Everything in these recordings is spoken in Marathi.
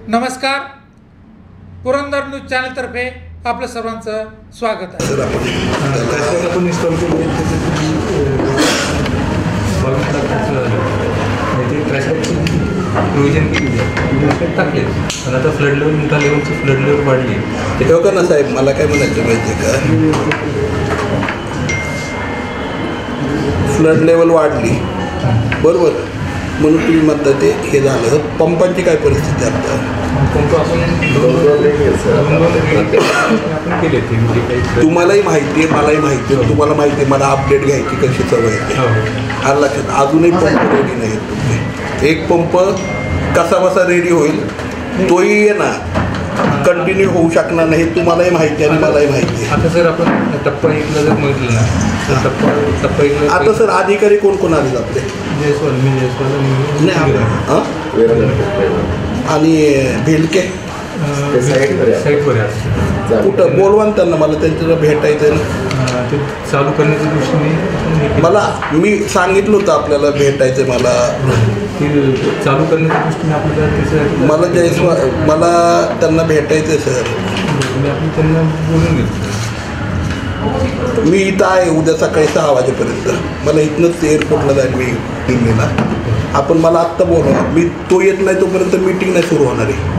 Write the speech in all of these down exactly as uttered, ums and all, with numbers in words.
नमस्कार, पुरंदर न्यूज चॅनलतर्फे आपलं सर्वांचं स्वागत आहे. सर आपण आपण इन्स्टॉल केले प्रोविजन केली टाकले पण आता फ्लड लेवल मोठ्या लेवलची फ्लड लेवल वाढली आहे. तेव्हा ना साहेब मला काय म्हणायचं माहिती आहे का, फ्लड लेवल वाढली बरोबर म्हणून तुम्ही म्हणता ते हे झालं. पंपांची काय परिस्थिती आता? पंप आपण आपण केले ते तुम्हालाही माहिती आहे, मलाही माहिती आहे, तुम्हाला माहिती आहे मला अपडेट घ्यायची कशी सवय आहे. हा लक्षात अजूनही पंप रेडी नाही आहेत तुमचे. एक पंप कसा बसा रेडी होईल तोही आहे ना कंटिन्यू होऊ शकणार नाही, तुम्हालाही माहिती आहे आणि मलाही माहिती आहे. आता सर आपण टप्पा एकला जर म्हटलं ना तर टप्पा टप्पा एकला आता सर अधिकारी कोण कोण आले जाते जयस्वाल मी जयस्वाल नाही हां आणि भेलके साईटवर आहे. कुठं बोलवा ना त्यांना, मला त्यांच्याला भेटायचं ना. ते चालू करण्याच्या दृष्टीने मला मी सांगितलं होतं आपल्याला भेटायचं मला ते चालू करण्याच्या दृष्टीने आपल्याला त्याचं मला जयस्वाल मला त्यांना भेटायचं आहे सर. आपण त्यांना बोलून घेतो. मी इथं आहे उद्या सकाळी सहा वाजेपर्यंत. मला इथनंच एअरपोर्टला जाईल मी दिल्लीला. आपण मला आत्ता बोलवा, मी तो येत नाही तोपर्यंत मीटिंग नाही सुरू होणार आहे.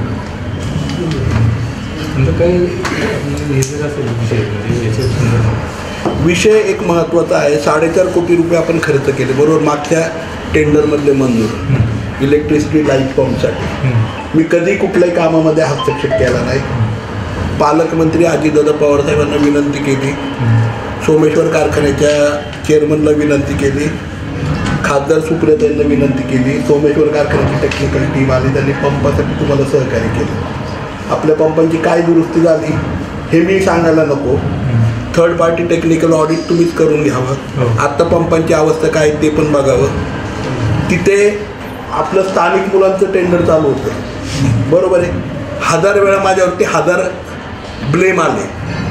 काही हे जर असेल विषय म्हणजे याच्या संदर्भात विषय एक महत्त्वाचा आहे. साडेचार कोटी रुपये आपण खर्च केले बरोबर मागच्या टेंडरमधले मंजूर इलेक्ट्रिसिटी लाईट पंपसाठी. मी कधी कुठल्याही कामामध्ये हस्तक्षेप केला नाही. पालकमंत्री अजितदादा पवार साहेबांना विनंती केली, सोमेश्वर कारखान्याच्या चेअरमनला विनंती केली, खासदार सुप्रियाताईंना विनंती केली. सोमेश्वर कारखान्याची टेक्निकल टीम आली, त्यांनी पंपासाठी तुम्हाला सहकार्य केलं. आपल्या पंपांची काय दुरुस्ती झाली हे मी सांगायला नको. थर्ड पार्टी टेक्निकल ऑडिट तुम्हीच करून घ्यावं. आत्ता पंपांची अवस्था काय ते पण बघावं. तिथे आपलं स्थानिक मुलांचं टेंडर चालू होतं बरोबर आहे. हजार वेळा माझ्यावरती हजार ब्लेम आले.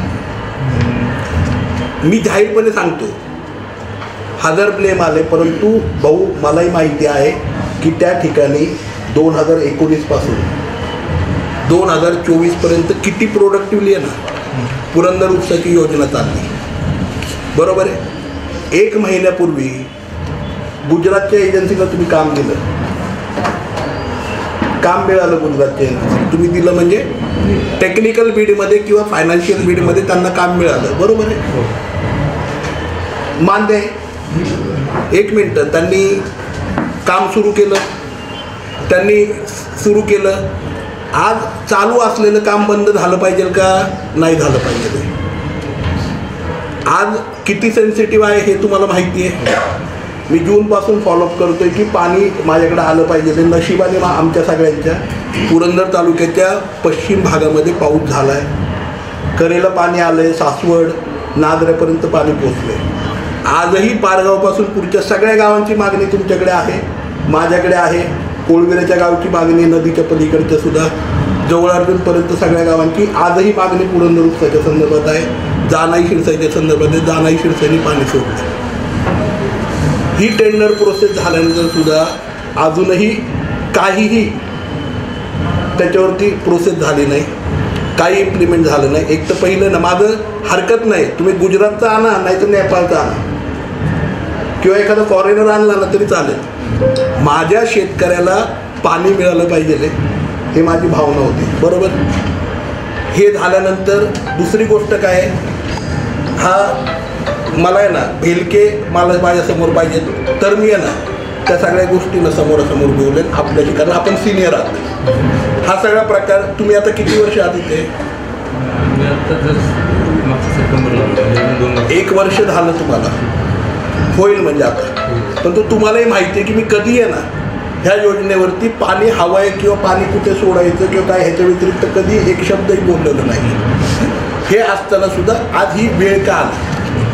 मी जाहीरपणे सांगतो हजार ब्लेम आले, परंतु भाऊ मलाही माहिती आहे की त्या ठिकाणी दोन हजार एकोणीसपासून दोन हजार चोवीसपर्यंत किती प्रोडक्टिव्हली आहे ना पुरंदर उपसाची योजना चालली बरोबर आहे. एक महिन्यापूर्वी गुजरातच्या एजन्सीला तुम्ही काम दिलं, काम मिळालं गुजरातच्या एजन्सी तुम्ही दिलं म्हणजे टेक्निकल बीडमध्ये किंवा फायनान्शियल बीडमध्ये त्यांना काम मिळालं बरोबर आहे. मान्य आहे. एक मिनटं त्यांनी काम सुरू केलं, त्यांनी सुरू केलं. आज चालू असलेलं काम बंद झालं पाहिजे का नाही झालं पाहिजे? आज किती सेन्सिटिव्ह आहे हे तुम्हाला माहिती आहे. मी जूनपासून फॉलोअप करतोय की पाणी माझ्याकडे आलं पाहिजे. नशिबाने आमच्या सगळ्यांच्या पुरंदर तालुक्याच्या पश्चिम भागामध्ये पाऊस झाला आहे. करेला पाणी आलं आहे, सासवड नागऱ्यापर्यंत पाणी पोचलं आहे. आजही पारगावपासून पुढच्या सगळ्या गावांची मागणी तुमच्याकडे आहे, माझ्याकडे आहे. कोळविराच्या गावची मागणी, नदीच्या पलीकडच्या सुद्धा जवळार्जूनपर्यंत सगळ्या गावांची आजही मागणी पुरंदर उपसाच्या संदर्भात आहे. जानाई शिरसाईच्या संदर्भात आहे. जानाई शिरसाईने पाणी सोडलं. ही टेंडर प्रोसेस झाल्यानंतर सुद्धा अजूनही काहीही त्याच्यावरती प्रोसेस झाली नाही, काही इम्प्लिमेंट झालं नाही. एक तर पहिलं ना माझं हरकत नाही, तुम्ही गुजरातचा आणा नाही तर नेपाळचा आणा किंवा एखादा फॉरेनर आणला ना तरी चालेल. माझ्या शेतकऱ्याला पाणी मिळालं पाहिजे हे माझी भावना होती बरोबर. हे झाल्यानंतर दुसरी गोष्ट काय आहे, हा मला आहे ना भेलके मला माझ्यासमोर पाहिजे तर मी आहे ना त्या सगळ्या गोष्टीला समोरासमोर बोलेन आपल्याशी, कारण आपण सिनियर आहात. हा सगळा प्रकार तुम्ही आता किती वर्ष आहात इथे? एक वर्ष झालं तुम्हाला होईल म्हणजे आता. पण तो तुम्हालाही माहिती आहे की मी कधी आहे ना ह्या योजनेवरती पाणी हवं आहे किंवा पाणी कुठे सोडायचं किंवा काय ह्याच्या व्यतिरिक्त कधी एक शब्दही बोललेलं नाही. हे असताना सुद्धा आज ही वेळ का आली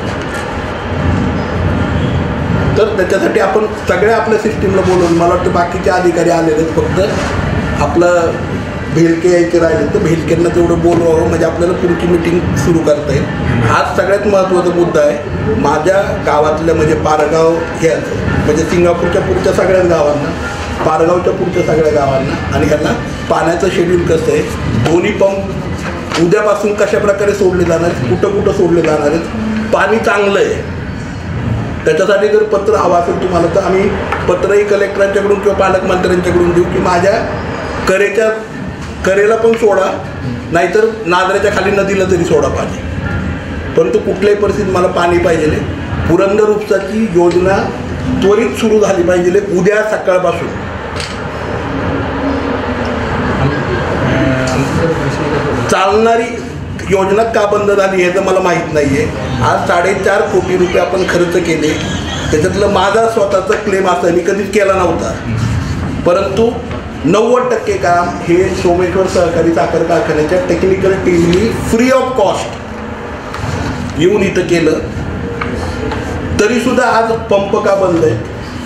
तर त्याच्यासाठी आपण सगळ्या आपल्या सिस्टीमला बोलवून, मला वाटतं बाकीचे अधिकारी आलेले फक्त आपलं भेलके यायचे राहिले तर भेलकेंना तेवढं बोलवावं म्हणजे आपल्याला पुढची मिटिंग सुरू करता येईल. आज सगळ्यात महत्त्वाचा मुद्दा आहे माझ्या गावातल्या म्हणजे पारगाव हे म्हणजे सिंगापूरच्या पुढच्या सगळ्याच गावांना पारगावच्या पुढच्या सगळ्या गावांना. आणि ह्यांना पाण्याचं शेड्यूल कसं आहे, दोन्ही पंप उद्यापासून कशा प्रकारे सोडले जाणार आहेत, कुठं कुठं सोडले जाणार आहेत, पाणी चांगलं आहे. त्याच्यासाठी जर पत्र हवं असेल तुम्हाला तर आम्ही पत्रही कलेक्टरांच्याकडून किंवा पालकमंत्र्यांच्याकडून देऊ की माझ्या करेच्या करेला पण सोडा, नाहीतर नादऱ्याच्या खाली नदीला तरी सोडा पाणी, परंतु कुठल्याही परिस्थितीत मला पाणी पाहिजे. पुरंदर उपसाची योजना त्वरित सुरू झाली पाहिजे उद्या सकाळपासून. चालणारी योजना का बंद झाली हे तर मला माहीत नाही आहे. आज साडेचार कोटी रुपये आपण खर्च केले, त्याच्यातलं माझा स्वतःचा क्लेम असा मी कधीच केला नव्हता, परंतु नव्वद टक्के काम हे सोमेश्वर सहकारी साखर कारखान्याच्या टेक्निकल टीमनी फ्री ऑफ कॉस्ट येऊन इथं केलं. तरीसुद्धा आज पंप का बंद आहे?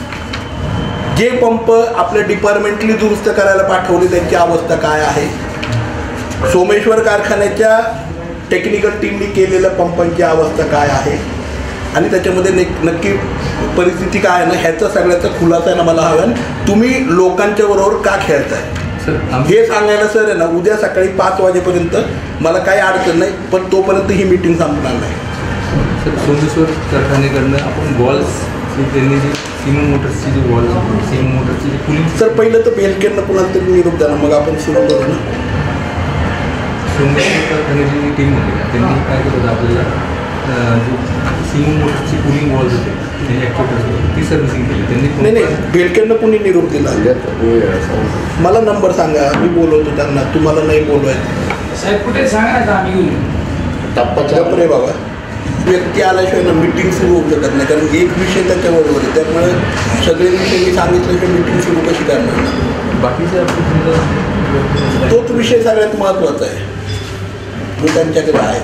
जे पंप आपल्या डिपार्टमेंटली दुरुस्त करायला पाठवले त्यांची अवस्था काय आहे? सोमेश्वर कारखान्याच्या टेक्निकल टीमनी केलेल्या पंपांची अवस्था काय आहे? आणि त्याच्यामध्ये नक्की परिस्थिती काय आहे ना, ह्याचा सगळ्याचा खुलासा आहे ना मला हवा. तुम्ही लोकांच्या बरोबर का खेळताय हे सांगायला सर आहे ना, उद्या सकाळी पाच वाजेपर्यंत मला काही अडचण नाही, पण तोपर्यंत ही मीटिंग संपणार नाही. सर सोमेश्वर कारखान्याकडनं आपण बॉल्स त्यांनी जी सीमो मोटर्सची जी बॉल सीमो मोटरची जी कुलिंग. सर पहिलं तर बेलकेरनं पुन्हा तरी निरोप द्या ना, मग आपण सुरू करू ना. सोमेश्वर कारखान्याची जी टीम होती ना, त्यांनी काय केलं होतं आपल्याला जी सीमो मोटरची कुलिंग बॉल्स होते त्यांनी ॲक्टिव्ह ती सर्व्हिसिंग केली त्यांनी. नाही नाही बेलकेरनं कुणी निरोप दिला? मला नंबर सांगा, मी बोलवतो त्यांना. तुम्हाला नाही बोलवायचं साहेब कुठे सांगा आम्ही घेऊन रे बाबा. व्यक्ती आल्याशिवाय ना मीटिंग सुरू होऊ शकत नाही, कारण एक विषय त्याच्याबरोबर आहे. त्यामुळे सगळे विषय मी सांगितल्याशिवाय मीटिंग सुरू कशी करणार ना? बाकीचे तोच विषय सगळ्यात महत्त्वाचा आहे, तो त्यांच्याकडे आहे.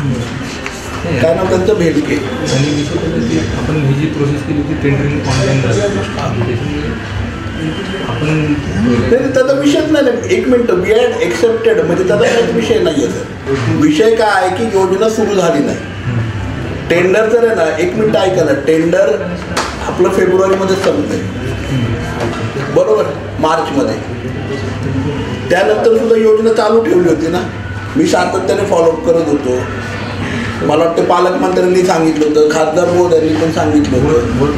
काय नाव त्यांचं? भेटके. आणि विषय की आपण ही जी प्रोसेस केली होती टेंडरिंग ऑनलाईन झाली आपण त्याचा विषयच नाही. एक मिनटं, वी हॅड एक्सेप्टेड म्हणजे त्याचा काहीच विषय नाही आहे सर. विषय काय आहे की योजना सुरू झाली नाही. टेंडर जर आहे ना, एक मिनटं ऐका ना, टेंडर आपलं फेब्रुवारीमध्ये संपतंय बरोबर, मार्चमध्ये. त्यानंतर सुद्धा योजना चालू ठेवली होती ना. मी सातत्याने फॉलोअप करत होतो. मला वाटतं पालकमंत्र्यांनी सांगितलं होतं, खासदार मोदयांनी पण सांगितलं होतं.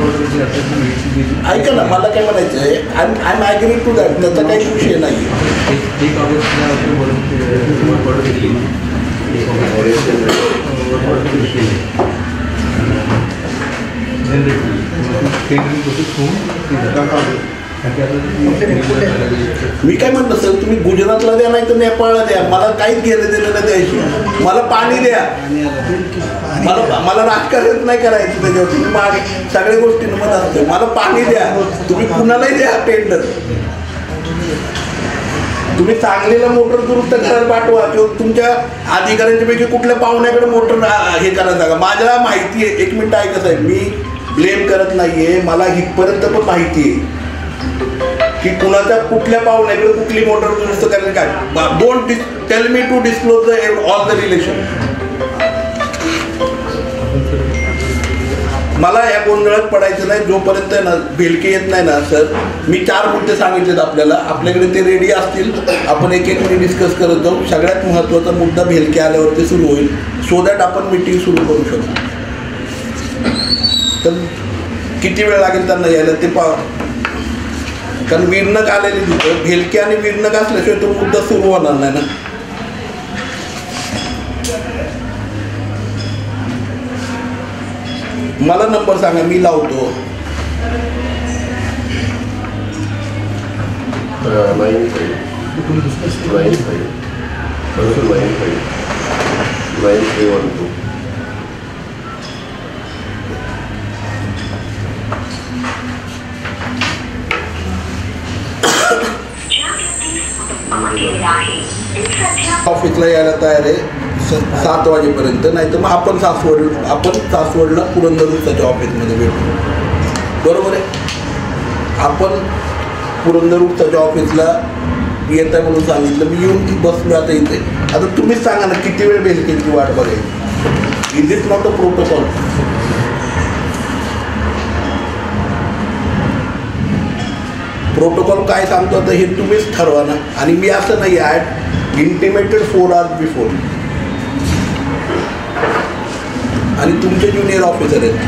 ऐका ना, मला काय म्हणायचं आहे, I I am agree to that, त्याचा काही विषय नाही. एक ऑगस्टला टेंडरिंग प्रोसेस होऊन मी काय म्हणतो सर, तुम्ही गुजरातला द्या नाही तर नेपाळला द्या, मला काहीच घेणं देणं नाही द्यायची. मला पाणी द्या, मला मला राजकारण नाही करायचं त्याच्यावर. तुम्ही मागे सगळ्या गोष्टी मत असते, मला पाणी द्या. तुम्ही कुणालाही द्या टेंडर. तुम्ही सांगलीला मोटर दुरुस्त करायला पाठवा किंवा तुमच्या अधिकाऱ्यांच्या पैकी कुठल्या पाहुण्याकडे मोटर हे करायला सांगा. माझ्याला माहिती आहे, एक मिनटं ऐका साहेब, मी ब्लेम करत नाही आहे, मला इथपर्यंत पण माहिती आहे की कुणाच्या कुठल्या पाहुण्याकडे कुठली मोटर दुरुस्त करायला काय. Don't tell me to disclose the all the relation. मला या गोंधळात पडायचं नाही जोपर्यंत ना भेलके येत नाही ना. सर मी चार मुद्दे सांगितलेत आपल्याला, आपल्याकडे ते रेडी असतील, आपण एक एक मिनिट डिस्कस करत जाऊ. सगळ्यात महत्त्वाचा मुद्दा भेलके आल्यावरती सुरू होईल, सो दॅट आपण मीटिंग सुरू करू शकतो. तर किती वेळ लागेल त्यांना यायला ते पा, कारण विरणक आलेली तिथं. भेलके आणि विरणक असल्याशिवाय तो मुद्दा सुरू होणार नाही ना. मला नंबर सांगा, मी लावतो. Nine five nine five nine five nine three one two. ऑफिसला यायला तयार आहे स- सात वाजेपर्यंत, नाही तर मग आपण सासवड आपण सासवडला पुरंदर त्याच्या ऑफिसमध्ये भेटू. बरोबर आहे. आपण पुरंदर त्याच्या ऑफिसला येत आहे म्हणून सांगितलं, मी येऊन बसलो आता इथे. आता तुम्हीच सांगा ना किती वेळ भेलकेची वाट बघायची. Is it not a protocol? Protocol काय सांगतो तर हे तुम्हीच ठरवा ना. आणि मी असं नाही at intimated four hours before. आणि तुमचे ज्युनियर ऑफिसर आहेत.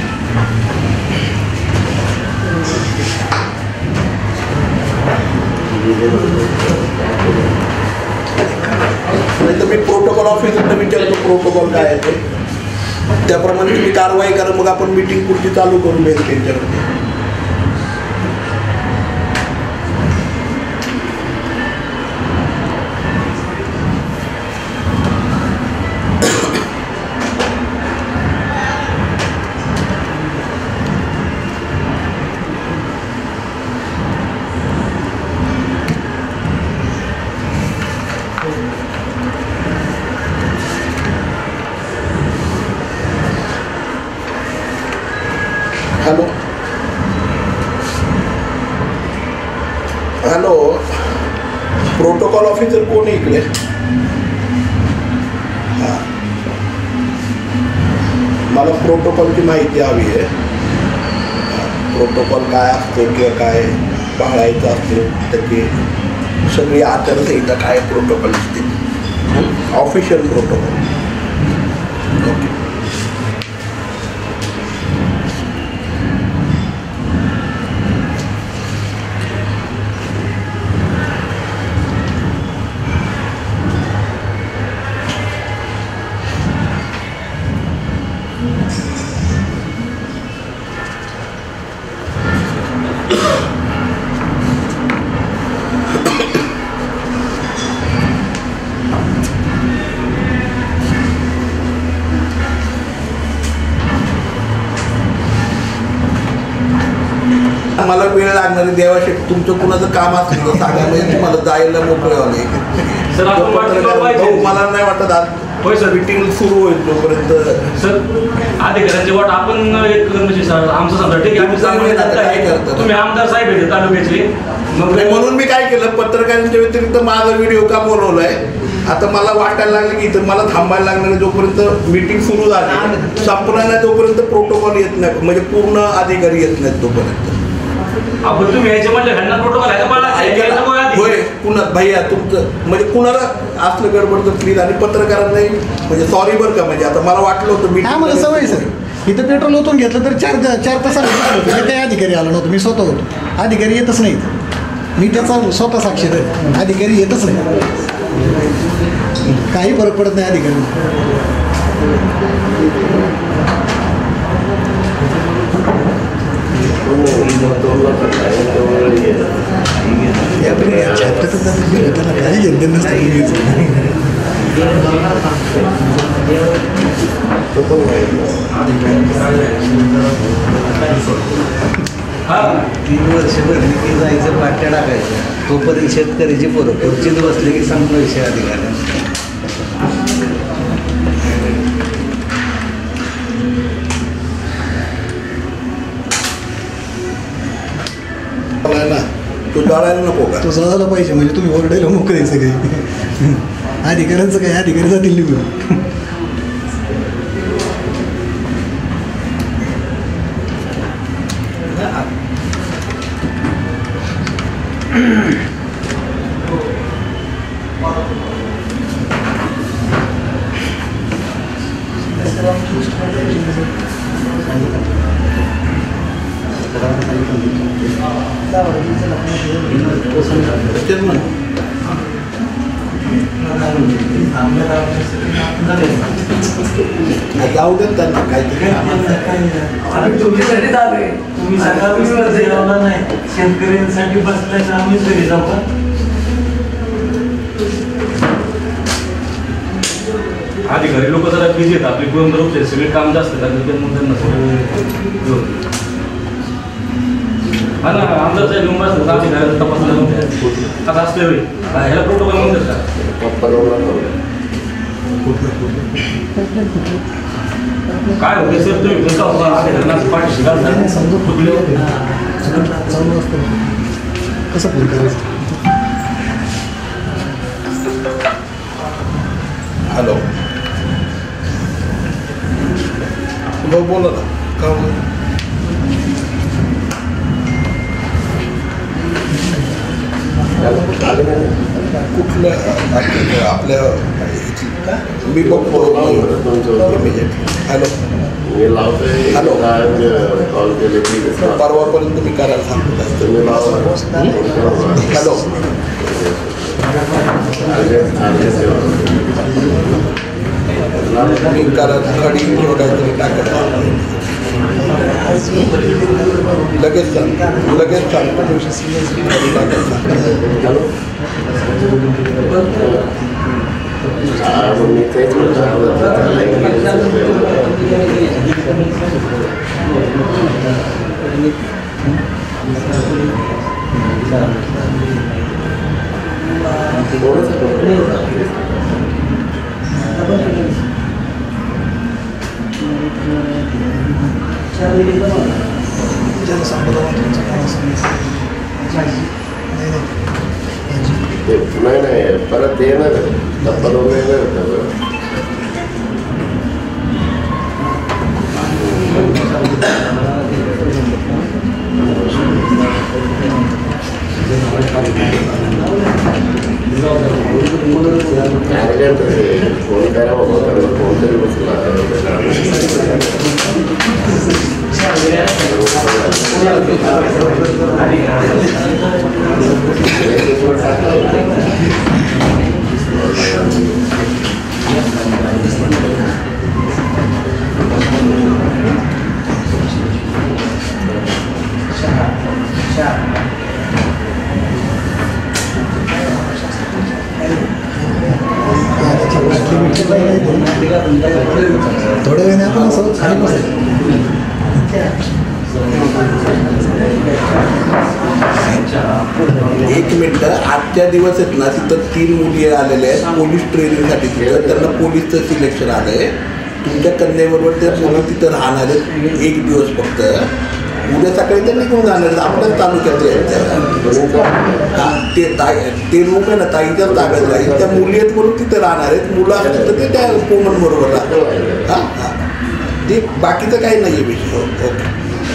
नाही तर मी प्रोटोकॉल ऑफिसरला विचारतो प्रोटोकॉल काय आहे ते, त्याप्रमाणे तुम्ही कारवाई करा. मग आपण मीटिंग पुढची चालू करू बेस त्यांच्यावरती. हॅलो हॅलो प्रोटोकॉल ऑफिसर कोण आहे इकडे? हां, मला प्रोटोकॉलची माहिती हवी आहे. प्रोटोकॉल काय असतो किंवा काय पाळायचं असतो त्याची सगळी आचारसंहिता काय प्रोटोकॉल असते, ऑफिशियल प्रोटोकॉल. ओके. मला वेळ लागणार आहे. देवाशी तुमचं कुणाचं काम असलं तर सांगा, म्हणजे तुम्हाला जायला मोकळे व्हावे. मला नाही वाटत आज होय सर, मीटिंग सुरू होईल तोपर्यंत. सर अधिकाऱ्यांची वाट आपण एक म्हणजे आमचं समजा ठीक आहे, तुम्ही आमदार साहेब आहे तालुक्याचे. मग म्हणून मी काय केलं, पत्रकारांच्या व्यतिरिक्त माझा व्हिडिओ का बोलवलाय. आता मला वाटायला लागलं की इथं मला थांबायला लागणार आहे. जोपर्यंत मीटिंग सुरू झाली संपणार नाही तोपर्यंत प्रोटोकॉल येत नाही, म्हणजे पूर्ण अधिकारी येत नाहीत तोपर्यंत. आपण तुम्ही यायचे म्हटलं घटना प्रोटोकॉल आहे मला होय. कुणा भैया तुमचं म्हणजे कुणाला असलं गडबडचं प्लीज. आणि पत्रकारांनाही म्हणजे सॉरी बरं का, म्हणजे आता मला वाटलं होतं मी मला सवय सर, इथं पेट्रोल ओतून घेतलं तर चार चार तासाला होतं. मी काही अधिकारी आलो नव्हतो, मी स्वतः होतो. अधिकारी येतच नाही, मी त्याचा स्वतः साक्षीदार आहे. अधिकारी येतच नाही, काही फरक पडत नाही अधिकारी. काही घेतलं नसतं. तीन वर्ष भरली की जायचं पाट्या टाकायचं. तोपर्यंत शेतकऱ्याची पोरं खुर्चीत बसले की संपला विषय अधिकारी. ना तो जाळायला नको का? तो जळायला पाहिजे, म्हणजे तुम्ही ओरडायला मोकळे सगळे. अधिकाऱ्यांचं काय, अधिकारी जातील निघून. जाऊ देत त्यांना काहीतरी. शेतकऱ्यांसाठी बसल्याचं आम्ही घरी जाऊ का? अधिकारी लोक जरा बिझी आहेत. आपली पुरंदर सगळे काम जास्त हा ना. आमदार साहेब येऊन बसतात, अधिकाऱ्यांचा तपासला नव्हतं. आता असले वेळी ह्याला प्रोटोकॉल म्हणतात का काय होते सर? तुम्ही अधिकाऱ्यांना पाठीशी घालता चालू असतं, कसं फोन करायचं? हॅलो बघ बोला ना. का कुठलं आपल्या आपल्या ह्याची- मी बघतो हॅलो मी लावतोय हॅलो. कॉल केले की परवापर्यंत मी करायला सांगतो तुम्ही लावा हॅलो मी करायला खडी किंवा काहीतरी टाकत लगेच सांग लगेच सांगतो खडी टाकत सांग मी तेच नाही नाही परत येणार डब्बल वगैरे नाही फोन करा बाबा फोन तरी बसला थोड्या वेळाने आपण असं खाली बसतो. एक मिनटं आजच्या दिवस आहेत ना तिथं तीन मुली आलेल्या आहेत पोलीस ट्रेनिंगसाठी तिथं त्यांना पोलीसचं सिलेक्शन आलं आहे तुमच्या कन्याबरोबर त्या मुली तिथं राहणार आहेत एक दिवस फक्त उद्या सकाळी तर निघून जाणार आहेत आपल्याच तालुक्यातले आहेत हां ते ताई ते लोक आहे ना ताईच्याच ताब्यात राहील त्या मुली आहेत म्हणून तिथं राहणार आहेत मुलं असतील तर ते त्या कोमन बरोबर राहतात हां हां ते बाकीचं काही नाही आहे विषय ओके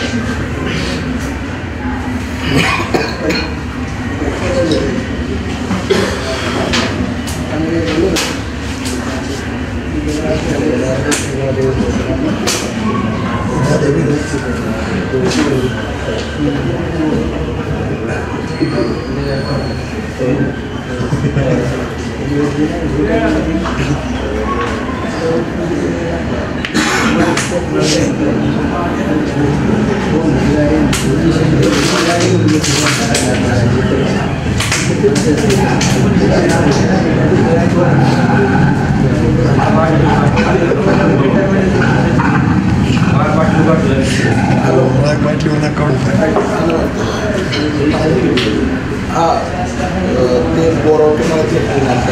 हा ते बोरावते मला ते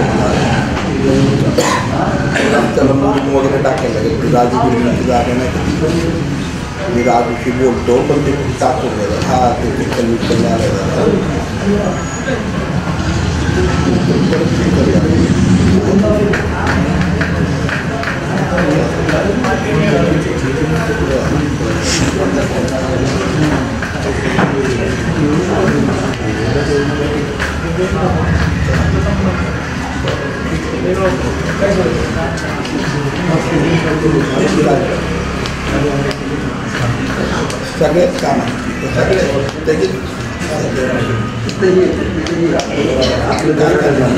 त्याला मूर्ती वगैरे टाकायला लागेल राजगिरीची जागा नाही मी राजूशी बोलतो पण ते टाकून गेलं हा ते विठ्ठल विठ्ठल आलं सगळ्याच काम सगळे त्याचे आपलं काय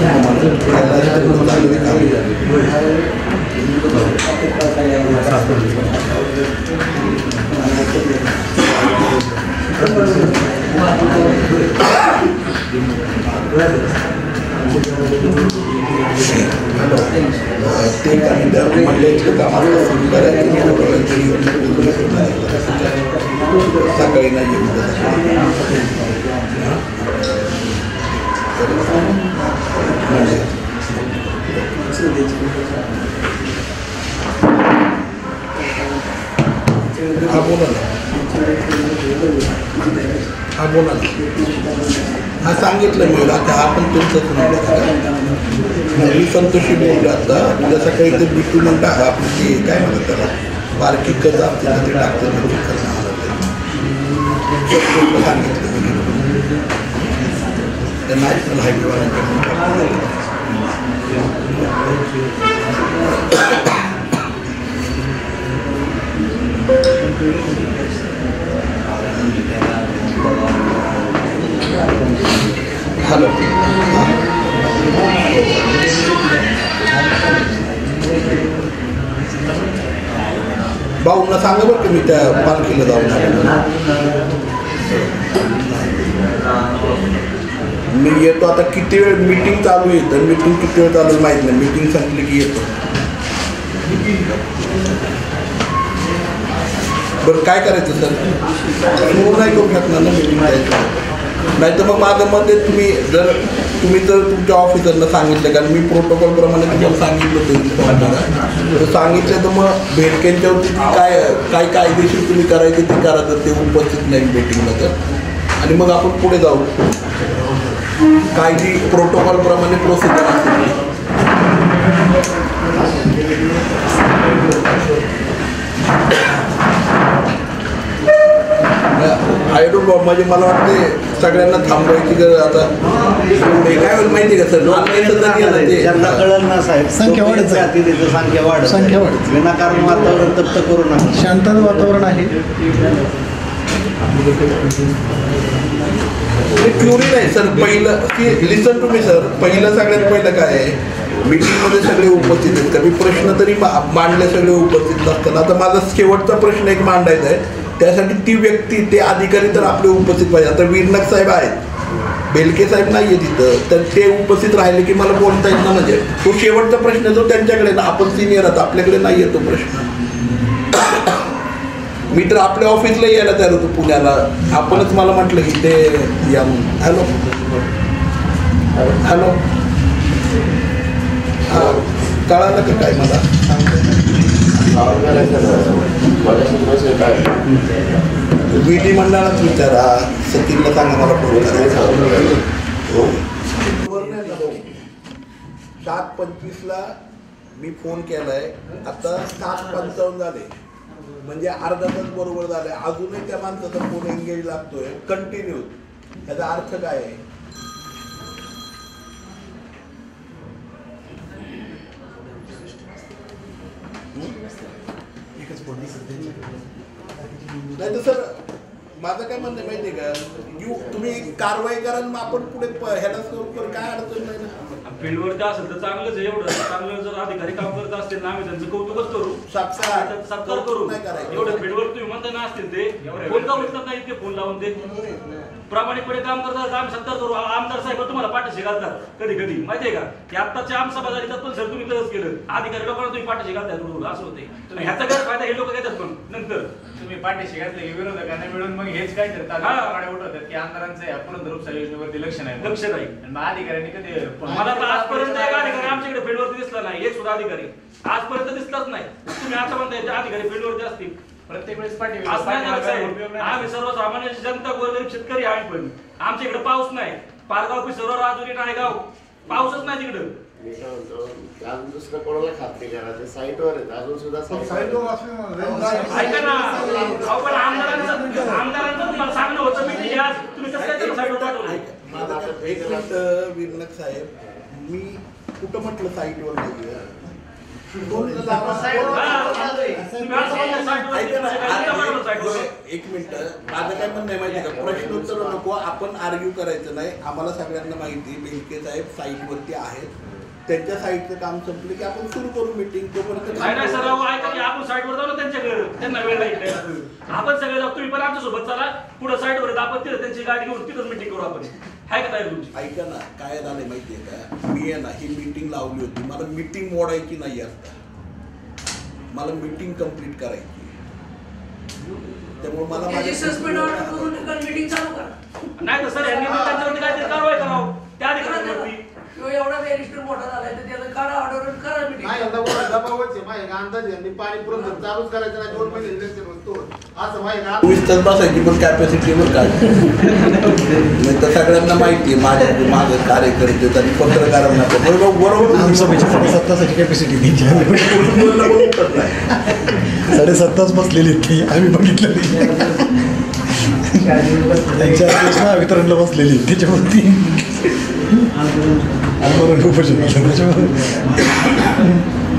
ते काही मंडळीचं काम असतं सकाळी नाही हा बोला ना हा बोला ना हा सांगितलं मी आता आपण तुमचंच नाही मी संतोषी बोललो आता उद्या सकाळी ते बिटू म्हणता आपली ते काय म्हणतात त्याला बारकी कच असते ते टाकते सांगितलं ते नॅशनल हायवेवाल्यांकडून हॅलो भाऊंना सांगा बरं की मी त्या पालखीला जाऊन आलो. मी येतो आता. किती वेळ मीटिंग चालू आहे तर मीटिंग किती वेळ चालू माहीत नाही. मीटिंग संपली की येतो. बरं काय करायचं सर? सुरू नाही करू शकणार ना मीटिंग जायचं. नाही तर मग माझं मत आहे तुम्ही जर तुम्ही जर तुमच्या ऑफिसरला सांगितलं कारण मी प्रोटोकॉलप्रमाणे तुम्हाला सांगितलं तर सांगितलं तर मग भेटकेंच्यावरती काय काय कायदेशीर तुम्ही करायचे ते करा जर ते उपस्थित नाही मीटिंगला तर. आणि मग आपण पुढे जाऊ. काय जी प्रोटोकॉलप्रमाणे प्रोसिजर असेल. आय डोंट नो म्हणजे मला वाटते सगळ्यांना थांबवायची गरज आता काय होईल माहिती का सर? ज्यांना कळलं ना साहेब संख्या वाढत जाती तिथं संख्या वाढ संख्या वाढत विनाकारण वातावरण तप्त करू नका. शांतता वातावरण आहे. क्युरी नाही सर. पहिलं की लिसन टू मी सर. पहिलं सगळ्यात पहिलं काय आहे मीटिंगमध्ये सगळे उपस्थित आहेत का मी प्रश्न तरी मांडले सगळे उपस्थित नसताना. आता माझा शेवटचा प्रश्न एक मांडायचा आहे त्यासाठी ती व्यक्ती ते अधिकारी तर आपले उपस्थित पाहिजे. आता वीरनाग साहेब आहेत बेलके साहेब नाही आहे तिथं तर ते उपस्थित राहिले की मला बोलता येत ना. म्हणजे तो शेवटचा प्रश्न जो त्यांच्याकडे ना आपण सिनियर आहात आपल्याकडे नाही आहे तो प्रश्न. मी तर आपल्या ऑफिसला यायला तयार होतो पुण्याला. आपणच मला म्हटलं की ते या म्हणून. हॅलो हॅलो हां कळालं का काय मला? विधिमंडळात विचारा. सचिनला सांगा मला फोन सात पंचवीसला मी फोन केलाय. आता सात पंचावन्न झाले म्हणजे अर्धा तास बरोबर झाले. अजूनही त्या माणसाचा फोन एंगेज लागतोय कंटिन्यू. याचा अर्थ काय आहे? नाही तर सर माझं काय म्हणणं माहिती आहे का यू तुम्ही कारवाई करा मग आपण पुढे ह्याला स्वरूप काय अडचण नाही ना. फील्डवरती असेल तर चांगलंच आहे. एवढं चांगलं जर अधिकारी काम करत असतील ना आम्ही त्यांचं कौतुकच करू सत्कार सत्कार करू. एवढं फील्डवर तुम्ही म्हणता ना असतील ते फोन लावून येतात नाही ते फोन लावून ते प्रामाणिकपणे काम करतात आम्ही सत्कार करू. आमदार साहेब तुम्हाला पाठीशी घालतात कधी कधी माहितीये का की आत्ताच्या आमसभा झाली तर पण सर तुम्ही तसंच केलं. अधिकारी लोकांना तुम्ही पाठीशी घालताय बरोबर असं होते. ह्याचा गैरफायदा हे लोक घेतात पण नंतर तुम्ही पाठीशी घातले की विरोधकांना मिळून मग हेच काय करतात उठवतात की आमदारांचं या पुरंदर योजनेवरती लक्ष नाही लक्ष नाही. मग अधिकाऱ्यांनी कधी मला तर आजपर्यंत एक अधिकारी आमच्याकडे फील्डवरती दिसला नाही. एक सुद्धा अधिकारी आजपर्यंत दिसलाच नाही. तुम्ही आता म्हणताय अधिकारी फील्डवरती असतील प्रत्येक वेळेस पाठी आम्ही सर्वसामान्य जनता गोरगरीब शेतकरी आम्ही पण आमच्या इकडे पाऊस नाही. पारगाव पिसरवर राजुरी नायगाव पाऊसच नाही तिकडं. मी काय म्हणतो अजून दुसरं कोणाला खात्री करा साईटवर आहेत अजून सुद्धा ऐका ना पण आमदारांचं आमदारांचं तुम्हाला सांगणं होतं मी तुम्ही कसं काय त्याला साईटवर पाठवलं? एक मिनिट वीरनाग साहेब मी कुठं म्हटलं साईटवर नाही. एक मिनिट माझं काय म्हणणं आहे माहिती का प्रश्नोत्तर नको आपण आर्ग्यू करायचं नाही. आम्हाला सगळ्यांना माहिती बेलके साहेब साईटवरती आहेत. त्यांच्या साईटचं काम संपलं की आपण सुरू करू मीटिंग. तोपर्यंत आपण साईटवर जाऊ ना त्यांच्याकडे त्यांना वेळ नाही. आपण सगळे जाऊ तुम्ही पण आमच्या सोबत चला पुढे साईटवर आपण तिथं त्यांची गाडी घेऊन तिथंच मीटिंग करू आपण. आहे का तयार तुमची? ऐका ना काय झालंय माहितीये का मी आहे ना ही मीटिंग लावली होती. मला मीटिंग मोडायची नाही आता. मला मीटिंग कंप्लीट करायची. त्यामुळे मला नाही तर सर यांनी त्यांच्यावरती काहीतरी कारवाई करावं त्या अधिकाऱ्यांवरती. एवढा रजिस्टर मोठा झालाय तर त्याला काढा ऑर्डर करा मीटिंग. नाही आता दबावच आहे माहिती का अंदाज यांनी पाणी पुरवठा चालूच करायचं नाही. दोन महिने इलेक्शन होतो असं माहिती का वीस तास बसायची पण कॅपॅसिटीवर काय नाही तर सगळ्यांना माहिती आहे माझ्या माझं कार्यकर्ते आणि पत्रकारांना बरोबर आमसभेची साडेसात तासाची कॅपॅसिटी साडेसात तास बसलेली ती आम्ही बघितलेली. त्यांच्या वितरणला बसलेली त्याच्यावरती आणि बरोबर उपोषण केलं त्याच्यामुळे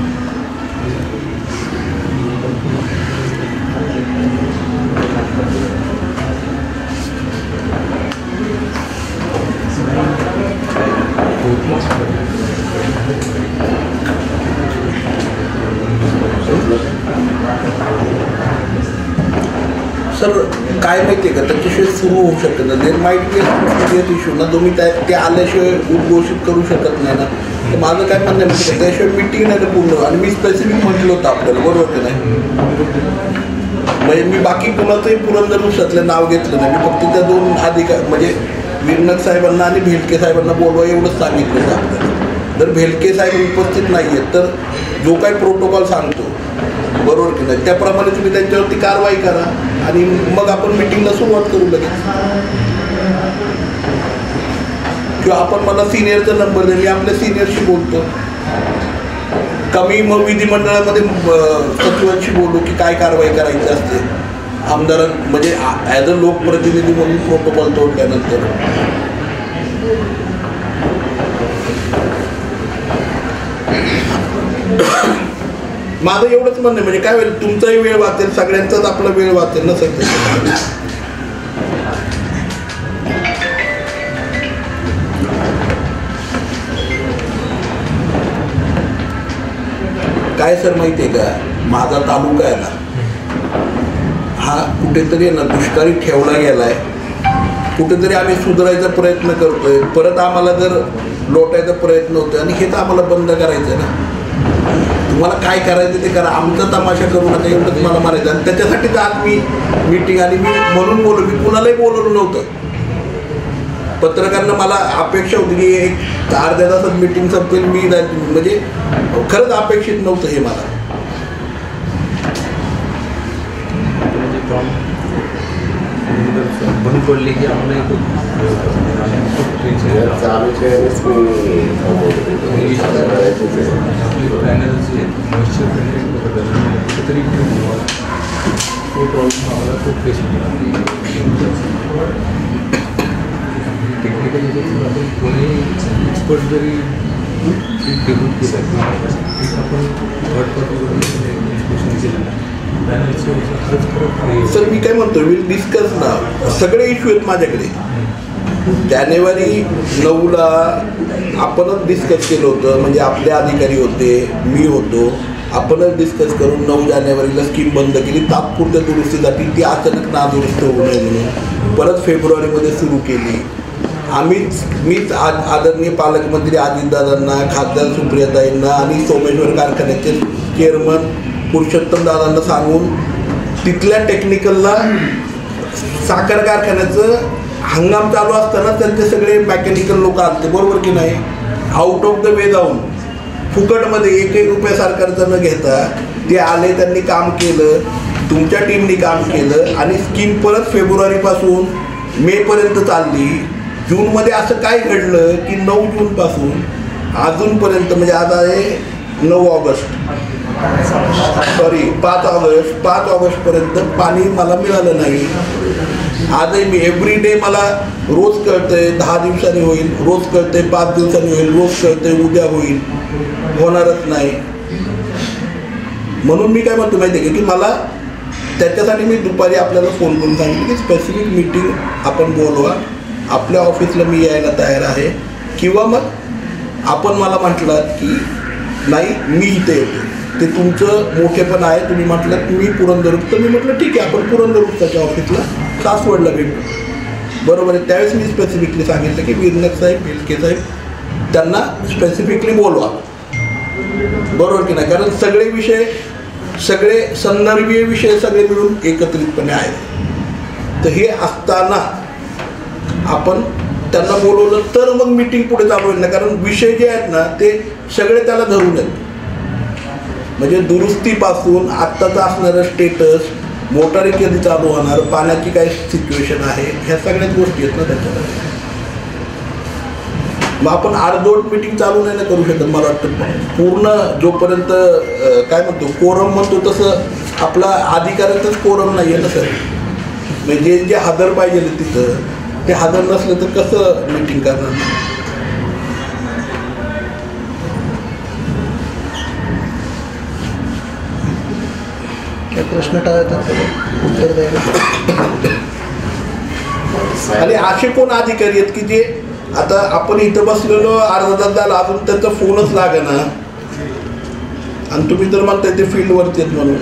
सर काय माहिती आहे का त्याच्याशिवाय सुरू होऊ शकत नाही देर माईट बी इश्यू ना तुम्ही त्या ते आल्याशिवाय उद्घोषित करू शकत नाही ना तर माझं काय म्हणणं आहे त्याशिवाय मिटिंग नाही ना पूर्ण आणि मी स्पेसिफिक म्हटलं होतं आपल्याला बरोबर की नाही म्हणजे मी बाकी कुणाचंही पुरंदर वृक्षातलं नाव घेतलं नाही मी फक्त त्या दोन अधिकार म्हणजे विरनक साहेबांना आणि भेलके साहेबांना बोलवा एवढंच सांगितलं होतं आपल्याला जर भेलके साहेब उपस्थित नाही आहेत तर जो काही प्रोटोकॉल सांगतो बरोबर की नाही त्याप्रमाणे तुम्ही त्यांच्यावरती कारवाई करा आणि मग आपण मिटिंगला सुरुवात करू लगेच किंवा आपण मला सिनियरचा नंबर द्या मी आपल्या सिनियरशी बोलतो कमी मग विधिमंडळामध्ये सचिवांशी बोलू की काय कारवाई करायची असते आमदारां म्हणजे ॲज अ लोकप्रतिनिधी म्हणून प्रोटोकॉल तोडल्यानंतर माझं एवढंच म्हणणं म्हणजे काय होईल तुमचाही वेळ वाचेल सगळ्यांचाच आपला वेळ वाचेल ना सध्या काय सर माहिती आहे का माझा तालुका आहे ना हा कुठेतरी ना दुष्काळी ठेवला गेलाय कुठेतरी आम्ही सुधारायचा प्रयत्न करतोय परत आम्हाला जर लोटायचा प्रयत्न होतोय आणि हेच आम्हाला बंद करायचं आहे ना तुम्हाला काय करायचं ते करा आमचा तमाशा करू नका एवढंच मला म्हणायचं आणि त्याच्यासाठीच आज मी मीटिंग आणि मी म्हणून बोललो मी कुणालाही बोलवलं नव्हतं पत्रकारांना मला अपेक्षा होती की एक अर्ध्या तासात मीटिंग संपेल मी म्हणजे खरंच अपेक्षित नव्हतं हे मला बंद पडली की आम्हाला आपली पॅनल जे मॉइश्चर कंटेंट तरी तो प्रॉब्लेम आम्हाला खूप फेस होतो टेक्निकल आपण कोणी एक्सपर्ट जरी डेव्हलप केलं आपण थर्ड पार्टीकडून इन्स्पेक्शन केलं सर मी काय म्हणतो विल डिस्कस ना सगळे इश्यू आहेत माझ्याकडे जानेवारी नऊला आपणच डिस्कस केलं होतं म्हणजे आपले अधिकारी होते मी होतो आपणच डिस्कस करून नऊ जानेवारीला स्कीम बंद केली तात्पुरत्या दुरुस्तीसाठी ती अचानक नादुरुस्त होऊ नये म्हणून परत फेब्रुवारीमध्ये सुरू केली आम्हीच मीच आज आदरणीय पालकमंत्री अजितदादांना खासदार सुप्रियाताईंना आणि सोमेश्वर कारखान्याचे चेअरमन पुरुषोत्तम दादांना सांगून तिथल्या टेक्निकलला साखर कारखान्याचं हंगाम चालू असताना त्यांचे सगळे मेकॅनिकल लोक आले बरोबर की नाही आउट ऑफ द वे जाऊन फुकटमध्ये एक एक रुपया सरकारचं न घेता ते आले त्यांनी काम केलं तुमच्या टीमनी काम केलं आणि स्कीम परत फेब्रुवारीपासून मेपर्यंत चालली जूनमध्ये असं काय घडलं की नऊ जूनपासून अजूनपर्यंत म्हणजे आज आहे नऊ ऑगस्ट सॉरी पाच ऑगस्ट पाच ऑगस्टपर्यंत पाणी मला मिळालं नाही आजही मी एव्हरी डे मला रोज कळतंय दहा दिवसांनी होईल रोज कळतंय पाच दिवसांनी होईल रोज कळतंय उद्या होईल होणारच नाही म्हणून मी काय म्हणतो माहिती आहे की मला त्याच्यासाठी मी दुपारी आपल्याला फोन करून सांगितलं की स्पेसिफिक मीटिंग आपण बोलवा आपल्या ऑफिसला मी यायला तयार आहे किंवा मग आपण मला म्हटलं की नाही मी इथे येतो ते तुमचं मोठेपण आहे तुम्ही म्हटलं मी पुरंदर तर मी म्हटलं ठीक आहे आपण पुरंदर त्याच्या ऑफिसला सासवडला भेटू बरोबर आहे त्यावेळेस मी स्पेसिफिकली सांगितलं की विरनक साहेब भेलके साहेब त्यांना स्पेसिफिकली बोलवा बरोबर की नाही कारण सगळे विषय सगळे संदर्भीय विषय सगळे मिळून एकत्रितपणे आहेत तर हे असताना आपण त्यांना बोलवलं तर मग मीटिंग पुढे चालू होईल ना कारण विषय जे आहेत ना ते सगळे त्याला धरून आहेत म्हणजे दुरुस्तीपासून आत्ताचं असणारं स्टेटस मोटारी कधी चालू होणार पाण्याची काय सिच्युएशन आहे ह्या सगळ्याच गोष्टी आहेत ना त्याच्यामध्ये मग आपण अर्धवट मीटिंग चालू नाही ना करू शकत मला वाटतं पूर्ण जोपर्यंत काय म्हणतो कोरम म्हणतो तसं आपला अधिकाराचाच कोरम नाही आहे ना सर म्हणजे जे हजर पाहिजे तिथं ते हजर नसलं तर कसं मीटिंग करणार प्रश्न टाळतात उत्तर द्यायला. आणि असे कोण अधिकारी आहेत की जे आता आपण इथं बसलेलो अर्धा तास झाला अजून त्यांचा फोनच लागेना आणि तुम्ही तर म्हणताय ते फील्डवरती आहेत म्हणून.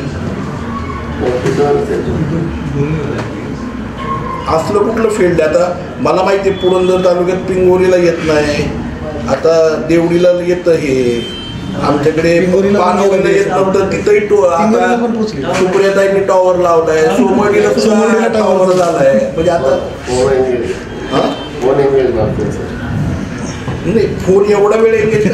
असलं कुठलं फील्ड आहे? आता मला माहिती आहे पुरंदर तालुक्यात पिंगोरीला येत नाही, आता देवडीला येतं, हे आमच्याकडे पानवडीला येत नव्हतं तिथंही टो आता सुप्रियाताईंनी टॉवर लावलाय, सोमवारीला सुद्धा टॉवर झालाय. म्हणजे आता नाही फोन एवढा वेळ एंगेज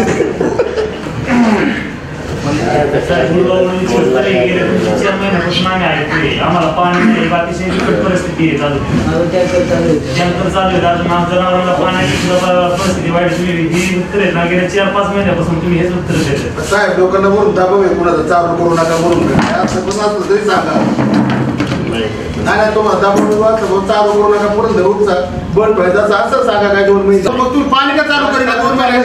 आम्हाला पाणी नाही, अतिशय बिकट परिस्थिती आहे चालू टँकर चालू आहे. अजून जनावरांना पाण्याची सुद्धा परिस्थिती वाईट झालेली. ही उत्तर आहेत ना गेल्या चार पाच महिन्यापासून तुम्ही हेच उत्तर देतात. साहेब लोकांना म्हणून दाबावे कुणाचं चालू करू नका म्हणून असं पण असलं तरी सांगा. नाही नाही तुम्हाला दाबून असं चालू करू नका पुरण धरून बंद पाहिजे असं सांगा. काय दोन महिने मग तुम्ही पाणी का चालू करीना दोन महिने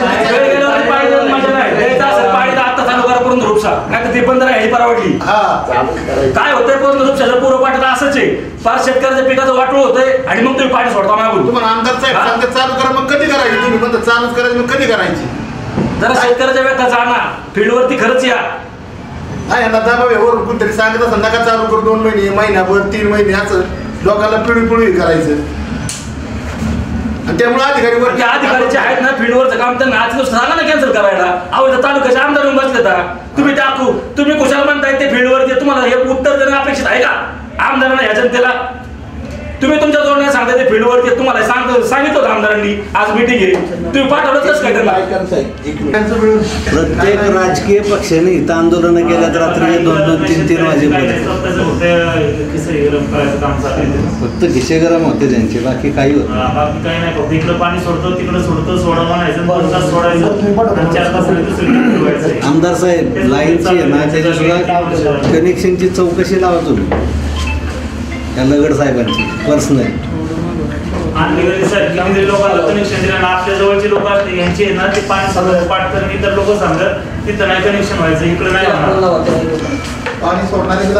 ते बंद राहिली परवडली. काय होतंय पूर्ण रुपशाचं पूर्व पाठवलं असंच आहे. फार शेतकऱ्याच्या पिकाचं वाटोळ होतंय आणि मग तुम्ही पाणी सोडता मागून. तुम्हाला आमदार साहेब सांगतात चालू करा, मग कधी करायची? तुम्ही म्हणता चालूच करायची, मग कधी करायची? जरा शेतकऱ्याच्या व्यथा जाणा, फील्डवरती खरंच या. नाही यांना दाबावे वरून कुठेतरी सांगत असं नका चालू करू दोन महिने महिनाभर तीन महिने असं लोकांना पिळी पिळी करायचं. त्यामुळे अधिकारी वर अधिकारीचे आहेत ना फील्डवरचं काम त्यांना आज सांगा ना कॅन्सल करायला. अहो तालुक्याचे आमदार येऊन बसले का तुम्ही टाकू तुम्ही कुशाल म्हणताय ते फील्डवरती तुम्हाला हे उत्तर देणं अपेक्षित आहे का आमदारांना ह्या जनतेला? तुम्ही तुमच्या जोडण्या सांगता ते फील्डवरती तुम्हाला सांग सांगितलं होतं आमदारांनी आज मिटिंग आहे, तुम्ही पाठवलंच काय त्यांना? प्रत्येक राजकीय पक्षाने इथं आंदोलनं केल्यात रात्री दोन दोन तीन तीन वाजेपर्यंत. फक्त खिसे गरम होते त्यांचे, बाकी काही होत बाकी काही नाही. फक्त इकडे पाणी सोडतो तिकडे सोडतो सोडा म्हणायचं दोन तास सोडायचं चार तास. आमदार साहेब लाईनची आहे ना त्याच्या सुद्धा कनेक्शनची चौकशी लावा तुम्ही त्या लगड साहेबांची पर्सनल. आणि लोकांना कनेक्शन दिलं आपल्या जवळचे लोक असते यांचे ना ते पाणी सगळं पाठ करणे तर लोक सांगतात तिथं नाही कनेक्शन व्हायचं इकडे नाही पाणी सोडणारे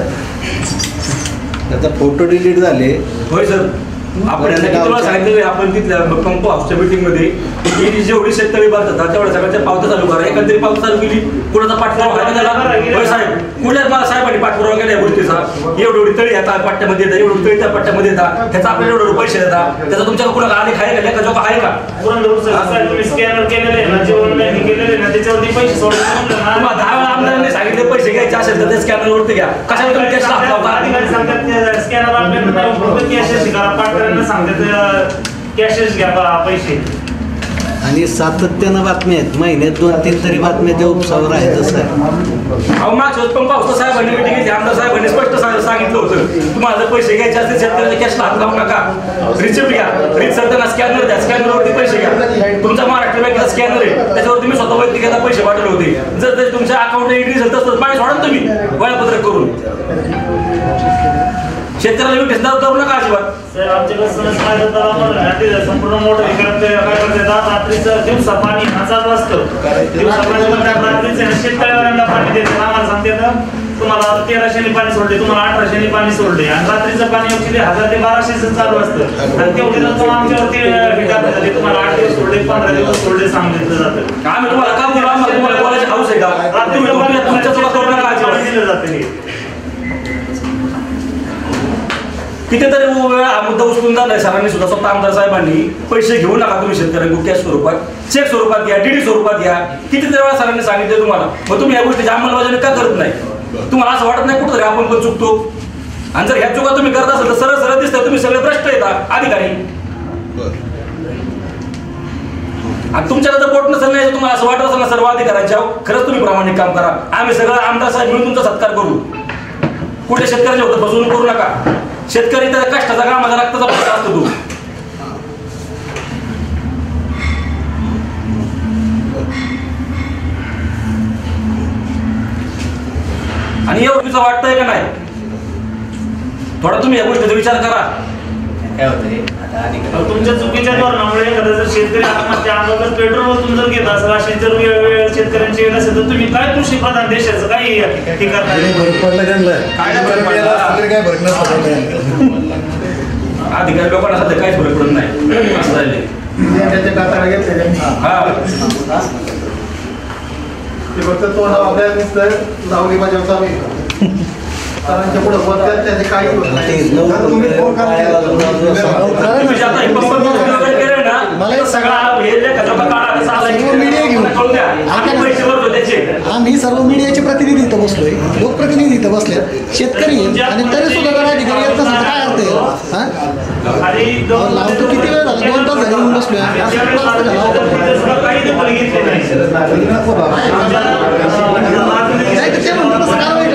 त्याचा फोटो डिलीट झाले. होय सर, आपण तुला सांगितलं आपण तिथल्या पंप हाऊसच्या मीटिंग मध्ये ही जेवढी शेतकरी बांधतात तेवढ्या सगळ्यांच्या पावत्या चालू करा. एखादी पावती चालू केली कुणाचा पाठपुरावा आहे त्याला? होय साहेब, कुठल्याच मला साहेबांनी पाठपुरावा केला या गोष्टीचा. एवढी एवढी तळी आता पट्ट्यामध्ये येतात, एवढी तळी त्या पट्ट्यामध्ये येतात, त्याचा आपल्याला एवढे पैसे देतात, त्याचा तुमच्या कुणाला आले खाय का जोका आहे का? तुम्ही स्कॅनर केलेले ना जे ऑनलाईन केलेले ना त्याच्यावरती पैसे सोडले. दहा वेळा आमदारांनी सांगितले पैसे घ्यायचे असेल तर ते स्कॅनर वरती घ्या. कशाला तुम्ही कॅश लावता? अधिकारी सांगतात स्कॅनर आपल्याकडे कॅशेस करा, पाठकऱ्यांना सांगतात कॅशेस घ्या पैसे. आणि सातत्यानं बातम्या आहेत, महिन्यात दोन तीन तरी बातम्या त्या उपसावर आहेत. असं आहे अहो मागच्या पण पावसा साहेबांनी मिटिंग घेतली, आमदार साहेबांनी स्पष्ट सांगितलं होतं तुम्हाला जर पैसे घ्यायचे असतील शेतकऱ्याच्या कॅशला हात लावू नका, रिसिप्ट घ्या, रिसिप्ट त्यांना स्कॅनर द्या, स्कॅनरवरती पैसे घ्या. तुमचा महाराष्ट्र बँकेचा स्कॅनर आहे त्याच्यावर तुम्ही स्वतः वैयक्तिक पैसे पाठवले होते. जर ते तुमच्या अकाउंटला एंट्री झाली तर पाणी सोडा तुम्ही वेळापत्रक करून. शेतकऱ्याला विकसदार करू नका अजिबात. सर आमच्याकडे संपूर्ण मोठं काय करतात रात्रीचं दिवसा पाणी हा चालू असतं. दिवसा रात्रीचं शेतकऱ्यांना पाणी देतात. आम्हाला सांगतात तुम्हाला तेराशे पाणी सोडले, तुम्हाला अठराशे पाणी सोडले आणि रात्रीचं पाणी ऍक्च्युली हजार ते बाराशे चालू असतं. आणि तेवढे जर आमच्यावरती झाले तुम्हाला आठ दिवस सोडले पंधरा दिवस सोडले सांगितलं जातं. आम्ही तुम्हाला काम दिलं, आम्हाला तुम्हाला बोलायची हाऊस आहे का? तुम्ही तुमच्या चुका करू नका अजिबात. दिलं जातं. कितीतरी वेळा हा मुद्दा उचलून झालाय सरांनी सुद्धा स्वतः आमदार साहेबांनी पैसे घेऊ नका तुम्ही शेतकऱ्यांकडून कॅश स्वरूपात, चेक स्वरूपात घ्या, डीडी स्वरूपात घ्या. कितीतरी वेळा सरांनी सांगितलं तुम्हाला, मग तुम्ही या गोष्टीची अंमलबजावणी का करत नाही? तुम्हाला असं वाटत नाही कुठंतरी आपण पण चुकतो? आणि जर ह्या चुका तुम्ही करत असाल तर सरळ सरळ दिसतं तुम्ही सगळे भ्रष्ट येतात अधिकारी. आणि तुमच्याकडे जर पोट नसेल नाही तुम्हाला असं वाटत असेल ना सर्व अधिकाऱ्यांच्या खरंच तुम्ही प्रामाणिक काम करा. आम्ही सगळं आमदार साहेब मिळून तुमचा सत्कार करू. कुठे शेतकऱ्याच्या होतं फसवणूक करू नका. शेतकरी त्याच्या कष्टाचा कामाचा रक्ताचा पैसा असतो तो. आणि एवढं वाटतंय का नाही? थोडा तुम्ही या गोष्टीचा विचार करा. काय होतंय तुमच्या चुकीच्या धोरणामुळे एखादा जर शेतकरी आत्महत्या आंदोलन पेट्रोल जर घेत असेल असे जर वेळ शेतकऱ्यांचे वेळ असेल असेल तर तुम्ही काय कृषी प्रधान देशाचं काही हे करणार भरत पडला त्यांना काय भरत नसतं अधिकारी लोकांना सध्या काहीच फरक पडत नाही असं झालंय. हा ते फक्त तोंड आपल्याला दिसतं लावली माझ्या चालू सरांच्या पुढे बोलतात त्याचे काही होत नाही. तुम्ही फोन करा तुम्ही जे आता हे पप्पा वगैरे केलं ना, मला सगळा हे लेखा जोखा काढा, कसा आला सर्व मीडिया घेऊन कळू द्या. आम्ही पैसे भरतो त्याचे. आम्ही सर्व मीडियाचे प्रतिनिधी इथं बसलोय, लोकप्रतिनिधी इथं बसले, शेतकरी आहे आणि तरी सुद्धा जर अधिकारी येत नसेल तर काय अर्थ आहे? हा लावतो किती वेळ झाला, दोन तास झाले येऊन बसलोय. नाही तर ते म्हणतो तसं कारवाई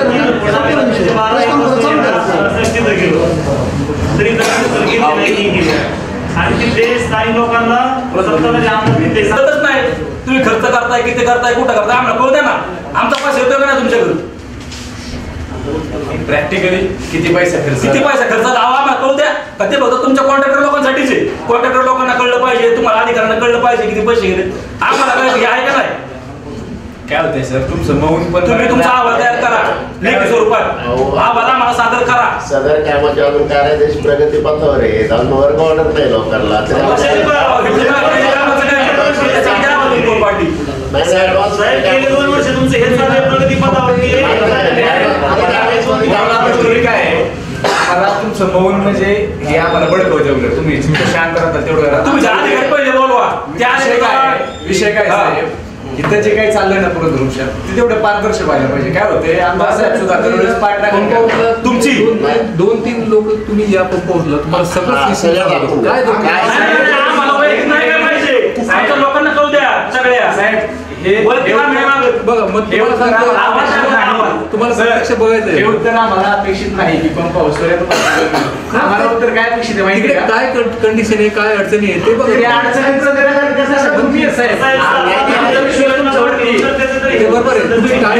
आणि ते स्थानिक लोकांना नाही. तुम्ही खर्च करताय, किती करताय, कुठं करताय आम्हाला कळू द्या ना. आमचा पैसा येतोय का नाही तुमच्याकडे? प्रॅक्टिकली किती पैसा खर्च किती पैसा खर्च आला आम्हाला कळू द्या. का ते फक्त तुमच्या कॉन्ट्रॅक्टर लोकांसाठीच आहे. कॉन्ट्रॅक्टर लोकांना कळलं पाहिजे, तुम्हाला अधिकाऱ्यांना कळलं पाहिजे किती पैसे गेले. आम्हाला कळलं हे आहे का नाही? काय होतंय सर, तुमचं मौन पण तुम्ही तुमचा अहवाल तयार करा लेखी स्वरूपात, अहवाल आम्हाला सादर करा. सदर कामाच्या अजून कार्यादेश प्रगती पथावर आहे, अजून वर्ग ऑर्डर नाही लोकांना. दोन वर्ष तुमचं हे प्रगती पथावर मला तुमचं मौन म्हणजे हे आम्हाला बळकवतं उलट. तुम्ही शांत राहता तेवढं. तुम्ही अधिकारी पहिले बोलवा. त्या काय विषय काय साहेब, इथं जे काही चाललंय ना पुरंदर उपशात ते तेवढं पारदर्शक व्हायला पाहिजे. काय होते आमदार साहेब सुद्धा दरवेळेस पाठ तुमची दोन तीन लोक तुम्ही या पंप पोहोचला तुम्हाला सगळं काय आमच्या लोकांना कळू द्या सगळ्या साहेब. हे बघा मग तुम्हाला प्रत्यक्ष बघायचं हे उत्तर आम्हाला अपेक्षित नाही की पंप हाऊसवर आम्हाला उत्तर काय अपेक्षित आहे माहिती आहे? काय कंडिशन आहे, काय अडचणी आहे ते बघा. बरोबर आहे, तुम्ही काय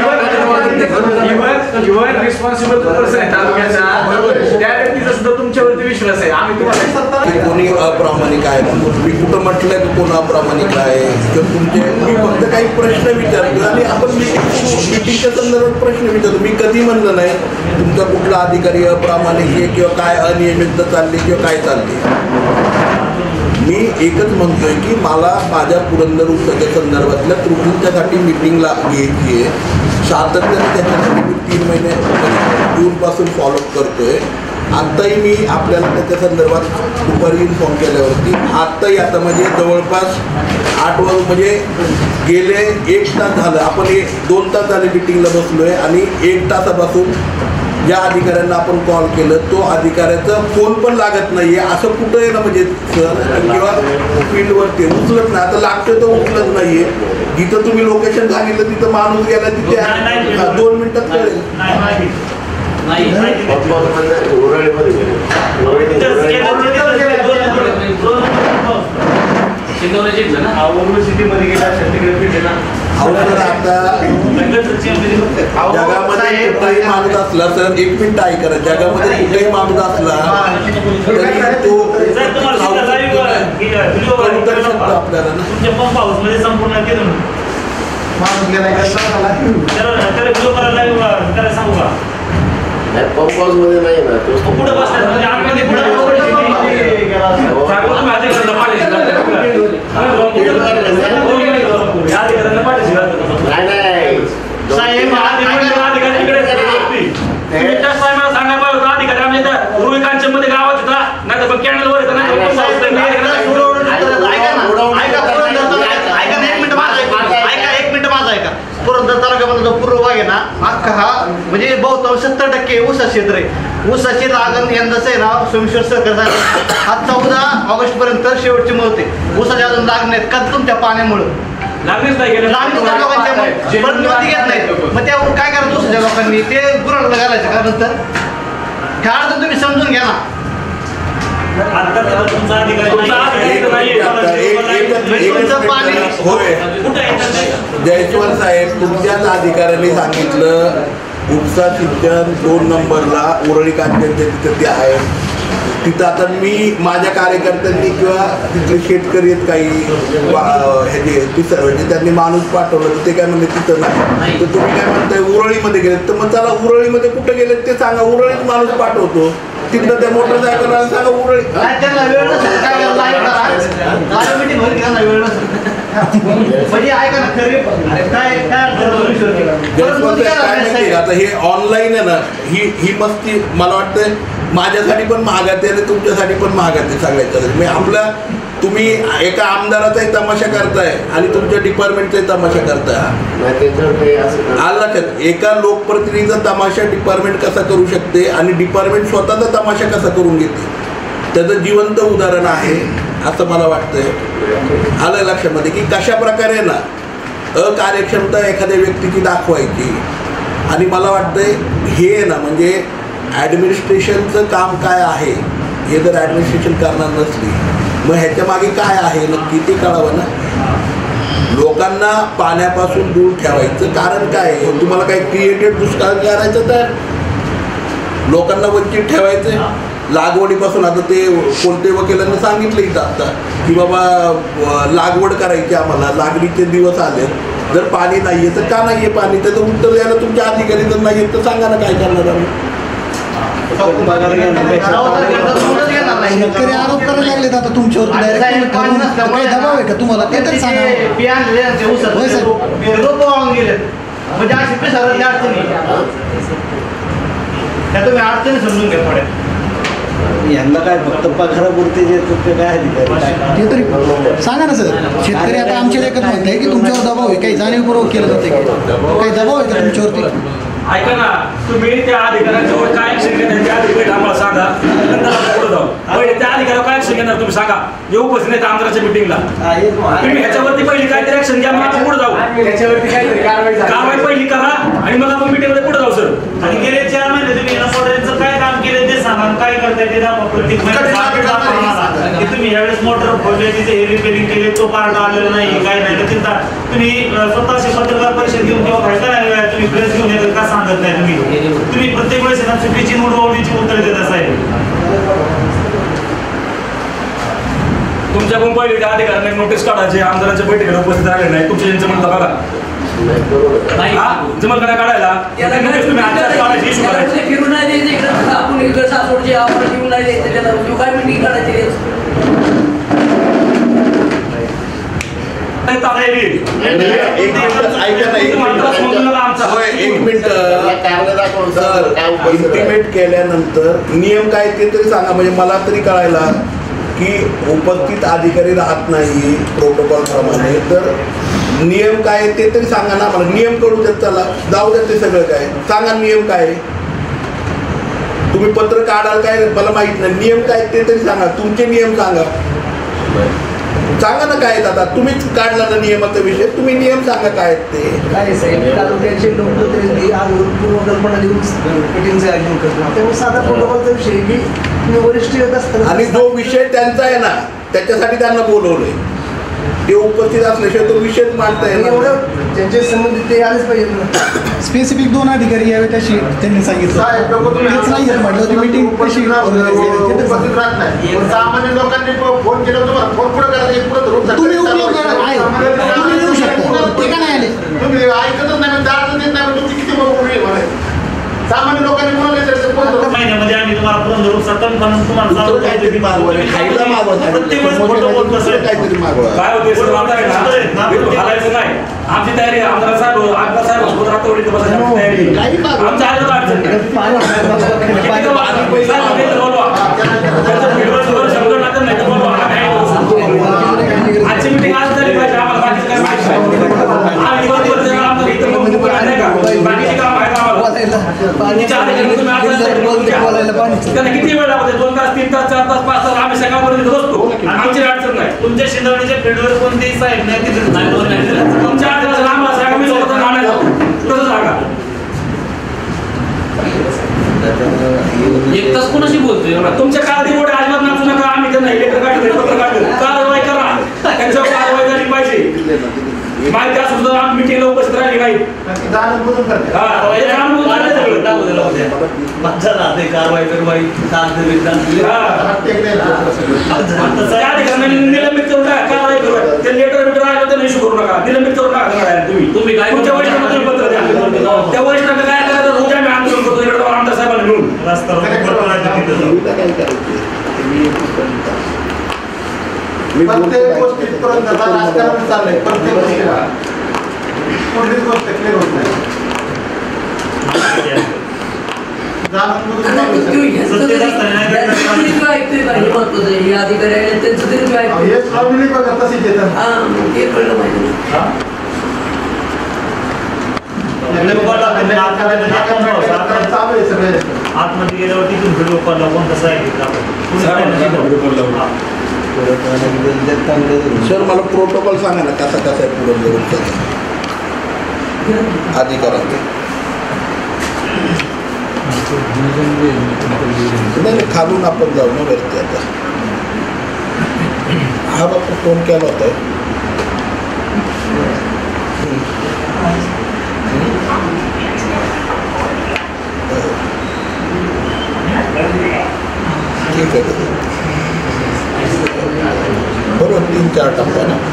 रिस्पॉन्सिबल पर्सन आहे तालुक्याचा, त्या व्यक्तीचा सुद्धा तुमच्यावरती विश्वास आहे. आम्ही तुम्हाला कोणी अप्रामाणिक आहे म्हणून मी कुठं म्हटलं की कोण अप्रामाणिक आहे तर तुमचे मी फक्त काही प्रश्न विचारतो आणि आपण मिटिंगच्या संदर्भात प्रश्न विचारतो. मी कधी म्हणलं नाही तुमचा कुठला अधिकारी अप्रामाणिक आहे किंवा काय अनियमितता चालली किंवा काय चालली. मी एकच म्हणतोय की मला माझ्या पुरंदर उपसाच्या संदर्भातल्या त्रुटींच्यासाठी मिटिंगला घ्यायची आहे. सातत्याने त्याच्यासाठी मी तीन महिने जूनपासून फॉलोअप करतोय. आत्ताही मी आपल्याला त्याच्या संदर्भात दुपारी इन्फॉर्म केल्यावरती आत्ताही आता म्हणजे जवळपास आठ वर म्हणजे गेले एक तास झालं आपण एक दोन तास झाले मिटिंगला बसलो आहे आणि एक तासापासून ज्या अधिकाऱ्यांना आपण कॉल केलं तो अधिकाऱ्याचा फोन पण लागत नाही आहे. असं कुठं आहे ना म्हणजे सर किंवा फील्डवरती उचलत नाही. आता लागतं तर उचलत नाही आहे. जिथं तुम्ही लोकेशन सांगितलं तिथं माणूस गेला तिथे दोन मिनिटात कळेल. सिटीमध्ये गेला तिकडे फिरले ना. आता जगामध्ये कुठलाही माणूस असला तर एक मिनिट ऐका ना, जगामध्ये कुठलाही माणूस असला तरी तो करू शकतो आपल्याला ना. तुमच्या पंप हाऊस मध्ये संपूर्ण केलं माणूस गेला त्याला सांगू का पंप हाऊस मध्ये नाही ना तो पुढे बसला म्हणजे आतमध्ये पुढे मध्ये गावात होता नाही तर कॅनल वर येतं नाही पुरंदर तालुक्यामध्ये जो पूर्व भाग आहे ना अख्खा हा म्हणजे बहुतांश सत्तर टक्के ऊसा क्षेत्र आहे. ऊसाची लागण यंदाच आहे ना सोमेश्वर सहकार हा चौदा ऑगस्ट पर्यंत शेवटची मुहूर्त आहे. ऊसाच्या अजून लागणे आहेत का तुमच्या पाण्यामुळे लागणेच नाही गेलं लागणीच्या लोकांच्या परत घेत नाही. मग त्यावर काय करायचं ऊसाच्या लोकांनी ते गुरांना घालायचं का नंतर ह्या अर्थ तुम्ही समजून घ्या ना. जयस्वाल साहेब तुमच्याच अधिकाऱ्यांनी सांगितलं उपसा सिंचन दोन नंबरला उरळी कांद्याच्या तिथे ते आहे तिथं आता मी माझ्या कार्यकर्त्यांनी किंवा तिथले शेतकरी आहेत काही वा- ह्याचे तिसरं म्हणजे त्यांनी माणूस पाठवलं तर ते काय म्हणले तिथं नाही, तर तुम्ही काय म्हणताय उरळीमध्ये गेलेत, तर मग त्याला उरळीमध्ये कुठं गेलेत ते सांगा, उरळीत माणूस पाठवतो, तिथं त्या मोटरसायकलला सांगा उरळी. त्यांना वेळ नसेल काय करायला लाईव्ह करा, लाईव्ह मीटिंग होईल त्यांना वेळ नसेल म्हणजे ऐका ना खरी काय काय गैरसमज काय माहिती आहे आता हे ऑनलाईन आहे ना, ही ही मस्ती मला वाटतं माझ्यासाठी पण महागात आहे आणि तुमच्यासाठी पण महागात आहे सगळ्याच्या. म्हणजे आपल्या तुम्ही एका आमदाराचाही तमाशा करताय आणि तुमच्या डिपार्टमेंटचाही तमाशा करताय. आलं लक्षात, एका लोकप्रतिनिधीचा तमाशा डिपार्टमेंट कसा करू शकते आणि डिपार्टमेंट स्वतःचा तमाशा कसा करून घेते, त्याचं जिवंत उदाहरण आहे असं मला वाटतंय. आलं लक्षामध्ये की कशा प्रकारे ना अकार्यक्षमता एखाद्या व्यक्तीची दाखवायची. आणि मला वाटतंय हे ना म्हणजे ॲडमिनिस्ट्रेशनचं काम काय आहे हे जर ॲडमिनिस्ट्रेशन करणार नसली मग ह्याच्या मागे काय आहे नक्की ते कळावं ना. लोकांना पाण्यापासून दूर ठेवायचं कारण काय आहे, तुम्हाला काही क्रिएटेड दुष्काळ करायचं तर लोकांना वंचित ठेवायचं. लागवडीपासून आता ते कोणते वकिलांनी सांगितलं इथं आता की बाबा लागवड करायची आम्हाला, लागणीचे दिवस आले, जर पाणी नाही आहे तर का नाही आहे पाणी, त्याचं उत्तर द्यायला तुमच्या अधिकारी जर नाही आहेत तर सांगा ना काय करणार आम्ही. शेतकरी आरोप करायला लागलेत आता तुमच्यावर डायरेक्ट, काही दबाव आहे का तुम्हाला ते तर सांगा. म्हणजे अशी पिसाळ्यातली अडचणी त्या तुम्ही अडचणी समजून घ्या थोड्या. यांना काय फक्त पगारापुरते जे ते काय अधिकारी ते तरी सांगा ना सर. शेतकरी आता आमच्या लेखत म्हणत आहे की तुमच्यावर दबाव आहे, काही जाणीवपूर्वक केलं जाते काही दबाव आहे का तुमच्यावरती? ऐका ना, तुम्ही त्या अधिकाऱ्यांजवळ काय ऍक्शन घेणार त्या अधिकारी आम्हाला सांगा, नंतर आपण पुढे जाऊ. पहिले त्या अधिकाऱ्यावर काय ऍक्शन घेणार तुम्ही सांगा, येऊ उपस्थित नाही आमदाराच्या मिटिंगला. तुम्ही ह्याच्यावरती पहिली काहीतरी ऍक्शन घ्या, मग आपण पुढे जाऊ. त्याच्यावरती काहीतरी कारवाई कारवाई पहिली करा आणि मग आपण मिटिंगमध्ये पुढे जाऊ सर. आणि गेले चार महिने तुम्ही मोटरचं काय काम केलं ते सांगा, काय करताय ते दाखवा. प्रत्येक महिन्यात तुम्ही यावेळेस मोटर फोडले, तिथे हे रिपेरिंग केले, तो पार्ट आलेला नाही, काय नाही. चिंता तुम्ही स्वतःशी पत्रकार परिषद घेऊन किंवा काय करायला तुम्ही प्रेस घेऊन येतात का सांगत नाही तुम्ही. तुम्ही प्रत्येक वेळेस चुकीची नोडवडीची उत्तर देत असाय. तुमच्याकडून पहिले त्या अधिकाऱ्यांना नोटीस काढायची, आमदारांच्या बैठकीला उपस्थित राहिले नाही, तुमच्या यांचं म्हणता बघा जमल करा काढायला फिरून नाही द्यायचं, आपण इकडे सासवडचे आपण फिरून नाही द्यायचं, त्याला काय मिटिंग काढायची. एक मिनिट सर, इंटिमेट केल्यानंतर नियम काय ते तरी सांगा, म्हणजे मला तरी कळायला की उपस्थित अधिकारी राहत नाही प्रोटोकॉल प्रमाणे, तर नियम काय ते तरी सांगा ना मला. नियम कळू देत त्याला जाऊ देत ते सगळं काय सांगा, नियम काय तुम्ही पत्र काढाल काय मला माहित नाही, नियम काय ते तरी सांगा, तुमचे नियम सांगा सांगा ना काय. आता तुम्हीच काढला ना नियमाचा विषय, तुम्ही नियम सांगा काय ते. काय साहेब तालुक्याचे लोक तरी अगोदर पूर्वकल्पना देऊन मिटिंगचे आयोजन करतात, त्यामुळे साधा प्रोटोकॉलचा विषय की तुम्ही वरिष्ठ येत असतात आणि जो विषय त्यांचा आहे ना त्याच्यासाठी त्यांना बोलवलंय, ते उपस्थित असल्याशिवाय तो विषयच मांडता येणार. एवढं ज्यांचे संबंधित ते आलेच पाहिजेत ना. स्पेसिफिक दोन अधिकारी यावेत अशी त्यांनी सांगितलं, तेच नाही येत म्हटलं ती मीटिंग कशी उपस्थित राहत नाही. सामान्य लोकांनी फोन केला तुम्हाला फोन पुढे करायचं पुढे धरून तुम्ही उपयोग आहे, तुम्ही येऊ शकता, ते का नाही आले? तुम्ही ऐकतच नाही, दाद देत नाही, तुमची किती बरोबर आहे. सामान्य लोकांनी बोलले महिन्यामध्ये आम्ही तुम्हाला पुरंदर उपसटन म्हणून तुम्हाला चालू काहीतरी मागवा, खायला मागवा, प्रत्येक वेळेस खोटं बोलतो सर. काहीतरी मागवा. काय होते सर, हालायचं नाही. आमची तयारी आमदार साहेब आमदार साहेब सोबत रात्रवडीत बसायची तयारी आमच्या आलं अडचण नाही. आजची मिटिंग आज झाली पाहिजे, आम्हाला बाकीचं काय माहिती बाकीची काम आहेत आम्हाला. त्यांना किती वेळ लागते, दोन तास तीन तास चार तास पाच तास आम्ही सकाळपर्यंत बसतो, आमची अडचण नाही. तुमच्या शिंदवडीच्या फील्डवर कोणतेही साहेब नाही तिथे तुमच्या अडचण आम्हाला सांगा, मी स्वतः आणायला तसं सांगा. एक तास कोणाशी बोलतोय तुमच्या काळजी मोठे अजिबात नाचू नका. आम्ही त्यांना इलेक्ट्रिक काढतो पत्र काढतो, कारवाई करा, त्यांच्यावर कारवाई झाली पाहिजे. माहिती असं सुद्धा आम्ही मिटिंगला उपस्थित राहिले झाली माहीत जाणून बुजून करते हा हे जाणून बुजून झालं सगळं. टाकू दिला होत्या माणसाला ते कारवाई करवाई कागद बिगद हा. त्या ठिकाणी निलंबित करून टाका, कारवाई करू. ते लेटर बिटर आलं तर इश्यू करू नका, निलंबित करून टाका तुम्ही. तुम्ही काय तुमच्या वरिष्ठांना तुम्ही पत्र द्या. त्या वरिष्ठांना काय करायचं रोज आम्ही आंदोलन करतो इकडे आमदार साहेबांना मिळून रस्ता रोको प्रत्येक गोष्टीत पुरंदरला राजकारण चाललंय. प्रत्येक गोष्टीला कुठलीच गोष्ट क्लिअर होत नाही. जाणून बुजून चालू आहे. हे श्रावणी बघा तशीच येतात. चालू आहे सगळे. आतमध्ये गेल्यावर तिथून व्हिडिओ कॉल लावून कसं आहे सर मला प्रोटोकॉल सांगा ना कसा कसा आहे पुरंदर अधिकारांचा. नाही नाही, खालून आपण जाऊ ना वरती. आता हा बापू फोन केला होता ठीक आहे बरोबर. तीन चार टप्पा ना.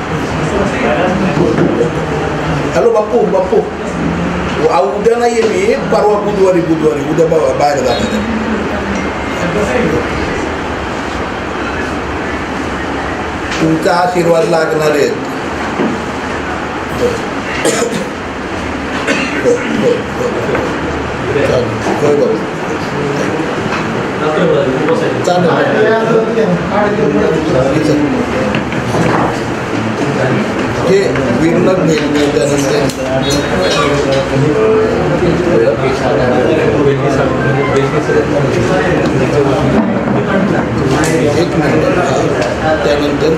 हॅलो बापू बापू उद्या नाही आहे मी, परवा बुधवारी बुधवारी उद्या बाहेर जाणार आहे. तुमचा आशीर्वाद लागणार आहेत. होय बाबू हे विरनक घेतले त्यानंतर एक मिनिट त्यानंतर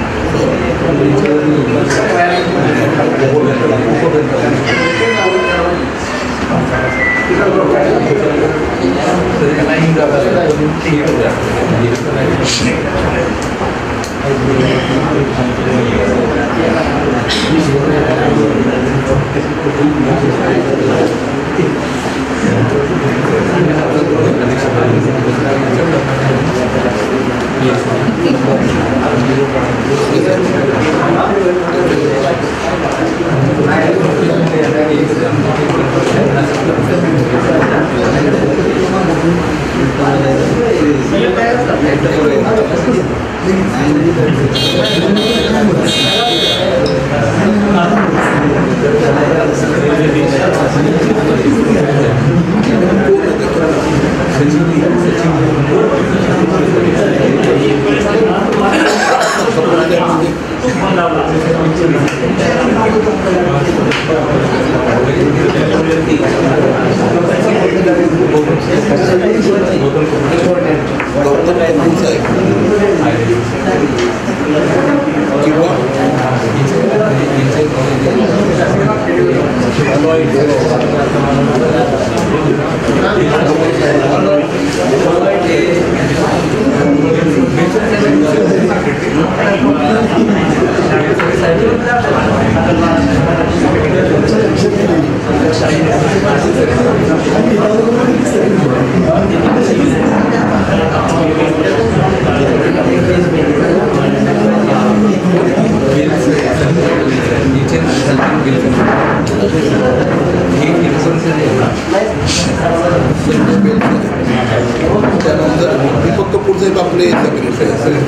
त्यानंतर दीपक कपूर साहेब आपले सेक्रेटरी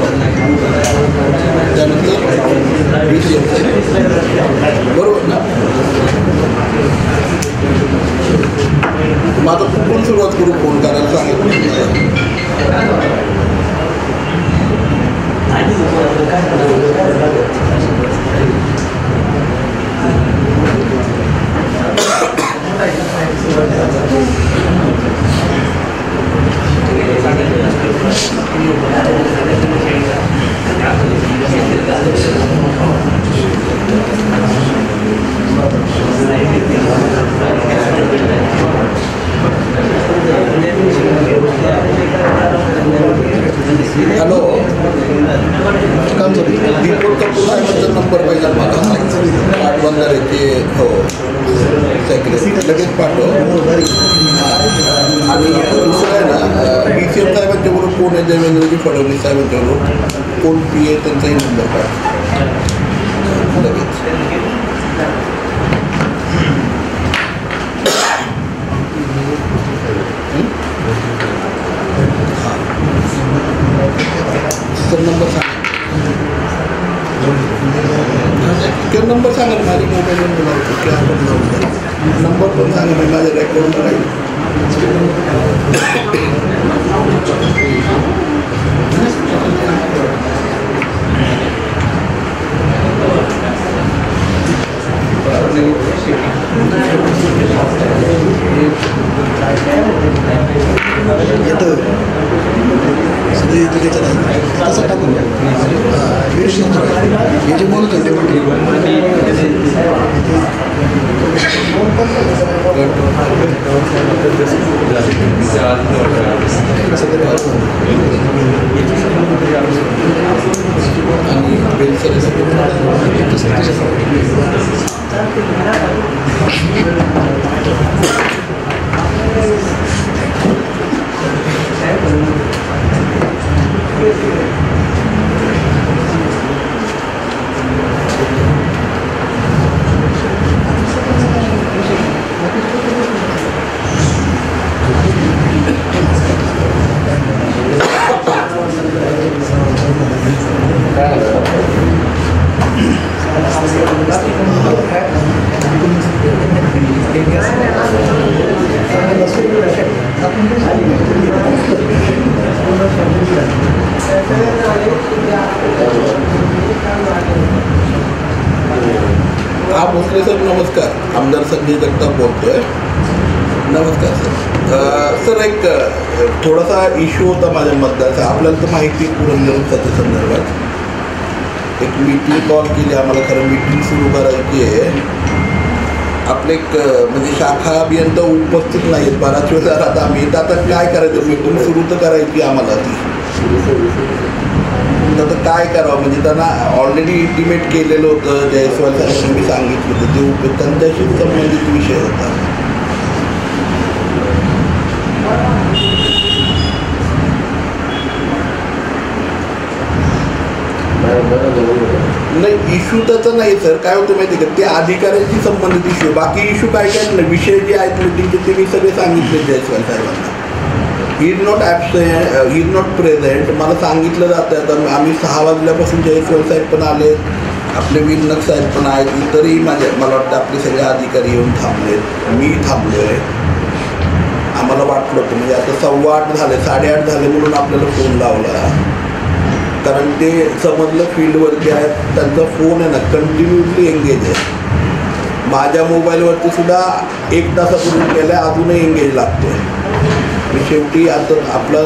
त्यानंतर बी सी एम साहेब बरोबर ना. मग आता कुठून सुरुवात करू फोन करायला सांगितलं. हो सेक्रेटरी लगेच पाठव. आणि दुसरं आहे ना डी सी एम साहेबांच्या बरोबर कोण आहे देवेंद्रजी फडणवीस साहेबांच्या बरोबर कोण पी आहे त्यांचाही नंबर पाठव लगेच. सर नंबर सांगा किंवा नंबर सांगा माझ्या मोबाईलवर लावतो किंवा आपण लावतो नंबर पण सांगा मी माझ्या रेकॉर्डवर राहील. येतं सगळे येतं त्याच्यात तसं टाकून हे जे बोलत होते हा भोसले सर नमस्कार. आमदार संजय जगताप बोलतोय. नमस्कार सर. सर एक थोडासा इश्यू होता माझ्या मतदाराचा. आपल्याला तर माहिती पुरंदर त्याच्या संदर्भात एक मीटिंग कॉल केली आम्हाला. खरं मीटिंग सुरू करायची आहे. आपले एक म्हणजे शाखा अभियंता उपस्थित नाहीत बराच वेळ झाला. आता आम्ही आता काय करायचं मीटिंग सुरू तर करायची आम्हाला ती. आता काय करावं म्हणजे त्यांना ऑलरेडी इंटिमेट केलेलं होतं जयस्वाल साहेबांनी सांगितलं होतं ते उप त्यांच्याशी संबंधित विषय होता. नाही इश्यू त्याचा नाही सर. काय होतं माहिती आहे का ते अधिकाऱ्यांशी संबंधित इश्यू. बाकी इश्यू काय काय नाही. विषय जे आहेत मीटिंगचे ते मी सगळे सांगितले जयस्वाल साहेबांना. He is not absent he is not present. मला सांगितलं जातं आता आम्ही सहा वाजल्यापासून जयस्वाल साहेब पण आले आपले विनक साहेब पण आहेत इतरही माझ्या मला वाटतं आपले सगळे अधिकारी येऊन थांबलेत. मी थांबलो आहे. आम्हाला वाटलं होतं म्हणजे आता सव्वा आठ झाले साडेआठ झाले म्हणून आपल्याला फोन लावला. कारण ते समजलं फील्डवरती आहेत त्यांचा फोन आहे ना कंटिन्युअसली एंगेज आहे. माझ्या मोबाईलवरती सुद्धा एक तासापूर्वी केलं आहे अजूनही एंगेज लागतो आहे. शेवटी आता आपला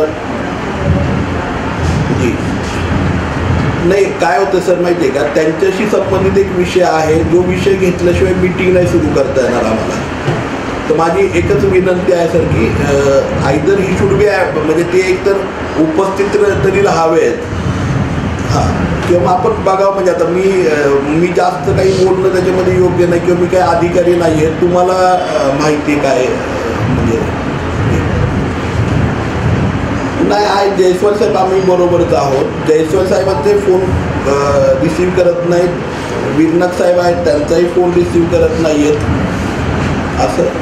जी नाही काय होतं सर माहिती आहे का त्यांच्याशी संबंधित एक विषय आहे जो विषय घेतल्याशिवाय मीटिंग नाही सुरू करता येणार आम्हाला. तर माझी एकच विनंती आहे सर की आयदर ही शुड बी म्हणजे ते एकतर उपस्थित तरी हवेत. हां किंवा आपण बघावं म्हणजे आता मी मी जास्त काही बोलणं त्याच्यामध्ये योग्य नाही किंवा मी काही अधिकारी नाही आहे. तुम्हाला माहिती काय म्हणजे नाही आहे जयस्वाल साहेब आम्ही बरोबरच आहोत. जयस्वाल साहेबांचे फोन रिसीव करत नाहीत. विरनाथ साहेब आहेत त्यांचाही फोन रिसीव करत नाही आहेत असं.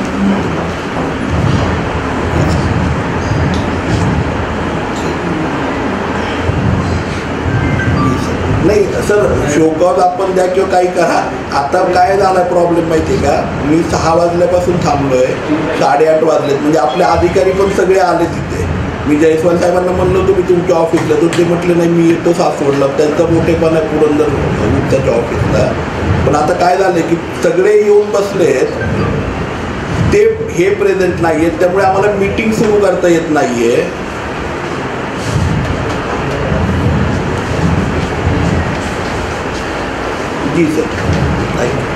नाही सर शोकॉज आपण द्या किंवा काही करा. आता काय झाला प्रॉब्लेम माहिती आहे का मी सहा वाजल्यापासून थांबलो आहे साडेआठ वाजलेत म्हणजे आपले अधिकारी पण सगळे आले तिथे. मी जयस्वाल साहेबांना म्हणलं होतं मी तुमच्या ऑफिसला तर ते म्हटले नाही मी येतो सासवडला. त्यांचा मोठेपणा आहे पुरंदर गुप्ताच्या ऑफिसला. पण आता काय झालं की सगळे येऊन बसले आहेत ते हे प्रेझेंट नाही आहेत त्यामुळे आम्हाला मीटिंग सुरू करता येत नाही आहे. जी सर थँक्यू.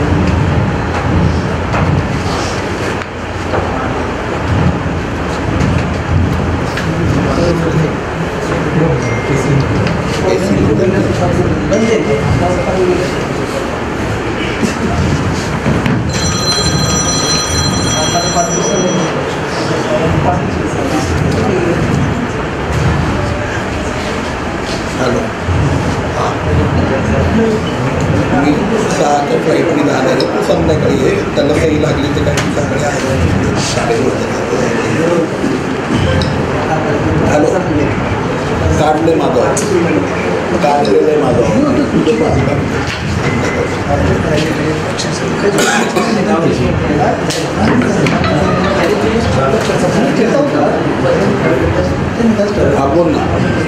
हॅलो मी सहाच्या फ्लाईटने जाणार आहे तू संध्याकाळी आहे त्याला काही लागली तर काही सकाळी आहे शाळेवर हॅलो काढले माझं काढलेलं आहे माझं हा बोल ना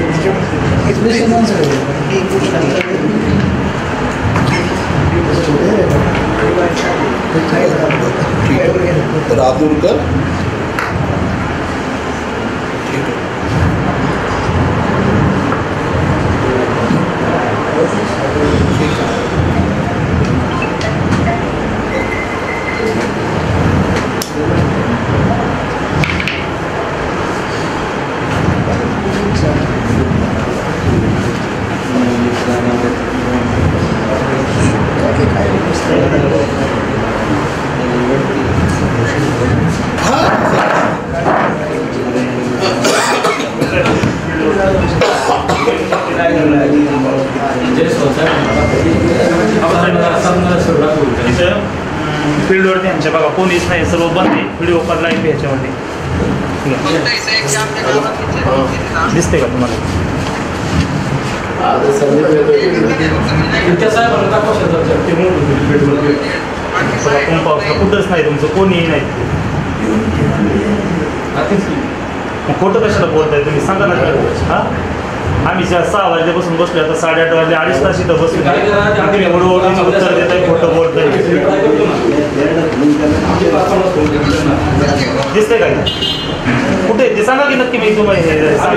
राजूरकर फील्डवरती आमच्या बघा कोणीच नाही, सर्व बंद आहे. व्हिडिओ कॉल लाईव्ह ह्याच्यामध्ये दिसते का तुम्हाला? कुठंच नाही तुमचं, कोणीही नाही. मग खोटं कशाला बोलताय तुम्ही, सांगा ना. हा आम्ही ज्या सहा वाजल्यापासून बसलो, आता साडेआठ वाजले, अडीच तास इथं बसलो. तुम्ही उत्तर देताय, खोटं बोलताय. दिसतंय काय कुठे ते सांगा की नक्की. मी तुम्हाला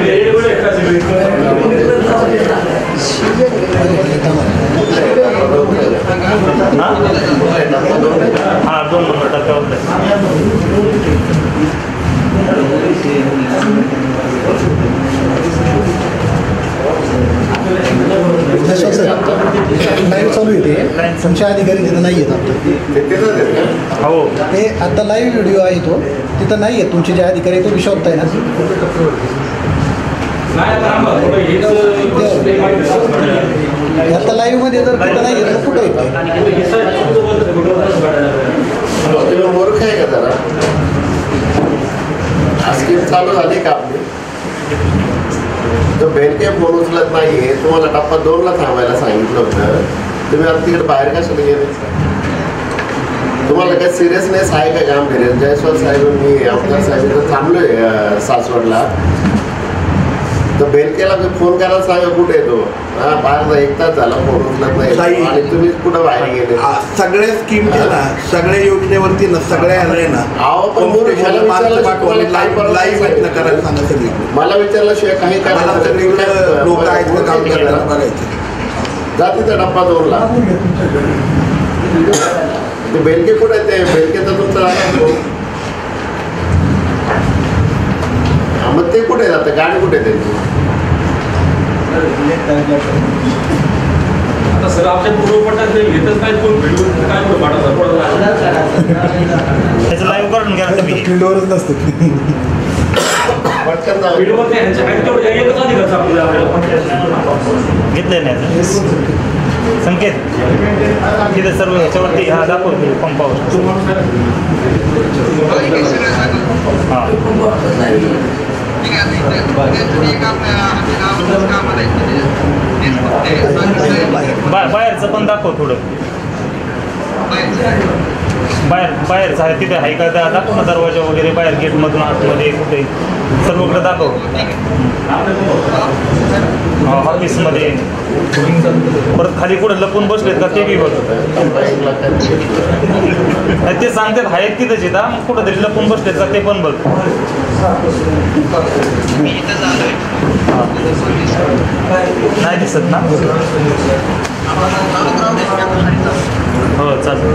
हा दोन नंबर टक्क्यावर लाईव्ह चालू आहे ते, तुमच्या अधिकारी तिथं नाही आहेत. हो ते आता लाईव्ह व्हिडिओ आहे तो, तिथं नाही आहे. तुमचे जे अधिकारी तो शोधताय ना, आता लाईव्ह मध्ये जर तिथं नाही आहे तर कुठं येतं? मूर्ख आहे का जरा? स्कीम चालू झाली का आपली? तो बेलके फोन उचलत नाहीये, तुम्हाला टप्पा दोनला थांबायला सांगितलं होतं, तुम्ही आता तिकडे बाहेर कशाला गेले? तुम्हाला काय सिरियसनेस आहे का काम करेल? जयस्वाल साहेब मी आमदार साहेब इथं थांबलोय सासवडला, तर बेलकेला फोन करायला सांगा कुठे येतो. हा बाहेर एक तास झाला फोन उचलत नाही आणि तुम्ही कुठं बाहेर गेले? सगळ्या स्कीम ना, सगळ्या योजनेवरती ना, सगळ्या आलंय ना. करायला सांगा सगळी. मला विचारल्याशिवाय काही करायला सगळीकडे लोक आहेत ना काम करायला बघायचं. जा तिथं डप्पा दोनला. ते बेलके कुठे आहे? ते बेलकेचा तुमचा मग ते कुठे जातं? गाडी कुठे त्यांची? आता सर आमच्या पूर्वपटात घेतच नाही, कोण व्हिडिओ काय कुठं पाठवतात? त्याचं लाईव्ह करून घ्या तुम्ही. फील्डवरच नसतं. घेतले नाही संकेत तिथे सर्व ह्याच्यावरती हा दाखवतो पंपावर. हां बाहेरचं पण दाखव थोडं. बाहेर बाहेरचं आहे तिथे आहे का दाखव ना, दरवाजा वगैरे बाहेर गेटमधून आतमध्ये कुठे सर्वकडे दाखव. ऑफिसमध्ये परत खाली कुठे लपून बसलेत का ते बी बघ. ते सांगतात आहेत तिथेच येतात, मग कुठं तरी लपून बसलेत का ते पण बघ. नाही दिसत ना? हो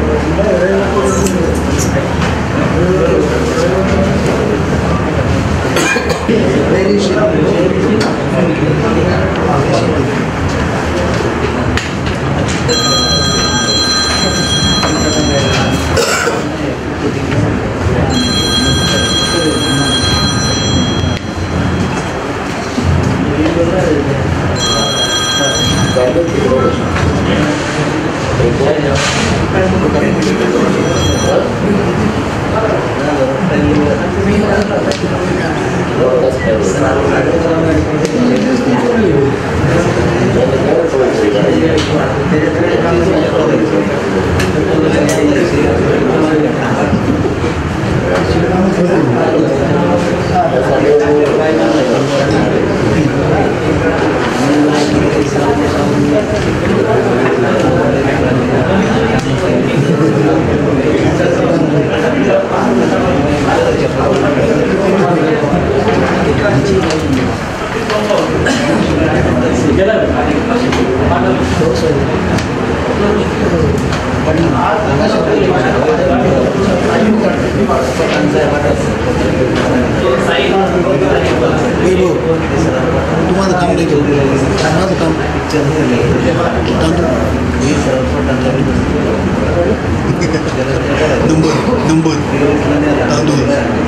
तुम्हाला काम नाही माझं काम नंबर नंबर तांदूळ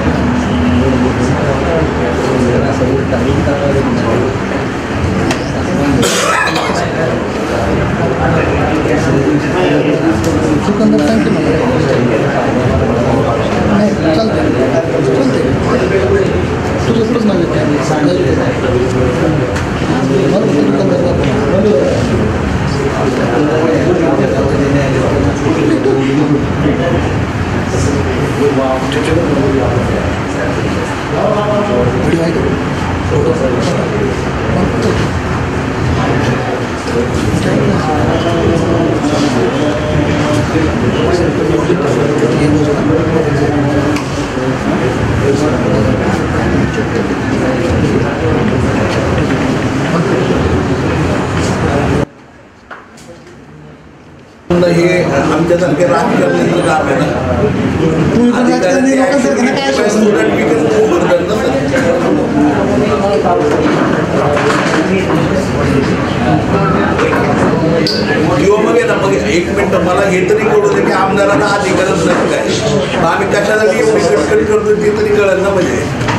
दुकानदार सांगते नाही चालते चालते तुझं पुढंच नाव येते हे आमच्यासारखे राजकारणी काम आहे ना किंवा मग ना मग एक मिनिट मला हे तरी कळू दे की आमदारांना अधिकारच नाही काय आम्ही कशासाठी एवढी कटकट करतो ते तरी कळलं ना. म्हणजे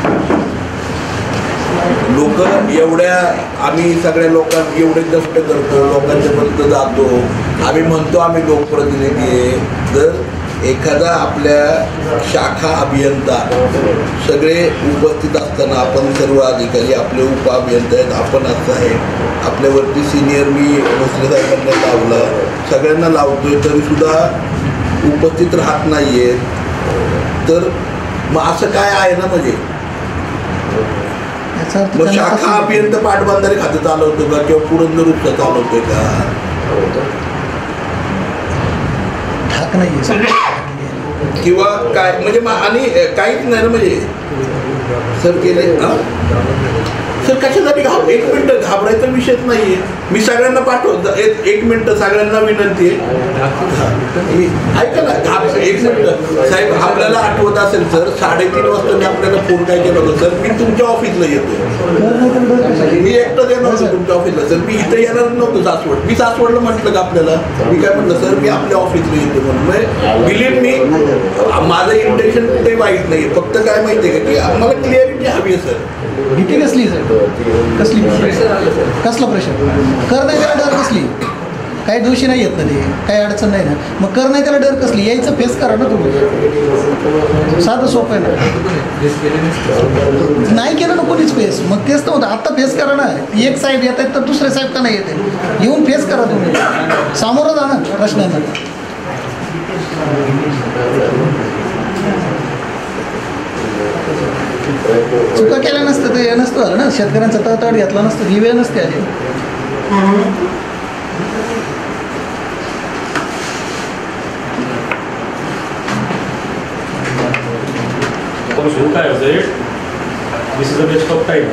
लोक एवढ्या आम्ही सगळ्या लोकांना एवढे कष्ट करतो लोकांच्यापर्यंत जातो आम्ही म्हणतो आम्ही लोकप्रतिनिधी आहे. जर एखादा आपल्या शाखा अभियंता सगळे उपस्थित असताना आपण सर्व अधिकारी आपले उप अभियंता आहेत आपण असं आहे आपल्यावरती सिनियर मी भोसले साहेबांना लावलं सगळ्यांना लावतोय तरीसुद्धा उपस्थित राहत नाही आहेत तर मग असं काय आहे ना. म्हणजे मग शाखा अभियंता पाटबंधारे खातं चालवतो का किंवा पुरंदर उपसा चालवतोय का ठाक नाही किंवा काय म्हणजे आणि काहीच नाही ना. म्हणजे सर केले सर कशासाठी घाब एक मिनिट घाबरायचा विषयच नाहीये. मी सगळ्यांना पाठवतो एक एक मिनिट सगळ्यांना विनंती आहे मी ऐका ना घाब एक मिनिट साहेब आपल्याला आठवत असेल सर साडेतीन वाजता मी आपल्याला फोन काय केला होता सर मी तुमच्या ऑफिसला येतो मी एकटंच येणार होतो तुमच्या ऑफिसला सर मी इथं येणार नव्हतो सासवड मी सासवडला म्हटलं का आपल्याला मी काय म्हटलं सर मी आपल्या ऑफिसला येतो म्हणून बिलीव्ह मी माझं इंटेन्शन कुठे वाईट नाही फक्त काय माहिती आहे का की मला क्लिअरिटी हवी आहे सर. भीती कसली सर कसली कसला प्रेशर कर नाही त्याला डर कसली काही दोषी नाही येत ना ते काही अडचण नाही ना मग कर नाही त्याला डर कसली यायचं फेस करा ना तुम्ही साधं सोपं आहे ना नाही केलं ना कोणीच फेस मग तेच तर होतं आत्ता फेस करा ना एक साहेब येत आहेत तर दुसरे साहेब का नाही येते येऊन फेस करा तुम्ही सामोरं जा ना प्रश्नांना. चुका केल्या नसतं तर हे नसतं आलं ना शेतकऱ्यांचा तळतळ घेतला नसतं ही वेळ नसते आली. काय होतं this is the best of time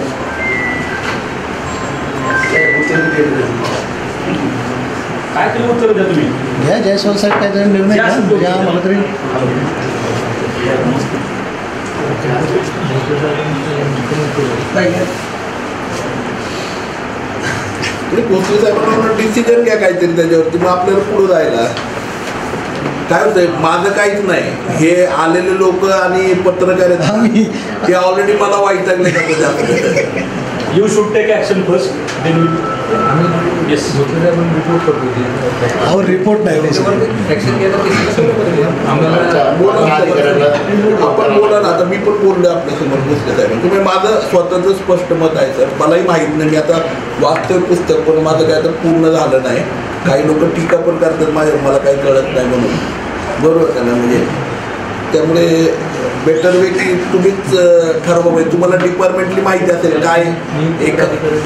काय तरी उत्तर द्या तुम्ही. घ्या जयस्वाल साहेब काहीतरी निर्णय घ्या म्हणजे आम्हाला तरी भोसले साहेबांना डिसिजन घ्या काहीतरी त्याच्यावरती, मग आपल्याला पुढे जायला काय होतंय. माझं काहीच नाही, हे आलेले लोक आणि पत्रकार आहेत ते ऑलरेडी मला वैतागले जास्त. You should take action first then yes. Report करतो अहो रिपोर्ट नाही आपण बोला ना. आता मी पण बोललो आपल्यासमोर भोसले साहेब, तुम्ही माझं स्वतःचं स्पष्ट मत आहे सर. मलाही माहीत नाही, मी आता वाचतोय पुस्तक पण माझं काय तर पूर्ण झालं नाही. काही लोक टीका पण करतात माझ्या, मला काही कळत नाही म्हणून. बरोबर का ना. म्हणजे त्यामुळे बेटर वे की तुम्हीच ठरवा. म्हणजे तुम्हाला डिपार्टमेंटली माहिती असेल काय एक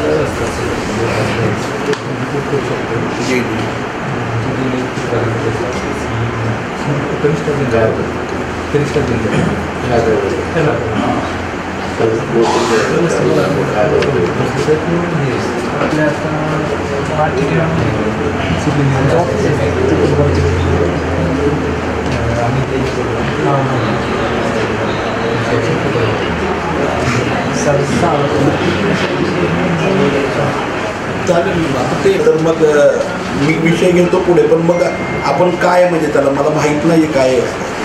चालेल आता ते तर मग मी विषय घेतो पुढे. पण मग आपण काय म्हणजे त्याला मला माहीत नाही आहे काय आहे.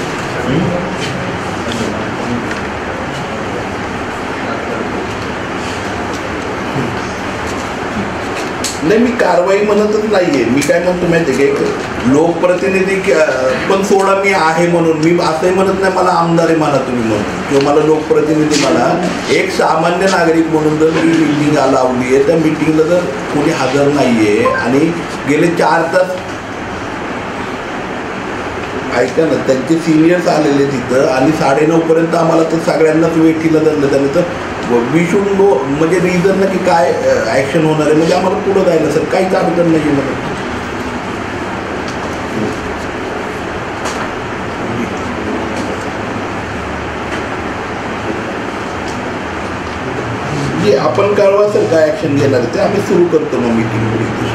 नाही मी कारवाई म्हणतच नाहीये. मी काय म्हणतो माहिती आहे की लोकप्रतिनिधी पण सोडा, मी आहे म्हणून मी असंही म्हणत नाही मला आमदार आहे म्हणा तुम्ही म्हणून, किंवा मला लोकप्रतिनिधी म्हणा. एक सामान्य नागरिक म्हणून जर मी मिटिंग लावली आहे, त्या मिटिंगला जर कोणी हजर नाहीये आणि गेले चार तास ऐका ना त्यांचे सिनियर्स आलेले तिथं आणि साडेनऊ पर्यंत आम्हाला तर सगळ्यांनाच वेठीला धरलं त्याने. तर वी शुड नो म्हणजे रिझन ना की काय ॲक्शन होणार आहे. म्हणजे आम्हाला पुढं जायला सर काहीच अडचण नाही आहे मला. जे आपण कळवा सर काय ॲक्शन घेणार आहे ते आम्ही सुरू करतो मग मीटिंग पुढे तशी.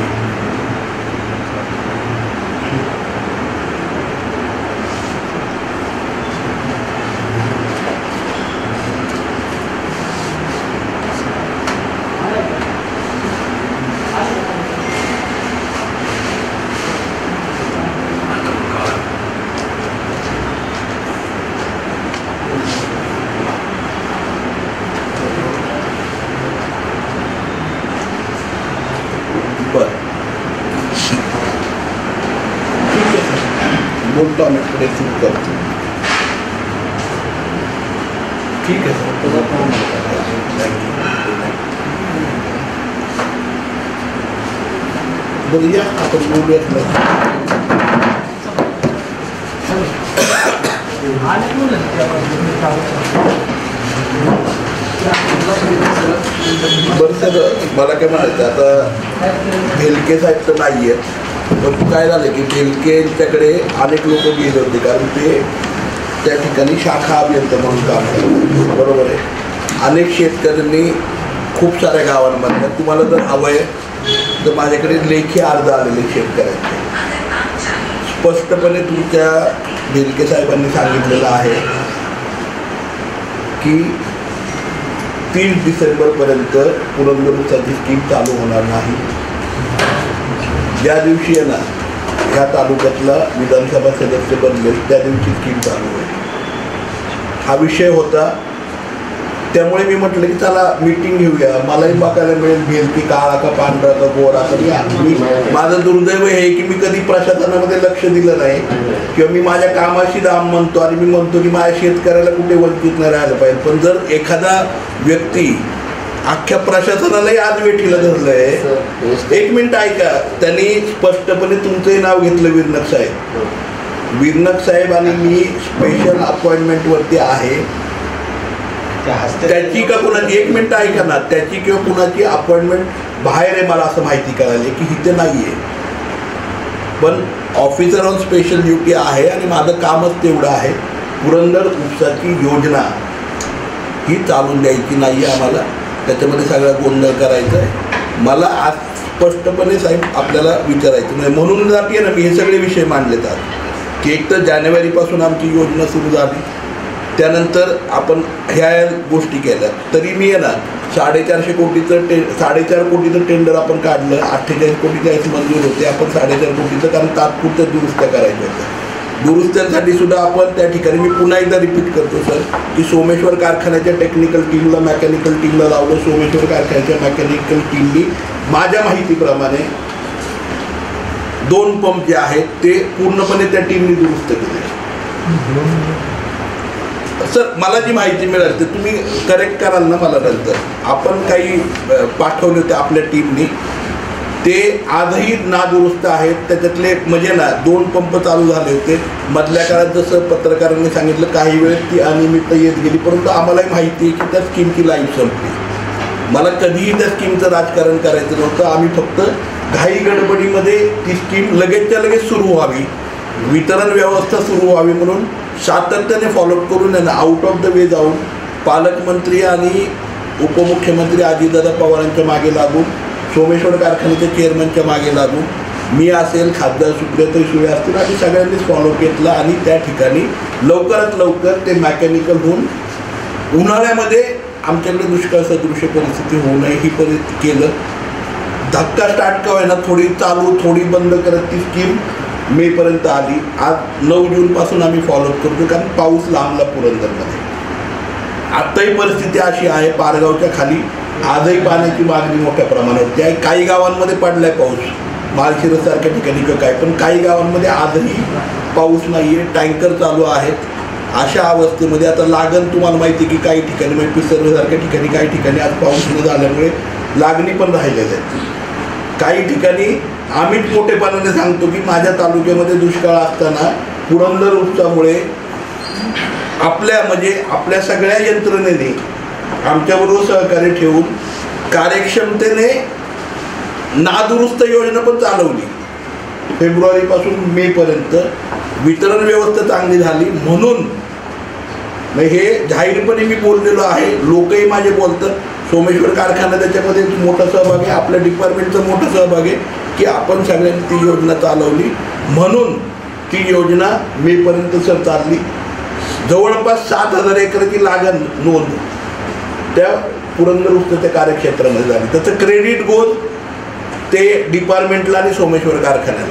बोलतो आम्ही पुढे सुरू करतो. ठीक आहे सर. बोलूया आपण बोलूयात. बरं सर मला काय म्हणायचं आता भेलके साहेब तर नाही आहेत, पण काय झालं की भेलकेंच्याकडे अनेक लोक गेले होते कारण ते त्या ठिकाणी शाखा अभियंता म्हणून काम करतात. बरोबर आहे. अनेक शेतकऱ्यांनी खूप साऱ्या गावांमध्ये तुम्हाला जर हवं आहे तर माझ्याकडे लेखी अर्ज आलेले शेतकऱ्यांचे स्पष्टपणे तुमच्या भेलके साहेबांनी सांगितलेलं आहे की तीस डिसेंबरपर्यंत पुरंदर ऊसाची स्कीम चालू होणार नाही. ज्या दिवशी आहे ना ह्या तालुक्यातला विधानसभा सदस्य बनलेल त्या दिवशी स्कीम चालू होईल हा विषय होता. त्यामुळे मी म्हटलं की चला मीटिंग घेऊया. मलाही बघायला मिळेल भेल की काळा का पांढरा का गोरा का. मी माझं दुर्दैव हे की मी कधी प्रशासनामध्ये लक्ष दिलं नाही किंवा मी माझ्या कामाशी दाम म्हणतो आणि मी म्हणतो की माझ्या शेतकऱ्याला कुठे वंचित नाही राहायला पाहिजे. पण जर एखादा व्यक्ती अख्ख्या प्रशासनालाही आज वेठीला धरलंय. एक मिनिट ऐका. त्यांनी स्पष्टपणे तुमचंही नाव घेतलं विरनक साहेब. विरनक साहेब आणि मी स्पेशल अपॉइंटमेंटवरती आहे. त्याची का कुणाची एक मिनिट ऐका ना त्याची किंवा कुणाची अपॉइंटमेंट बाहेर आहे मला असं माहिती कळाली की इथे नाही आहे. पण ऑफिसर ऑन स्पेशल ड्युटी आहे आणि माझं कामच तेवढं आहे. पुरंदर उपसाची योजना ही चालून द्यायची नाही आहे आम्हाला. त्याच्यामध्ये सगळा गोंधळ करायचा आहे. मला आज स्पष्टपणे साहेब आपल्याला विचारायचं नाही. म्हणून जाते ना मी हे सगळे विषय मांडलेत आज की एक तर जानेवारीपासून आमची योजना सुरू झाली, त्यानंतर आपण ह्या गोष्टी केल्या, तरी मी आहे ना साडेचारशे कोटीचं टे साडेचार कोटीचं टेंडर आपण काढलं, अठ्ठेचाळीस कोटीच्या मंजूर होते, आपण साडेचार कोटीचं कारण तात्पुरत्या दुरुस्त्या करायच्या होत्या. दुरुस्त्यांसाठी सुद्धा आपण त्या ठिकाणी मी पुन्हा एकदा रिपीट करतो सर की सोमेश्वर कारखान्याच्या टेक्निकल टीमला मेकॅनिकल टीमला लावलं. सोमेश्वर कारखान्याच्या मेकॅनिकल टीमनी माझ्या माहितीप्रमाणे दोन पंप जे आहेत ते पूर्णपणे त्या टीमनी दुरुस्त केले. सर मला जी माहिती मिळाली ते तुम्ही करेक्ट कराल ना मला नंतर. आपण काही पाठवले होते आपल्या टीमनी, ते आजही नादुरुस्त आहेत. त्याच्यातले म्हणजे ना दोन पंप चालू झाले होते मधल्या काळात, जसं पत्रकारांनी सांगितलं काही वेळेस ती अनियमितता येत गेली, परंतु आम्हालाही माहिती आहे की त्या स्कीमची लाईफ संपली. मला कधीही त्या स्कीमचं राजकारण करायचं नव्हतं. आम्ही फक्त घाई गडबडीमध्ये ती स्कीम लगेचच्या लगेच सुरू व्हावी, वितरण व्यवस्था सुरू व्हावी म्हणून सातत्याने फॉलोअप करून आहे ना आउट ऑफ द वे जाऊन पालकमंत्री आणि उपमुख्यमंत्री अजितदादा पवारांच्या मागे लागून, सोमेश्वर कारखान्याच्या चेअरमनच्या मागे लागून मी असेल, खासदार सुप्रियाताई सुळे असतील आणि सगळ्यांनीच फॉलो केलं आणि त्या ठिकाणी लवकरात लवकर ते मेकॅनिकल होऊन उन्हाळ्यामध्ये आमच्याकडे दुष्काळ सदृश्य परिस्थिती होऊ नये ही परिस्थिती केलं. धक्का स्टार्ट का होईना थोडी चालू थोडी बंद करत ती स्कीम मेपर्यंत आली. आज नऊ जूनपासून आम्ही फॉलोअप करतो कारण पाऊस लांबला पुरंदरमध्ये. आत्ताही परिस्थिती अशी आहे पारगावच्या खाली आजही पाण्याची मागणी मोठ्या प्रमाणात त्या काही गावांमध्ये पडलाय पाऊस, माळशिरससारख्या ठिकाणी किंवा काय, पण काही गावांमध्ये आजही पाऊस नाही आहे, टँकर चालू आहेत. अशा अवस्थेमध्ये आता लागण तुम्हाला माहिती आहे की काही ठिकाणी म्हणजे पिसर्वेसारख्या ठिकाणी काही ठिकाणी आज पाऊस न झाल्यामुळे लागणी पण राहिलेल्या आहेत. काही ठिकाणी आम्हीच मोठेपणाने सांगतो की माझ्या तालुक्यामध्ये दुष्काळ असताना पुरंदर उपचामुळे आपल्या म्हणजे आपल्या सगळ्या यंत्रणेने आमच्याबरोबर सहकार्य ठेवून कार्यक्षमतेने नादुरुस्त योजना पण चालवली. फेब्रुवारीपासून मेपर्यंत वितरण व्यवस्था चांगली झाली. म्हणून हे जाहीरपणे मी बोललेलो आहे, लोकही माझे बोलतात. सोमेश्वर कारखाना त्याच्यामध्ये मोठा सहभाग आहे, आपल्या डिपार्टमेंटचा मोठा सहभाग आहे की आपण सगळ्यांनी ती योजना चालवली. म्हणून ती योजना मेपर्यंत सर चालली. जवळपास सात हजार एकराची लागण नोंद त्या पुरंदर उपच्या कार्यक्षेत्रामध्ये झाली. त्याचं क्रेडिट गोल ते डिपार्टमेंटला आणि सोमेश्वर कारखान्याला,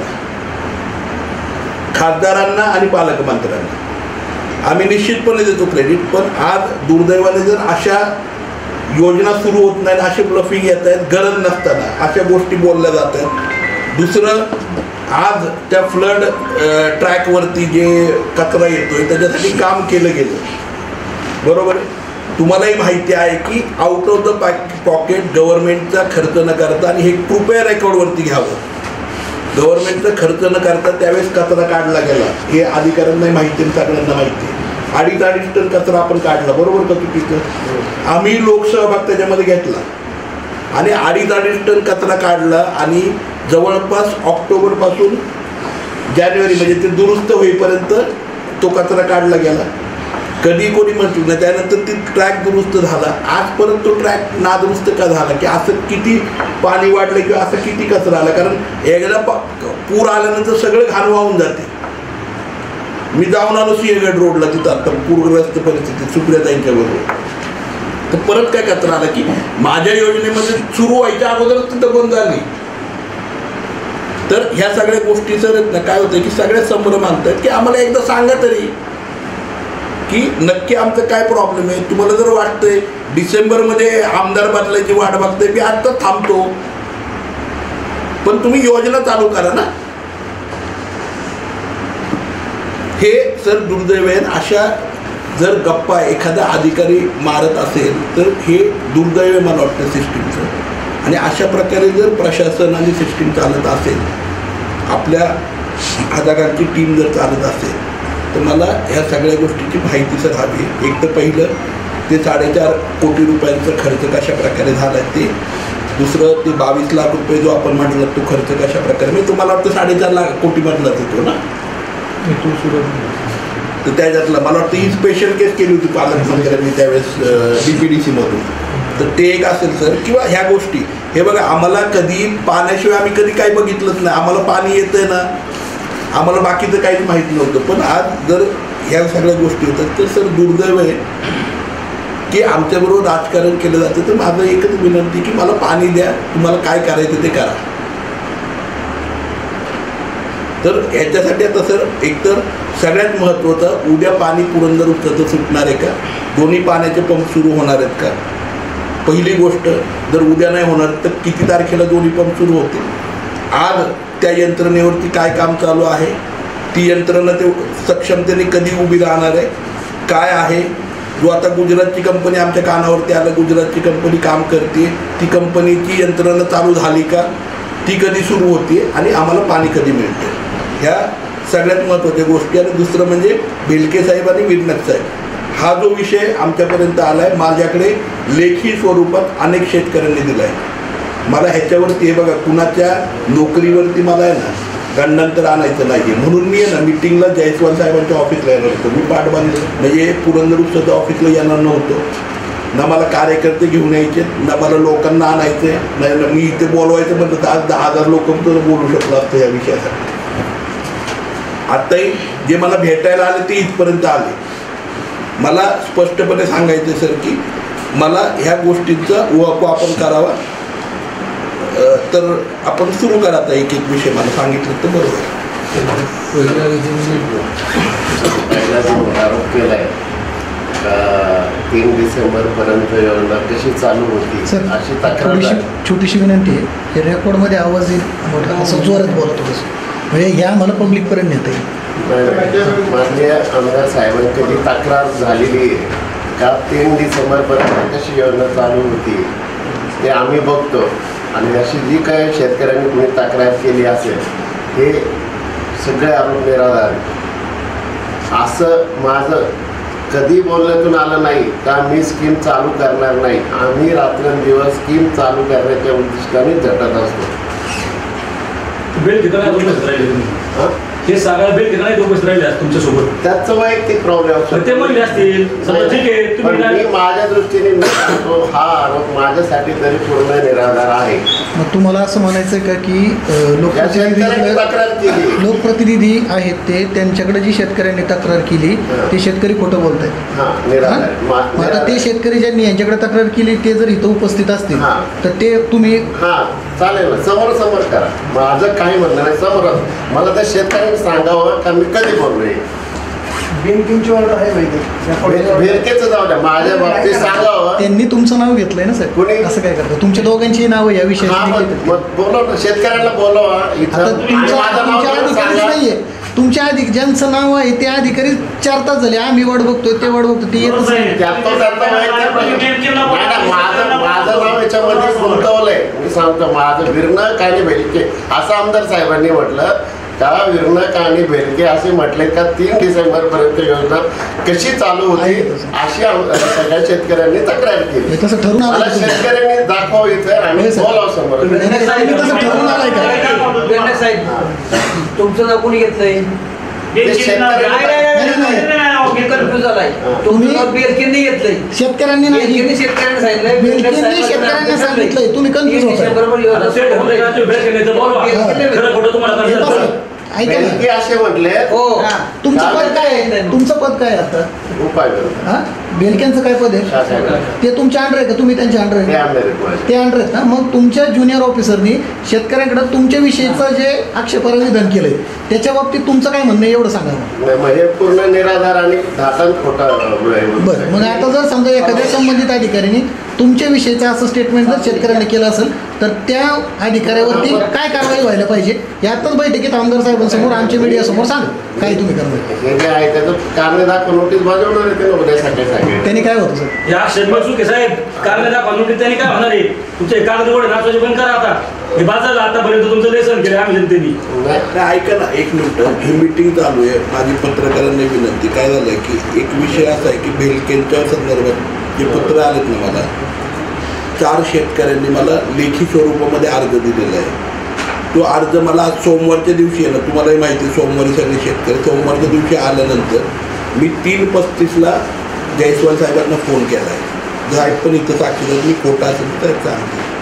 खासदारांना आणि पालकमंत्र्यांना आम्ही निश्चितपणे देतो क्रेडिट. पण आज दुर्दैवाने जर अशा योजना सुरू होत नाहीत, असे ब्लफिंग येत आहेत, गरज नसताना अशा गोष्टी बोलल्या जात आहेत. दुसरं आज त्या फ्लड ट्रॅकवरती जे कचरा येतोय त्याच्यासाठी काम केलं गेलं बरोबर आहे. तुम्हालाही माहिती आहे की आउट ऑफ द पॉकेट गव्हर्नमेंटचा खर्च न करता, आणि हे कृपया रेकॉर्डवरती घ्यावं, गव्हर्नमेंटचा खर्च न करता त्यावेळेस कचरा काढला गेला हे अधिकाऱ्यांनाही माहिती आहे, सगळ्यांना माहिती आहे. अडीच अडीच टन कचरा आपण काढला बरोबर का चुकीचं, आम्ही लोकसहभाग त्याच्यामध्ये घेतला आणि अडीच अडीच टन कचरा काढला आणि जवळपास ऑक्टोबरपासून जानेवारी म्हणजे ते दुरुस्त होईपर्यंत तो कचरा काढला गेला. कधी कोणी म्हटलं नाही. त्यानंतर ती ट्रॅक दुरुस्त झाला. आज परत तो ट्रॅक नादुरुस्त का झाला की असं किती पाणी वाढलं किंवा असं किती कचरा आला, कारण एकदा पूर आल्यानंतर सगळं घाण वाहून जाते. मी जाऊन आलो सिंहगड रोडला, तिथं आता पूरग्रस्त परिस्थितीत सुप्रियाताईंच्या बरोबर, तर परत काय कचरा आला की माझ्या योजनेमध्ये सुरू व्हायच्या अगोदरच तिथं बंद झाली. तर ह्या सगळ्या गोष्टी सर ना काय होतं की सगळ्या संभ्रम आणतात की आम्हाला एकदा सांगा तरी की नक्की आमचं काय प्रॉब्लेम आहे. तुम्हाला जर वाटतंय डिसेंबरमध्ये आमदार बदलायची वाट बघतोय मी आता थांबतो, पण तुम्ही योजना चालू करा ना. हे सर दुर्दैव आहे. अशा जर गप्पा एखादा अधिकारी मारत असेल तर हे दुर्दैव मला वाटतं सिस्टीमचं. आणि अशा प्रकारे जर प्रशासन आणि सिस्टीम चालत असेल, आपल्या हाताखालची टीम जर चालत असेल, तर मला ह्या सगळ्या गोष्टीची माहिती सर हवी. एक तर पहिलं ते साडेचार कोटी रुपयांचा खर्च कशा प्रकारे झाला ते. दुसरं ते बावीस लाख रुपये जो आपण म्हटलं तो खर्च कशा प्रकारे, म्हणजे तुम्हाला वाटतं साडेचार लाख कोटी म्हटलाच येतो ना, तर त्याच्यातलं मला वाटतं ही स्पेशल केस केली होती पालकमंत्र्यांनी त्यावेळेस डी पी डी सीमधून. तर ते एक असेल सर, किंवा ह्या गोष्टी हे बघा, आम्हाला कधी पाण्याशिवाय आम्ही कधी काही बघितलंच नाही. आम्हाला पाणी येतंय ना, आम्हाला बाकीचं काहीच माहीत नव्हतं. पण आज जर ह्या सगळ्या गोष्टी होतात तर सर दुर्दैव आहे की आमच्याबरोबर राजकारण केलं जातं. तर माझं एकच विनंती की मला पाणी द्या, तुम्हाला काय करायचं ते करा. तर ह्याच्यासाठी आता सर एकतर सगळ्यात महत्त्वाचं, उद्या पाणी पुरंदर उपसाचं सुटणार आहे का, दोन्ही पाण्याचे पंप सुरू होणार आहेत का, पहिली गोष्ट. जर उद्या नाही होणार तर किती तारखेला दोन्ही पंप सुरू होतील. आज त्या यंत्रणेवरती काय काम चालू आहे, ती यंत्रणा ते सक्षमतेने कधी उभी राहणार आहे, काय आहे. जो आता गुजरातची कंपनी आमच्या कानावरती आलं, गुजरातची कंपनी काम करते, ती कंपनीची यंत्रणा चालू झाली का, ती कधी सुरू होते आणि आम्हाला पाणी कधी मिळते, ह्या सगळ्यात महत्त्वाच्या गोष्टी. आणि दुसरं म्हणजे बेलके साहेब आणि विरनाथ साहेब, हा जो विषय आमच्यापर्यंत आला आहे, माझ्याकडे लेखी स्वरूपात अनेक शेतकऱ्यांनी दिला आहे. मला ह्याच्यावरती हे बघा, कुणाच्या नोकरीवरती मला आहे ना गंडांतर आणायचं नाही आहे, म्हणून मी आहे ना मिटिंगला जयस्वाल साहेबांच्या ऑफिसला येणार होतो. मी पाठ बांधलं म्हणजे पुरंदर उपसाच्या ऑफिसला येणार नव्हतो. ना मला कार्यकर्ते घेऊन यायचे, ना मला लोकांना आणायचे, नाही ना मी इथे बोलवायचं म्हणलं तर आज दहा हजार लोक बोलू शकलो असतं या विषयासाठी. आत्ताही जे मला भेटायला आले ते इथपर्यंत आले. मला स्पष्टपणे सांगायचं सर की मला ह्या गोष्टींचा वापर करावा, तर आपण सुरू करा. आता एक एक विषय मला सांगितलं तर बरोबर. पहिला जो आरोप केला आहे तीन डिसेंबरपर्यंत योजना कशी चालू होती अशी तक्रार थोडीशी छोटीशी विनंती आहे, हे रेकॉर्डमध्ये आवाज येईल मोठा, असं जोरात बोलतो कसं म्हणजे ह्या मला पब्लिकपर्यंत नेता येईल. माननीय आमदार साहेबांनी कधी तक्रार झालेली आहे का तीन डिसेंबरपर्यंत कशी योजना चालू होती ते आम्ही बघतो. आणि अशी जी काही शेतकऱ्यांनी कुणी तक्रार केली असेल हे सगळे आरोप निराधार. असं माझं कधी बोलण्यातून आलं नाही का मी स्कीम चालू करणार नाही. आम्ही रात्रंदिवस स्कीम चालू करण्याच्या उद्दिष्टाने झटत असतो. बेल ठिकाणी हे सगळ्या बेल ठिकाणी उपस्थित राहिले तुमच्यासोबत, त्याचं वैयक्तिक प्रॉब्लेम ते म्हणले असतील. ठीक आहे, तुम्ही माझ्या दृष्टीने मी सांगतो हा आरोप माझ्यासाठी तरी पूर्ण निराधार आहे. मग तुम्हाला असं म्हणायचं का की लोकप्रतिनिधी तक्रार केली, लोकप्रतिनिधी आहेत ते, त्यांच्याकडे जी शेतकऱ्यांनी तक्रार केली ते शेतकरी खोटं बोलत आहेत. मग आता ते शेतकरी ज्यांनी यांच्याकडे तक्रार केली ते जर इथं उपस्थित असतील तर ते तुम्ही हां चालेल ना, समोर समोर करा. माझं काही म्हणणं नाही, समोर मला त्या शेतकऱ्यांनी सांगावं का मी कधी बोललोय. बँकिंगची ऑर्डर आहे भेरकेचं जाऊ द्या, माझ्या बाबतीत सांगावं. त्यांनी तुमचं नाव घेतलंय ना सर, कोणी असं काय करतं, तुमच्या दोघांची नावं या विषयात बोलव, शेतकऱ्यांना बोलवा. नाहीये तुमच्या अधिक ज्यांचं नाव आहे ते अधिकारी चार तास झाले आम्ही वाट बघतोय, ते वाट बघतो, ते येतच नाही. माझं नाव याच्यामध्ये गुंतवलंय. मी सांगतो माझं विरनाथ आणि बेलके असं आमदार साहेबांनी म्हटलं का विरनाथ आणि बेलके असे म्हटले का तीन डिसेंबर पर्यंत योजना कशी चालू होती अशी सगळ्या शेतकऱ्यांनी तक्रार केली. तसं ठरून मला शेतकऱ्यांनी दाखव इथं आणि बोलाव समोर. तुमचं नाव कोणी घेतलंय? शेतकऱ्यांनी नाही, शेतकऱ्यांनी शेतकऱ्यांनी सांगितलंय, तुम्ही कन्फ्युज ऐका ना, असे म्हटले. तुमचं पद काय आहे, तुमचं पद काय आता उपाय हा बेलक्यांचं काय पद आहे ते तुमच्या अंडर आहे का, तुम्ही त्यांच्या अंडर आहे ते अंडर आहेत ना. मग तुमच्या ज्युनियर ऑफिसरनी शेतकऱ्यांकडे तुमच्या विषयीचं जे आक्षेपार्ह विधान केलंय त्याच्या बाबतीत तुमचं काय म्हणणं एवढं सांगावं. हे पूर्ण निराधार आणि धातान खोटा. बरं, मग आता जर समजा एखाद्या संबंधित अधिकाऱ्यांनी तुमच्या विषयीचं असं स्टेटमेंट जर शेतकऱ्यांनी केलं असेल तर त्या अधिकाऱ्यावरती काय कारवाई व्हायला पाहिजे यातच बैठकीत आमदार साहेबांसमोर आमच्या मीडियासमोर सांगा काय तुम्ही करणार. हे जे आहे त्याचं कारण दाखवा नोटीस बजावणार आहे ते उद्यासाठी सांगेल. त्यांनी काय होतं सर या शेतमजूर चुके साहेब कारण दाखवा नोटीस त्यांनी काय होणार आहे. तुमचे कागद गोडे नाचवायचे बंद करा. आता हे बाजारला आतापर्यंत तुमचं लेसन केलं आम्ही जनतेनी. ऐका ना एक मिनिट, ही मीटिंग चालू आहे. माझी पत्रकारांनी विनंती काय झालंय की एक विषय असा आहे की बेलकेंच्या संदर्भात जे पत्र आलेत ना मला, चार शेतकऱ्यांनी मला लेखी स्वरूपामध्ये अर्ज दिलेला आहे. तो अर्ज मला आज सोमवारच्या दिवशी आहे ना, तुम्हालाही माहिती आहे सोमवारी सगळे शेतकरी सोमवारच्या दिवशी आल्यानंतर मी तीन पस्तीसला जयस्वाल साहेबांना फोन केला आहे. साहेब पण इथं साक्षीदार मी खोटा असेल तर सांगते.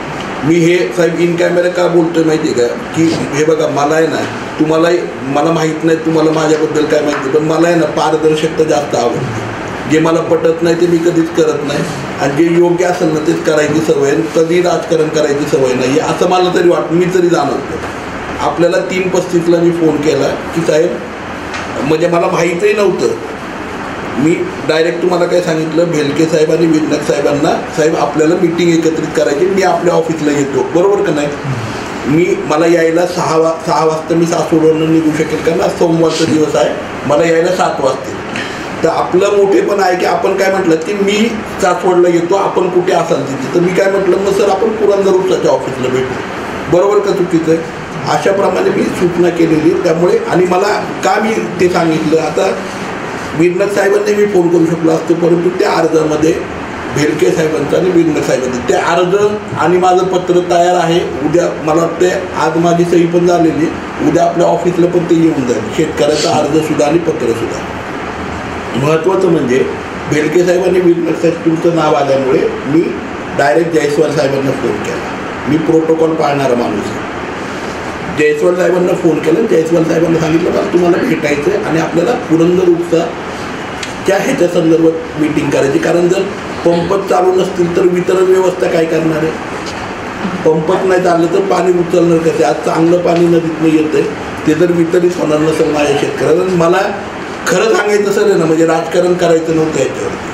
मी हे साहेब इन कॅमेरा का बोलतोय माहिती आहे का, की हे बघा मला आहे ना, तुम्हालाही मला माहीत नाही तुम्हाला माझ्याबद्दल काय माहिती, पण मला आहे ना पारदर्शकता जास्त आवडते. जे मला पटत नाही ते मी कधीच करत नाही, आणि जे योग्य असेल ना तेच करायची सवय आहे. कधी राजकारण करायची सवय नाही असं मला तरी वाटतं, मी तरी जाणवतो. आपल्याला तीन पस्तीसला मी फोन केला की साहेब, म्हणजे मला माहीतही नव्हतं, मी डायरेक्ट तुम्हाला काय सांगितलं, भेलके साहेब आणि विनायक साहेबांना, साहेब आपल्याला मीटिंग एकत्रित करायची, मी आपल्या ऑफिसला येतो, बरोबर का नाही. मी मला यायला सहा वा सहा वाजता मी सासवडवरून निघू शकेल का ना, सोमवारचा दिवस आहे, मला यायला सात वाजतील. तर आपलं मोठेपण आहे की आपण काय म्हटलं की मी सासवडला येतो, आपण कुठे असाल तिथे. तर मी काय म्हटलं, मग सर आपण पुरंदर उपसाच्या ऑफिसला भेटू, बरोबर का चुकीचं आहे. अशाप्रमाणे मी सूचना केलेली. त्यामुळे आणि मला का मी ते सांगितलं, आता विनायक साहेबांनी मी फोन करू शकलो असतो, परंतु त्या अर्जामध्ये भेलके साहेबांचा आणि विनायक साहेबांचं ते अर्ज आणि माझं पत्र तयार आहे. उद्या मला वाटते आज माझी सही पण झालेली, उद्या आपल्या ऑफिसला पण ते येऊन जाईल, शेतकऱ्याचा अर्जसुद्धा आणि पत्रसुद्धा. महत्त्वाचं म्हणजे भेलके साहेब आणि विनायक साहेब तुमचं नाव आल्यामुळे मी डायरेक्ट जयस्वाल साहेबांना फोन केला. मी प्रोटोकॉल पाळणारा माणूस आहे. जयस्वाल साहेबांना फोन केला, जयस्वाल साहेबांना सांगितलं मला तुम्हाला भेटायचं आहे आणि आपल्याला पुरंदर उपसाच्या ह्याच्या संदर्भात मीटिंग करायची. कारण जर पंपच चालू नसतील तर वितरण व्यवस्था काय करणार आहे. पंपच नाही चाललं तर पाणी उचलणार कसे. आज चांगलं पाणी नदीतनं येतं आहे, ते जर वितरित होणार नसेल माझ्या शेतकऱ्याला. मला खरं सांगायचं सर आहे ना, म्हणजे राजकारण करायचं नव्हतं याच्यावरती.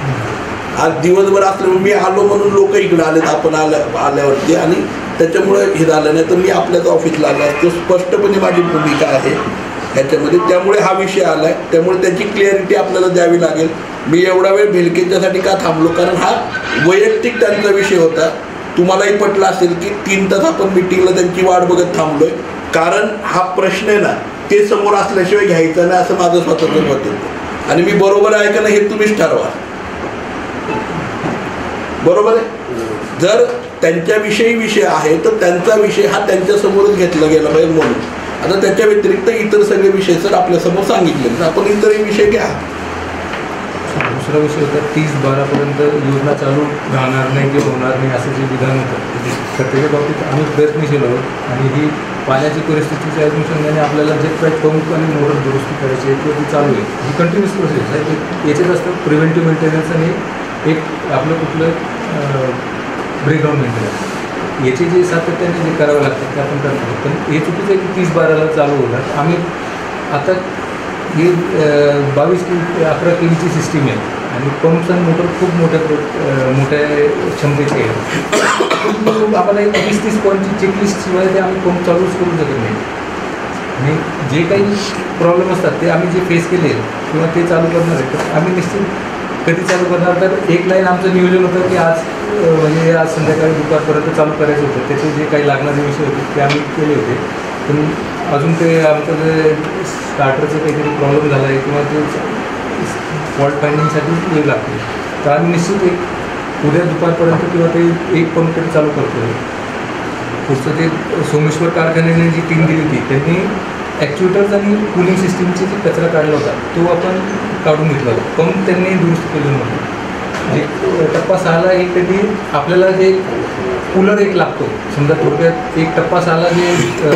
आज दिवसभर असल्यामुळे मी आलो म्हणून लोक इकडे आलेत आपण आल्या आल्यावरती, आणि त्याच्यामुळे हे झालं नाही तर मी आपल्याच ऑफिसला आलो असतो. स्पष्टपणे माझी भूमिका आहे ह्याच्यामध्ये, त्यामुळे हा विषय आला आहे. त्यामुळे त्याची क्लिअरिटी आपल्याला द्यावी लागेल. मी एवढा वेळ भेलकेच्यासाठी का थांबलो, कारण हा वैयक्तिक त्यांचा विषय होता. तुम्हालाही पटलं असेल की तीन तास आपण मिटिंगला त्यांची वाट बघत थांबलोय, कारण हा प्रश्न आहे ना ते समोर असल्याशिवाय घ्यायचा नाही असं माझं स्वतंत्र मत होतं. आणि मी बरोबर आहे का नाही हे तुम्हीच ठरवा, बरोबर आहे. जर त्यांच्याविषयी विषय आहे तर त्यांचा विषय हा त्यांच्यासमोरच घेतला गेला पाहिजे म्हणून. आता त्याच्या व्यतिरिक्त इतर सगळे विषय सर आपल्यासमोर सांगितले, तर आपण इतरही विषय घ्या. दुसरा विषय होता तीस बारापर्यंत योजना चालू राहणार नाही किंवा होणार नाही असं जे विधान होतं, तर त्याच्या बाबतीत आम्ही प्रयत्नशील आहोत. आणि ही पाण्याची परिस्थितीच्या अनुषंगाने आपल्याला जे काही पंप आणि मोटर दुरुस्ती करायची आहे किंवा ती चालू आहे, ही कंटिन्युअस प्रोसेस आहे. याच्यात असतं प्रिव्हेंटिव्ह मेंटेनन्स आणि एक आपलं कुठलं ब्रेकडाऊन मेंटेनन्स. याचे जे सातत्याने जे करावं लागतं ते आपण करतो. पण हे चुकीचं आहे की तीस बाराला चालू होणार. आम्ही आता ही बावीस के अकरा के जीची सिस्टीम आहे आणि पंप्स आणि मोटर खूप मोठ्या मोठ्या क्षमतेचे आहे. आम्हाला एक वीस तीस पॉईंटची चेकलिस्ट शिवाय ते आम्ही पंप चालूच करू शकत नाही. आणि जे काही प्रॉब्लेम असतात ते आम्ही जे फेस केले किंवा ते चालू करणार आहे तर आम्ही निश्चित कधी चालू करणार. तर एक लाईन आमचं नियोजन होतं की आज म्हणजे आज संध्याकाळी दुपारपर्यंत चालू करायचं होतं. त्याचे जे काही लागणारे विषय होते ते आम्ही केले होते, पण अजून ते आमचं जे स्टार्टरचं काहीतरी प्रॉब्लेम झाला आहे किंवा ते फॉल्ट फाइंडिंगसाठी वेळ लागते. तर आम्ही निश्चित एक उद्या दुपारपर्यंत किंवा ते एक पंप तरी चालू करतो. पुढचं ते सोमेश्वर कारखान्याने जी टीम दिली होती त्यांनी ॲक्च्युएटर्स आणि कूलिंग सिस्टीमचे जे कचरा काढला होता तो आपण काढून घेतला होता, पंप त्यांनी दुरुस्त केलं नव्हतं. जे टप्पा सहाला एक त्यांनी आपल्याला जे कूलर एक लागतो, समजा थोडक्यात एक टप्पा सहाला जे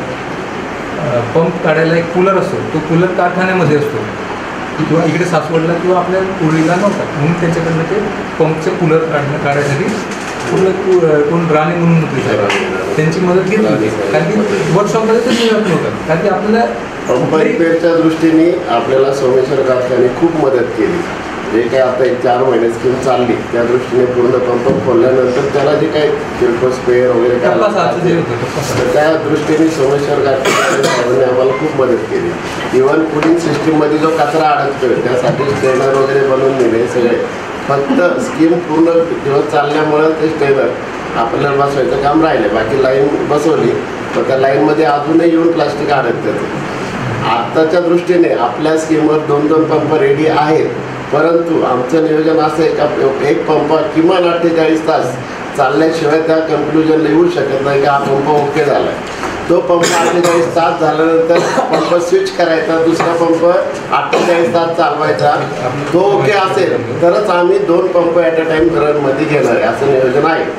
पंप काढायला एक कूलर असतो, तो कूलर कारखान्यामध्ये असतो किंवा इकडे सासवडला किंवा आपल्या पुरीला नव्हता, म्हणून त्यांच्याकडनं ते पंपचे कूलर काढणं काढायसाठी कुठलं कोण राणे म्हणून होते त्यांची मदत घेतली होती. कारण की वर्कशॉपमध्ये ते मिळत नव्हतं. कारण की आपल्याला पंप रिपेअरच्या दृष्टीने आपल्याला सोमेश्वर कारखाने खूप मदत केली. जे काही आता एक चार महिने स्कीम चालली त्या दृष्टीने पूर्ण पंप खोलल्यानंतर त्याला जे काही किरकोळ स्पेअर वगैरे काय तर त्या दृष्टीने सोमेश्वर कारखान्याने आम्हाला खूप मदत केली. इव्हन कूलिंग सिस्टीममध्ये जो कचरा अडकतोय त्यासाठी स्टेनर वगैरे बनवून दिले सगळे. फक्त स्कीम पूर्ण दिवस चालल्यामुळं ते स्टेनर आपल्याला बसवायचं काम राहिलं. बाकी लाईन बसवली तर त्या लाईनमध्ये अजूनही येऊन प्लास्टिक अडकतं. आत्ताच्या दृष्टीने आपल्या स्कीमवर दोन दोन पंप रेडी आहेत, परंतु आमचं नियोजन असं आहे का एक पंप किमान अठ्ठेचाळीस तास चालल्याशिवाय त्या कन्क्लुजनला येऊ शकत नाही की हा पंप ओके झाला आहे. तो पंप अठ्ठेचाळीस तास झाल्यानंतर पंप स्विच करायचा, दुसरा पंप अठ्ठेचाळीस तास चालवायचा. तो ओके असेल तरच आम्ही दोन पंप ॲट अ टाईम रनमध्ये घेणार आहे असं नियोजन आहे.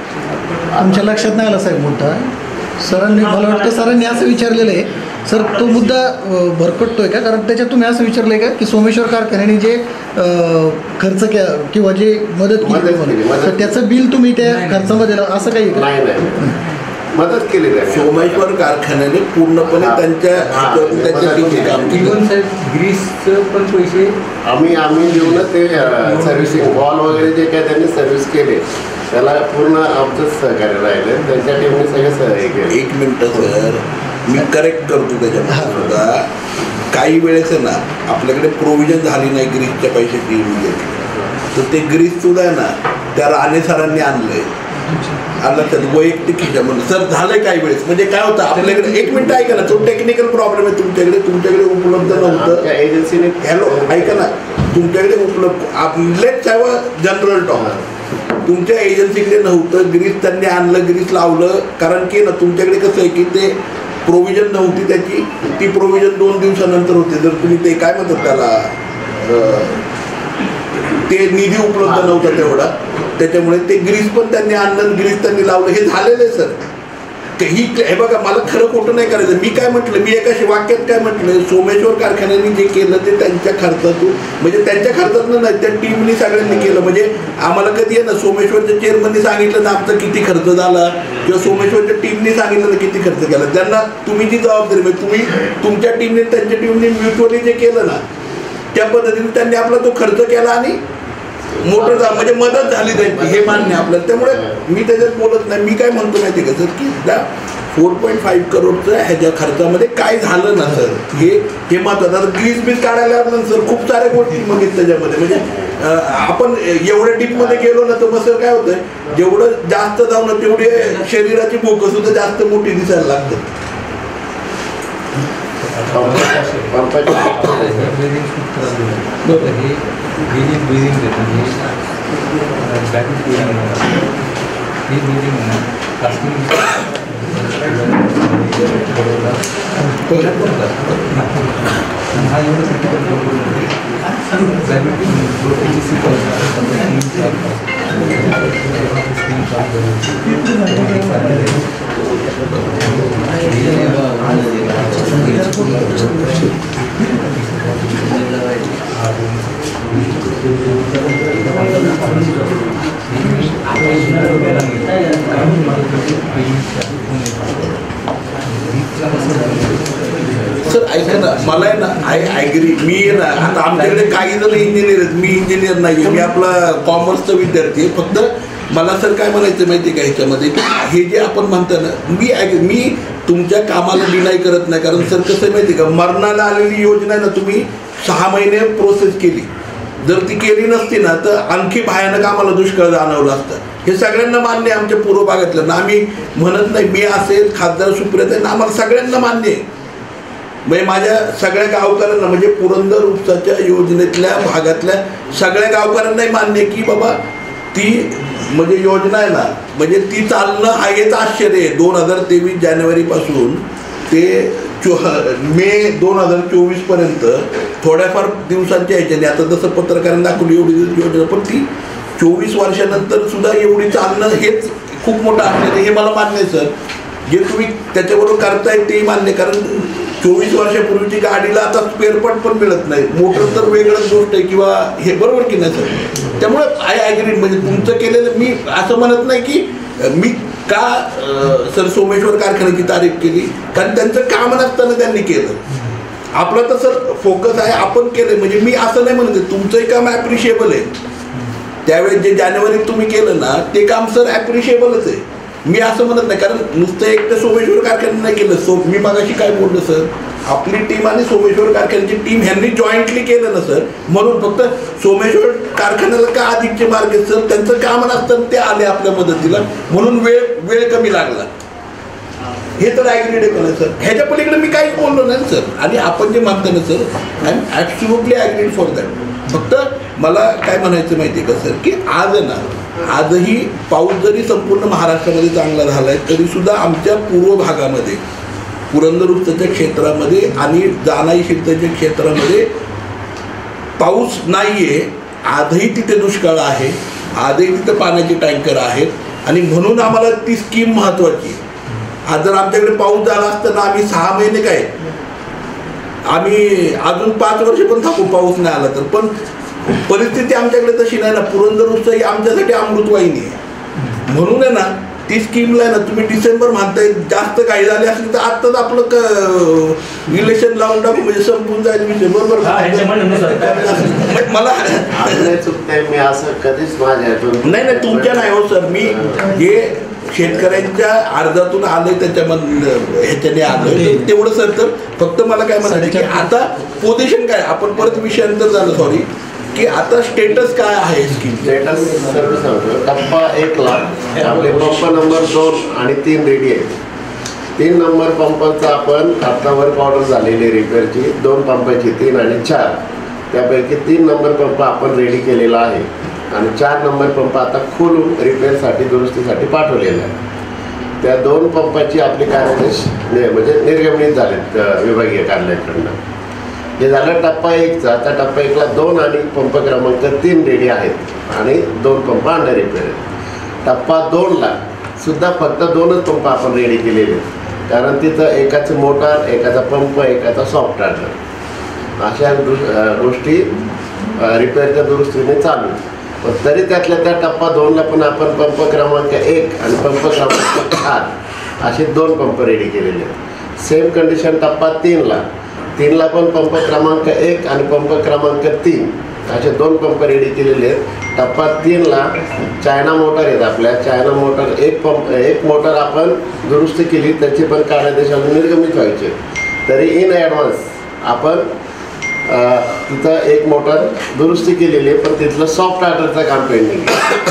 तुमच्या लक्षात नाही आला साहेब मुद्दा. सरांनी मला वाटतं सरांनी असं विचारलेलं आहे सर, तो मुद्दा अ, भरकटतोय का? कारण त्याच्यात तुम्ही असं विचारलं आहे का की सोमेश्वर कारखान्याने जे अ, खर्च के किंवा जे मदत केली मदत केली, तुम्हाला, मदत तर त्याचं बिल तुम्ही त्या खर्चामध्ये लावा, असं काही आहे का? नाही नाही मदत केली नाही. सोमेश्वर कारखान्याने पूर्णपणे त्यांच्या ह्याच्यातून त्यांच्या टीमने काम केलं. इव्हन साहेब ग्रीसचं पण पैसे आम्ही आम्ही देऊनच ते सर्व्हिसिंग वॉल वगैरे जे काय त्यांनी सर्व्हिस केले त्याला पूर्ण आमचंच सहकार्य राहिलं. त्यांच्या टीमने सगळं सहकार्य केलं. एक मिनटं सर, मी करेक्ट करतो त्याच्यामध्ये सुद्धा. काही वेळेस आहे ना आपल्याकडे प्रोव्हिजन झाली नाही ग्रीसच्या पैशाची इमिडिएटली, तर ते ग्रीस सुद्धा आहे ना त्या राणे सरांनी आणलंय. आलं तर वैयक्तिक ह्याच्यामध्ये सर झालंय काही वेळेस. म्हणजे काय होतं आपल्याकडे, एक मिनिट ऐका ना, तो टेक्निकल प्रॉब्लेम आहे तुमच्याकडे. तुमच्याकडे उपलब्ध नव्हतं एजन्सीने. हॅलो ऐका ना, तुमच्याकडे उपलब्ध let's have a general talk. तुमच्या एजन्सीकडे नव्हतं, ग्रीस त्यांनी आणलं, ग्रीस लावलं. कारण की ना तुमच्याकडे कसं आहे की ते प्रोव्हिजन नव्हती त्याची, ती प्रोव्हिजन दोन दिवसानंतर होते. जर तुम्ही ते काय म्हणतात त्याला, ते निधी उपलब्ध नव्हता तेवढा, त्याच्यामुळे ते ग्रीस पण त्यांनी आणलं, ग्रीस त्यांनी लावलं. हे झालेलं आहे सर. ही हे बघा, मला खरं खोटं नाही करायचं. मी काय म्हटलं, मी एका वाक्यात काय म्हटलं, सोमेश्वर कारखान्याने जे केलं ते त्यांच्या खर्चातून, म्हणजे त्यांच्या खर्चातून नाही, त्या टीमनी सगळ्यांनी केलं. म्हणजे आम्हाला कधी आहे ना सोमेश्वरच्या चेअरमननी सांगितलं ना आमचा किती खर्च झाला, किंवा सोमेश्वरच्या टीमनी सांगितलं ना किती खर्च केला. त्यांना तुम्ही जी जबाबदारी, म्हणजे तुम्ही तुमच्या टीमने त्यांच्या टीमने म्युच्युअली जे केलं ना त्या पद्धतीने त्यांनी आपला तो खर्च केला आणि मोटर झालं, म्हणजे मदत झाली त्यांची, हे मान्य आपल्याला. त्यामुळे मी त्याच्यात बोलत नाही. मी काय म्हणतो माहिती आहे का सर, की त्या फोर पॉईंट फाईव्ह करोडचं ह्याच्या खर्चामध्ये काय झालं ना सर, हे हे महत्त्वाचं. आता ग्रीस बीस काढायला सर खूप साऱ्या गोष्टी मग त्याच्यामध्ये, म्हणजे आपण एवढ्या डीपमध्ये गेलो ना तर मग सर काय होतं, जेवढं जास्त जाऊ ना तेवढी शरीराची भोकं सुद्धा जास्त मोठी दिसायला लागतं. हे जे ब्रिदिंग देतात हे बॅक हे ब्रिदिंग आहे ना कास्टिंग हा एवढं सर ऐका ना, मला आहे ना आय ॲग्री, मी आहे ना, आता आमच्याकडे काही जण इंजिनियर आहेत, मी इंजिनियर नाही आहे, मी आपला कॉमर्सचा विद्यार्थी आहे. फक्त मला सर काय म्हणायचं माहिती आहे का ह्याच्यामध्ये, की हे जे आपण म्हणतो ना, मी ॲग्री, मी तुमच्या कामाला डिनाय करत नाही. कारण सर कसं माहिती आहे का, मरणाला आलेली योजना आहे ना, तुम्ही सहा महिने प्रोसेस केली, जर ती केली नसती ना तर आणखी भयानक आम्हाला दुष्काळ जाणवलं असतं. हे सगळ्यांना मान्य आहे आमच्या पूर्व भागातलं ना. आम्ही म्हणत नाही, मी असेल, खासदार सुप्रियात आहे ना, आम्हाला सगळ्यांना मान्य आहे. म्हणजे माझ्या सगळ्या गावकऱ्यांना, म्हणजे पुरंदर उपसाच्या योजनेतल्या भागातल्या सगळ्या गावकऱ्यांनाही मान्य आहे की बाबा ती म्हणजे योजना आहे ना, म्हणजे ती चालणं हा हेच आश्चर्य आहे. दोन हजार तेवीस जानेवारीपासून ते चो मे दोन हजार चोवीसपर्यंत थोड्याफार दिवसांच्या ह्याच्याने, आता जसं पत्रकारांनी दाखवली एवढी योजना, पण ती चोवीस वर्षानंतर सुद्धा एवढी चालणं हेच खूप मोठं आश्चर्य. हे मला मान्य आहे सर, जे तुम्ही त्याच्याबरोबर करताय तेही मान्य. कारण चोवीस वर्षापूर्वीची गाडीला आता स्पेअरपार्ट पण मिळत नाही, मोटर तर वेगळंच गोष्ट आहे, किंवा हे बरोबर की नाही सर. त्यामुळे आय ॲग्री, म्हणजे तुमचं केलेलं, मी असं म्हणत नाही की मी का सर सोमेश्वर कारखान्याची तारीफ केली, कारण त्यांचं काम नसताना त्यांनी केलं. आपलं तर सर फोकस आहे, आपण केलं. म्हणजे मी असं नाही म्हणत, तुमचंही काम ॲप्रिशिएबल आहे. त्यावेळेस जे जानेवारीत तुम्ही केलं ना ते काम सर ॲप्रिशिएबलच आहे. मी असं म्हणत नाही, कारण नुसतं एकटं सोमेश्वर कारखान्याने नाही केलं. सो मी मगाशी काय बोललो सर, आपली टीम आणि सोमेश्वर कारखान्याची टीम ह्यांनी जॉईंटली केलं ना सर, म्हणून फक्त सोमेश्वर कारखान्याला का अधिकचे मार्ग आहेत सर, त्यांचं काम नसताना ते आले आपल्या मदतीला, म्हणून वेळ वेळ कमी लागला. हे तर ॲग्रीडेबल आहे सर. ह्याच्या पलीकडे मी काहीच बोललो नाही सर. आणि आपण जे म्हणतो ना sir, I am absolutely agreed for that. फक्त मला काय म्हणायचं माहिती आहे का सर, की आज ना आजही पाऊस जरी संपूर्ण महाराष्ट्रामध्ये चांगला झाला आहे तरी सुद्धा आमच्या पूर्व भागामध्ये, पुरंदर उपसाच्या क्षेत्रामध्ये आणि जानाई शिरताच्या क्षेत्रामध्ये पाऊस नाही आहे. आजही तिथे दुष्काळ आहे, आजही तिथे पाण्याचे टँकर आहेत. आणि म्हणून आम्हाला ती स्कीम महत्त्वाची. आज जर आमच्याकडे पाऊस झाला असता ना आम्ही सहा महिने काय आम्ही अजून पाच वर्ष पण थांबू पाऊस नाही आला तर. पण परिस्थिती आमच्याकडे तशी नाही ना. पुरंदर उत्सव ही आमच्यासाठी अमृतवाहिनी आहे. म्हणून आहे ना ती स्कीमला आहे ना तुम्ही डिसेंबर म्हणताय जास्त काही झाले असेल तर आत्ताच आपलं क इलेक्शन लावून टाकू म्हणजे संपून जाईल विषय. बरोबर मला चुकतंय मी असं कधीच माझ्या नाही नाही तुमच्या नाही हो सर. मी जे शेतकऱ्यांच्या अर्जातून आलंय त्याच्यामधलं ह्याच्याने आलं तेवढं सर. तर फक्त मला काय म्हणायचं की आता पोझिशन काय आपण परत विषयांतर झालं सॉरी की आता स्टेटस काय आहे स्कीम. स्टेटस सर्व सांगतो. टप्पा एक लाख आपले पंप नंबर दोन आणि तीन रेडी आहेत. तीन नंबर पंपाचा आपण आता वर्क ऑर्डर झालेली रिपेअरची दोन पंपाची तीन आणि चार त्यापैकी तीन नंबर पंप आपण रेडी केलेला आहे आणि चार नंबर पंप आता खोलून रिपेअरसाठी दुरुस्तीसाठी पाठवलेला आहे. त्या दोन पंपाची आपली कार्यादेश म्हणजे निर्गमित झालेत विभागीय कार्यालयाकडनं. हे झालं टप्पा एकचा. आता टप्पा एकला दोन आणि पंप क्रमांक तीन रेडी आहेत आणि दोन पंप अंडर रिपेअर आहेत. टप्पा दोनला सुद्धा फक्त दोनच पंप आपण रेडी केलेले आहेत कारण तिथं एकाचं मोटार एकाचा पंप एकाचा सॉफ्ट टार्टर अशा गोष्टी रिपेअरच्या दुरुस्तीने चालू. पण तरी त्यातल्या त्या टप्पा दोनला पण आपण पंप क्रमांक एक आणि पंप क्रमांक चार असे दोन पंप रेडी केलेले आहेत. सेम कंडिशन टप्पा तीनला तीनला पण पंप क्रमांक एक आणि पंप क्रमांक तीन असे दोन पंप रेडी केलेले आहेत. टप्पा तीनला चायना मोटर आहेत आपल्या. चायना मोटर एक पंप एक मोटर आपण दुरुस्ती केली त्याची पण कार्यादेश अजून निर्गमित व्हायचे. तरी इन ॲडव्हान्स आपण तिथं एक मोटर दुरुस्ती केलेली आहे पण तिथलं सॉफ्ट टार्टरचं काम पेंडिंग आहे.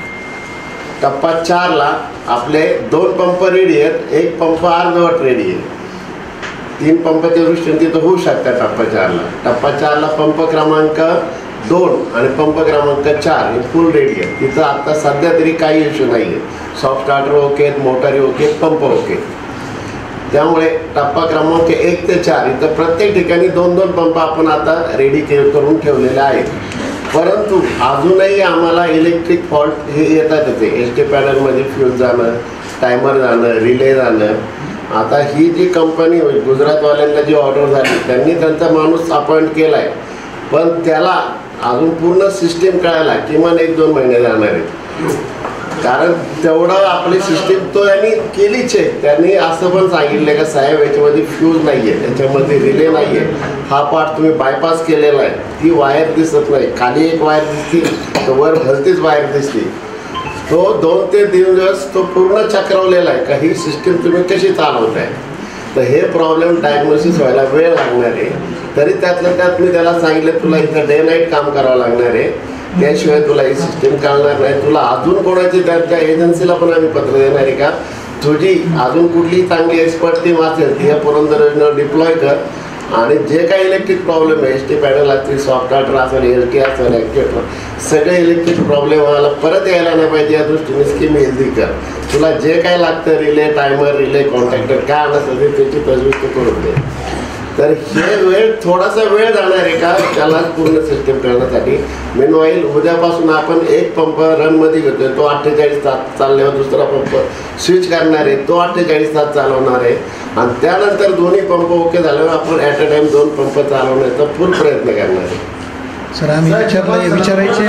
टप्पा चारला आपले दोन पंप रेडी आहेत. एक पंप अर्धवट रेडी आहे. तीन पंपाच्या दृष्टीने तिथं होऊ शकतात टप्पा चारला. टप्पा चारला पंप क्रमांक दोन आणि पंप क्रमांक चार हे फुल रेडी आहे. तिथं आता सध्या तरी काही इश्यू नाही आहे. सॉफ्ट स्टार्टर ओके आहेत, मोटारी ओके, पंप ओके. त्यामुळे टप्पा क्रमांक एक ते चार इथं प्रत्येक ठिकाणी दोन दोन पंप आपण आता रेडी के करून ठेवलेले आहेत. परंतु अजूनही आम्हाला इलेक्ट्रिक फॉल्ट हे येतात येते. एस टी पॅनलमध्ये फ्यूज जाणं, टायमर जाणं, रिले जाणं. आता ही जी कंपनी गुजरातवाल्यांना जी ऑर्डर झाली त्यांनी त्यांचा माणूस अपॉइंट केला आहे पण त्याला अजून पूर्ण सिस्टीम कळायला किमान एक दोन महिने जाणार आहेत. कारण तेवढं आपली सिस्टीम तो यांनी केलीच आहे. त्यांनी असं पण सांगितलं का साहेब याच्यामध्ये फ्यूज नाही आहे, त्याच्यामध्ये रिले नाही आहे, हा पार्ट तुम्ही बायपास केलेला आहे. ती वायर दिसत नाही, खाली एक वायर दिसते तर वर भलतीच वायर दिसते. तो दोन ते तीन दिवस तो पूर्ण चक्रवलेला आहे का ही सिस्टीम तुम्ही कशी चालवत आहे. तर हे प्रॉब्लेम डायग्नोसिस व्हायला वेळ लागणार आहे. तरी त्यातल्या त्यात मी त्याला सांगितलं तुला इथं डे नाईट काम करावं लागणार आहे त्याशिवाय तुला ही सिस्टीम कळणार नाही. तुला अजून कोणाची त्या त्या एजन्सीला पण आम्ही पत्र देणार आहे का तुझी अजून कुठली चांगली एक्सपर्ट टीम असेल ती या पुरंदर योजनेवर डिप्लॉय कर आणि जे काही इलेक्ट्रिक प्रॉब्लेम आहे एस टी पॅनल असतील, सॉफ्ट टार्टर असेल, एल टी असेल, ॲक्च्युएटर सगळे इलेक्ट्रिक प्रॉब्लेम आम्हाला परत यायला नाही पाहिजे या दृष्टीने स्कीम हेल्दी कर. तुला जे काय लागतं रिले, टायमर, रिले, कॉन्टॅक्टर काय आणत असेल त्याची तजवीज तू करून दे. तर हे वेळ थोडासा वेळ जाणार आहे का त्याला पूर्ण सिस्टीम करण्यासाठी. मेन ऑइल उद्यापासून आपण एक पंप रनमध्ये घेतोय तो अठ्ठेचाळीस तास चालल्यावर दुसरा पंप स्विच करणार आहे तो अठ्ठेचाळीस तास चालवणार आहे आणि त्यानंतर दोन्ही पंप ओके झाल्यावर आपण ॲट अ टाइम दोन पंप चालवण्याचा फुल प्रयत्न करणार आहे. सर आम्ही विचारलं विचारायचे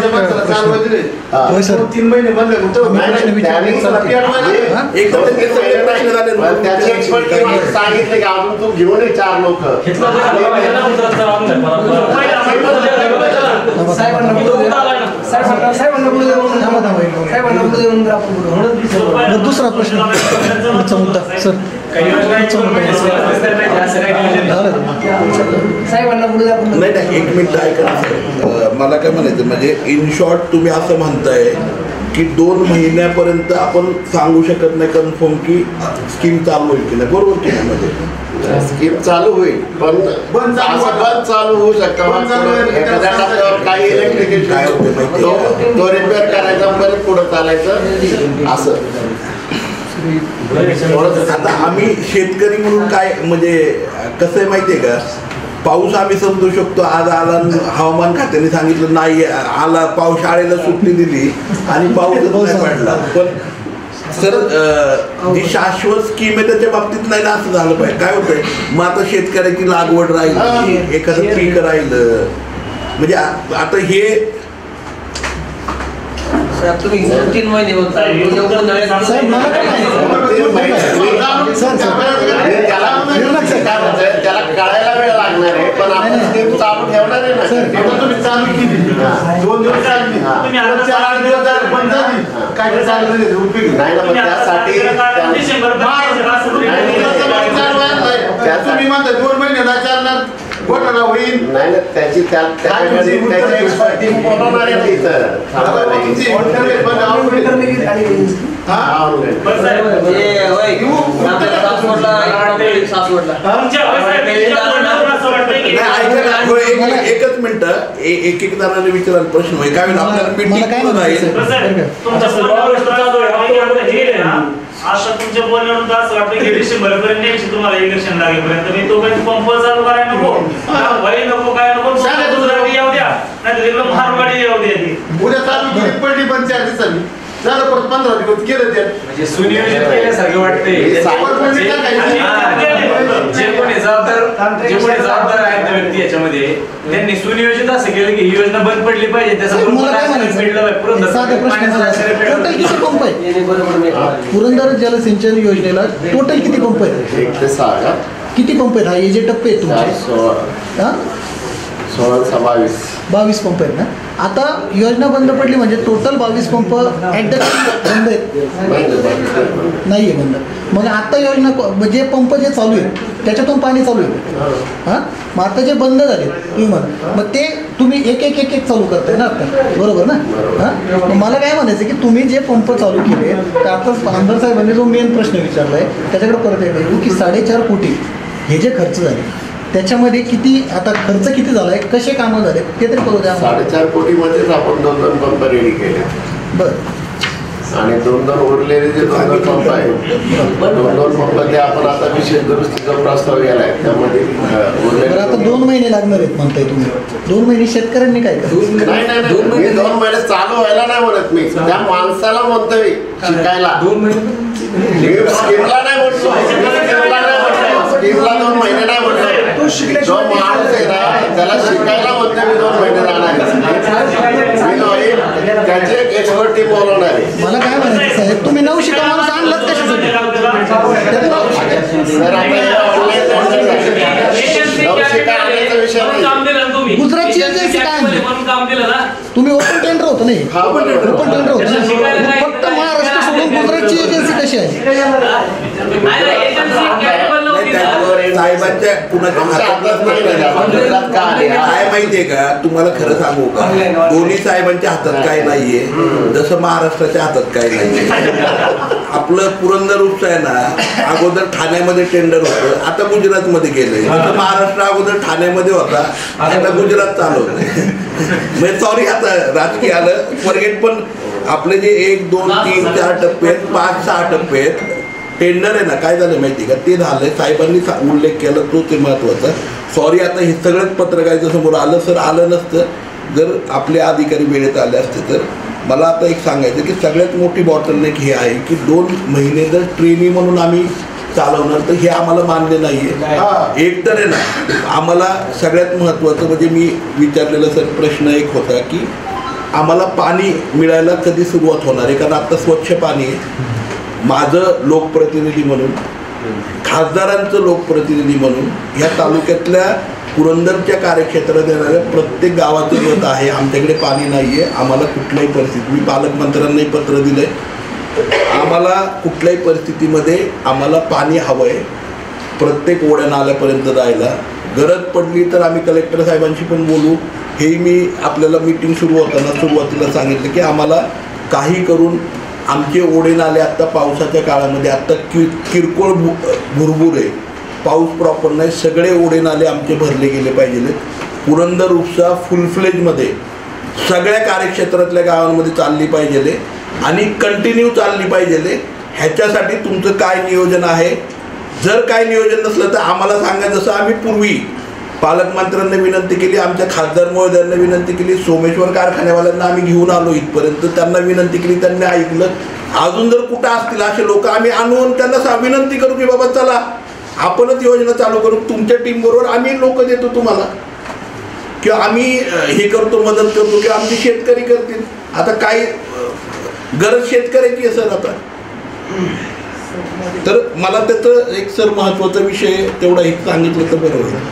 होय सर तीन महिने बंद सांगितलं की अजून तू घेऊन ये चार लोक दुसरा प्रश्न पुढचा मुद्दा सर नाही नाही एक मिनिट ऐका ना सर. मला काय म्हणायचं म्हणजे इन शॉर्ट तुम्ही असं म्हणताय की दोन महिन्यापर्यंत आपण सांगू शकत नाही कन्फर्म की स्कीम चालू होईल की नाही. बरोबर की नाही म्हणजे स्कीम चालू होईल पण बंद चालू होऊ शकतं. एखाद्या टप्प्यावर काही इलेक्ट्रिक काय होते माहिती आहे तो रिपेअर करायचा परत पुढं चालायचं असं. आता आम्ही शेतकरी म्हणून काय म्हणजे कसं आहे माहिती आहे का पाऊस आम्ही समजू शकतो. आज आला हवामान खात्याने सांगितलं नाही आला पाऊस शाळेला सुट्टी दिली आणि पाऊस नाही पडला. पण सर अं, जी शाश्वत स्कीम आहे त्याच्या बाबतीत नाही ना असं झालं पाहिजे. काय होतंय मग आता शेतकऱ्याची लागवड राहील, एखादं पीक राहिलं म्हणजे आ- आता हे तुम्ही तीन महिने साहेब मला काय त्याला कळायला वेळ लागणार आहे पण आपण स्कीम चालू ठेवणार आहे ना. तुम्ही चालू केली दोन दिवस चालली तुम्ही आता चार दिवस झाले, पण झाली. काय चालू नाही उपयोग नाही ना, मग त्यासाठी डिसेंबर तुम्ही म्हणता दोन महिन्याला चालणार घोटाळा होईल. नाही ना, त्याची त्या त्याच्यामध्ये त्याची एक्सपर्टीज बोलवणार आहे ना इथं. थांबा नाही. एकच मिनिट एक एक जणांना विचारायला प्रश्न होईल काय होईल आपल्याला मीटिंग आता तुमच्या बोलण्यावरून असं वाटतं की डिसेंबर पर्यंत तुम्हाला इलेक्शन लागेपर्यंत मी तो काही पंप चालू करायला नको, वही नको काय नको, दुसऱ्यासाठी येऊ द्या नाही तर महारवाडी येऊ द्या. उद्या चालू केली पडली पण चार दिवसांनी झालं परत पंधरा दिवस केलं ते म्हणजे सुनियोजित केल्यासारखे वाटते. जे कोणी जबाबदार जे कोणी जबाबदार आहेत त्या व्यक्ती याच्यामध्ये त्यांनी सुनियोजित असं केलं की ही योजना बंद पडली पाहिजे त्याचा मला काय म्हणायचं साधा प्रश्न टोटल किती पंप आहे पुरंदर जलसिंचन योजनेला? टोटल किती पंप आहेत? एक ते सहा किती पंप आहेत? हा हे जे टप्पे आहेत तुमचे सोळा हा सोळा बावीस बावीस पंप आहेत ना. आता योजना बंद पडली म्हणजे टोटल बावीस पंप ॲट द बंद आहेत? नाही आहे बंद. मग आता योजना जे पंप जे चालू आहेत त्याच्यातून पाणी चालू आहे हां. मग आता जे बंद झाले तुम्ही म्हण मग ते तुम्ही एक एक एक एक चालू करताय ना आता बरोबर ना हां. मग मला काय म्हणायचं की तुम्ही जे पंप चालू केले तर आता आमदार साहेबांनी जो मेन प्रश्न विचारला आहे त्याच्याकडे परत येतो की साडेचार कोटी हे जे खर्च झाले त्याच्यामध्ये किती आता खर्च किती झालाय, कसे कामं झाले ते तरी करू द्या. साडेचार कोटी मध्येच आपण दोन दोन पंप रेडी केले बरं आणि दोन दोन उरलेले जे दोन दोन पंप आहेत दोन दोन पंप ते आपण आता विशेष दुरुस्तीचा प्रस्ताव गेला आहे त्यामध्ये बरं. आता दोन महिने लागणार आहेत म्हणताय तुम्ही. दोन महिने शेतकऱ्यांनी काय करायचं? नाही नाही नाही, मी दोन महिने चालू व्हायला नाही म्हणत मी त्या माणसाला म्हणतोय शिकायला. दोन महिने स्कीमला नाही म्हणतो स्कीमला नाही म्हणतो स्कीमला दोन महिने नाही म्हणतो. जो माणूस आहे ना त्याला शिकायला म्हणतो मी दोन महिने राहणार त्याची एक एक्सपर्ट टीम बोलवणार आहे. मला काय म्हणायचं साहेब तुम्ही नऊ शिका माणूस आणलाच कशासाठी? सर गुजरातची एजन्सी काय तुम्ही ओपन टेंडर होतं नाही ओपन टेंडर होतं फक्त महाराष्ट्र सोडून गुजरातची एजन्सी कशी आहे? साहेबांच्या कुणाच्या काय माहितीये का तुम्हाला खरं सांगू का दोन्ही साहेबांच्या हातात काय नाहीये जसं महाराष्ट्राच्या हातात काय नाहीये. आपलं पुरंदर उपसा आहे ना अगोदर ठाण्यामध्ये टेंडर होतं आता गुजरातमध्ये गेलंय. जसं महाराष्ट्र अगोदर ठाण्यामध्ये होता आता गुजरात चालू होतंय. म्हणजे सॉरी आता राजकीय आलं फॉरगेट पण आपले जे एक दोन तीन चार टप्पे आहेत पाच सहा टप्पे आहेत टेंडर आहे ना काय झालं माहिती का ते झालंय साहेबांनी उल्लेख केला तो ते महत्वाचा. सॉरी आता हे सगळंच पत्रकाराच्या समोर आलं सर आलं नसतं जर आपले अधिकारी वेळेत आले असते तर. मला आता एक सांगायचं की सगळ्यात मोठी बॉटलनेक हे आहे की दोन महिने जर ट्रेनी म्हणून आम्ही चालवणार तर हे आम्हाला मान्य नाही आहे. एक तर आहे ना आम्हाला सगळ्यात महत्त्वाचं म्हणजे मी विचारलेला सर प्रश्न एक होता की आम्हाला पाणी मिळायला कधी सुरुवात होणार आहे कारण आता स्वच्छ पाणी आहे. माझं लोकप्रतिनिधी म्हणून खासदारांचं लोकप्रतिनिधी म्हणून ह्या तालुक्यातल्या पुरंदरच्या कार्यक्षेत्रात येणाऱ्या प्रत्येक गावाचं मत आहे आमच्याकडे पाणी नाही आहे आम्हाला कुठल्याही परिस्थिती. मी पालकमंत्र्यांनाही पत्र दिलं आहे आम्हाला कुठल्याही परिस्थितीमध्ये आम्हाला पाणी हवं आहे प्रत्येक ओढ्या नाल्यापर्यंत जायला. गरज पडली तर आम्ही कलेक्टर साहेबांशी पण बोलू. हे मी आपल्याला मीटिंग सुरू होताना सुरुवातीला सांगितलं की आम्हाला काही करून आमचे ओढे नाले आत्ता पावसाच्या काळामध्ये आत्ता कि किरकोळ भु भुरभुर आहे पाऊस प्रॉपर नाही सगळे ओढे नाले आमचे भरले गेले पाहिजे. पुरंदर उपसा फुलफ्लेजमध्ये सगळ्या कार्यक्षेत्रातल्या गावांमध्ये चालली पाहिजे आणि कंटिन्यू चालली पाहिजे. ह्याच्यासाठी तुमचं काय नियोजन आहे? जर काय नियोजन नसलं तर आम्हाला सांगा. जसं आम्ही पूर्वी पालकमंत्र्यांना विनंती केली आमच्या खासदार महोदयांना विनंती केली सोमेश्वर कारखान्यावाल्यांना आम्ही घेऊन आलो इथपर्यंत त्यांना विनंती केली त्यांनी ऐकलं अजून जर कुठं असतील असे लोक आम्ही आणून त्यांना सा- विनंती करू की बाबा चला आपणच योजना चालू करू, तुमच्या टीम बरोबर आम्ही लोक देतो तुम्हाला, किंवा आम्ही हे करतो मदत करतो, किंवा आमचे शेतकरी करतील. आता काही गरज शेतकऱ्याची आहे सर आता. तर मला त्याचं एक सर महत्वाचा विषय तेवढा एक सांगितलं तर बरं होईल.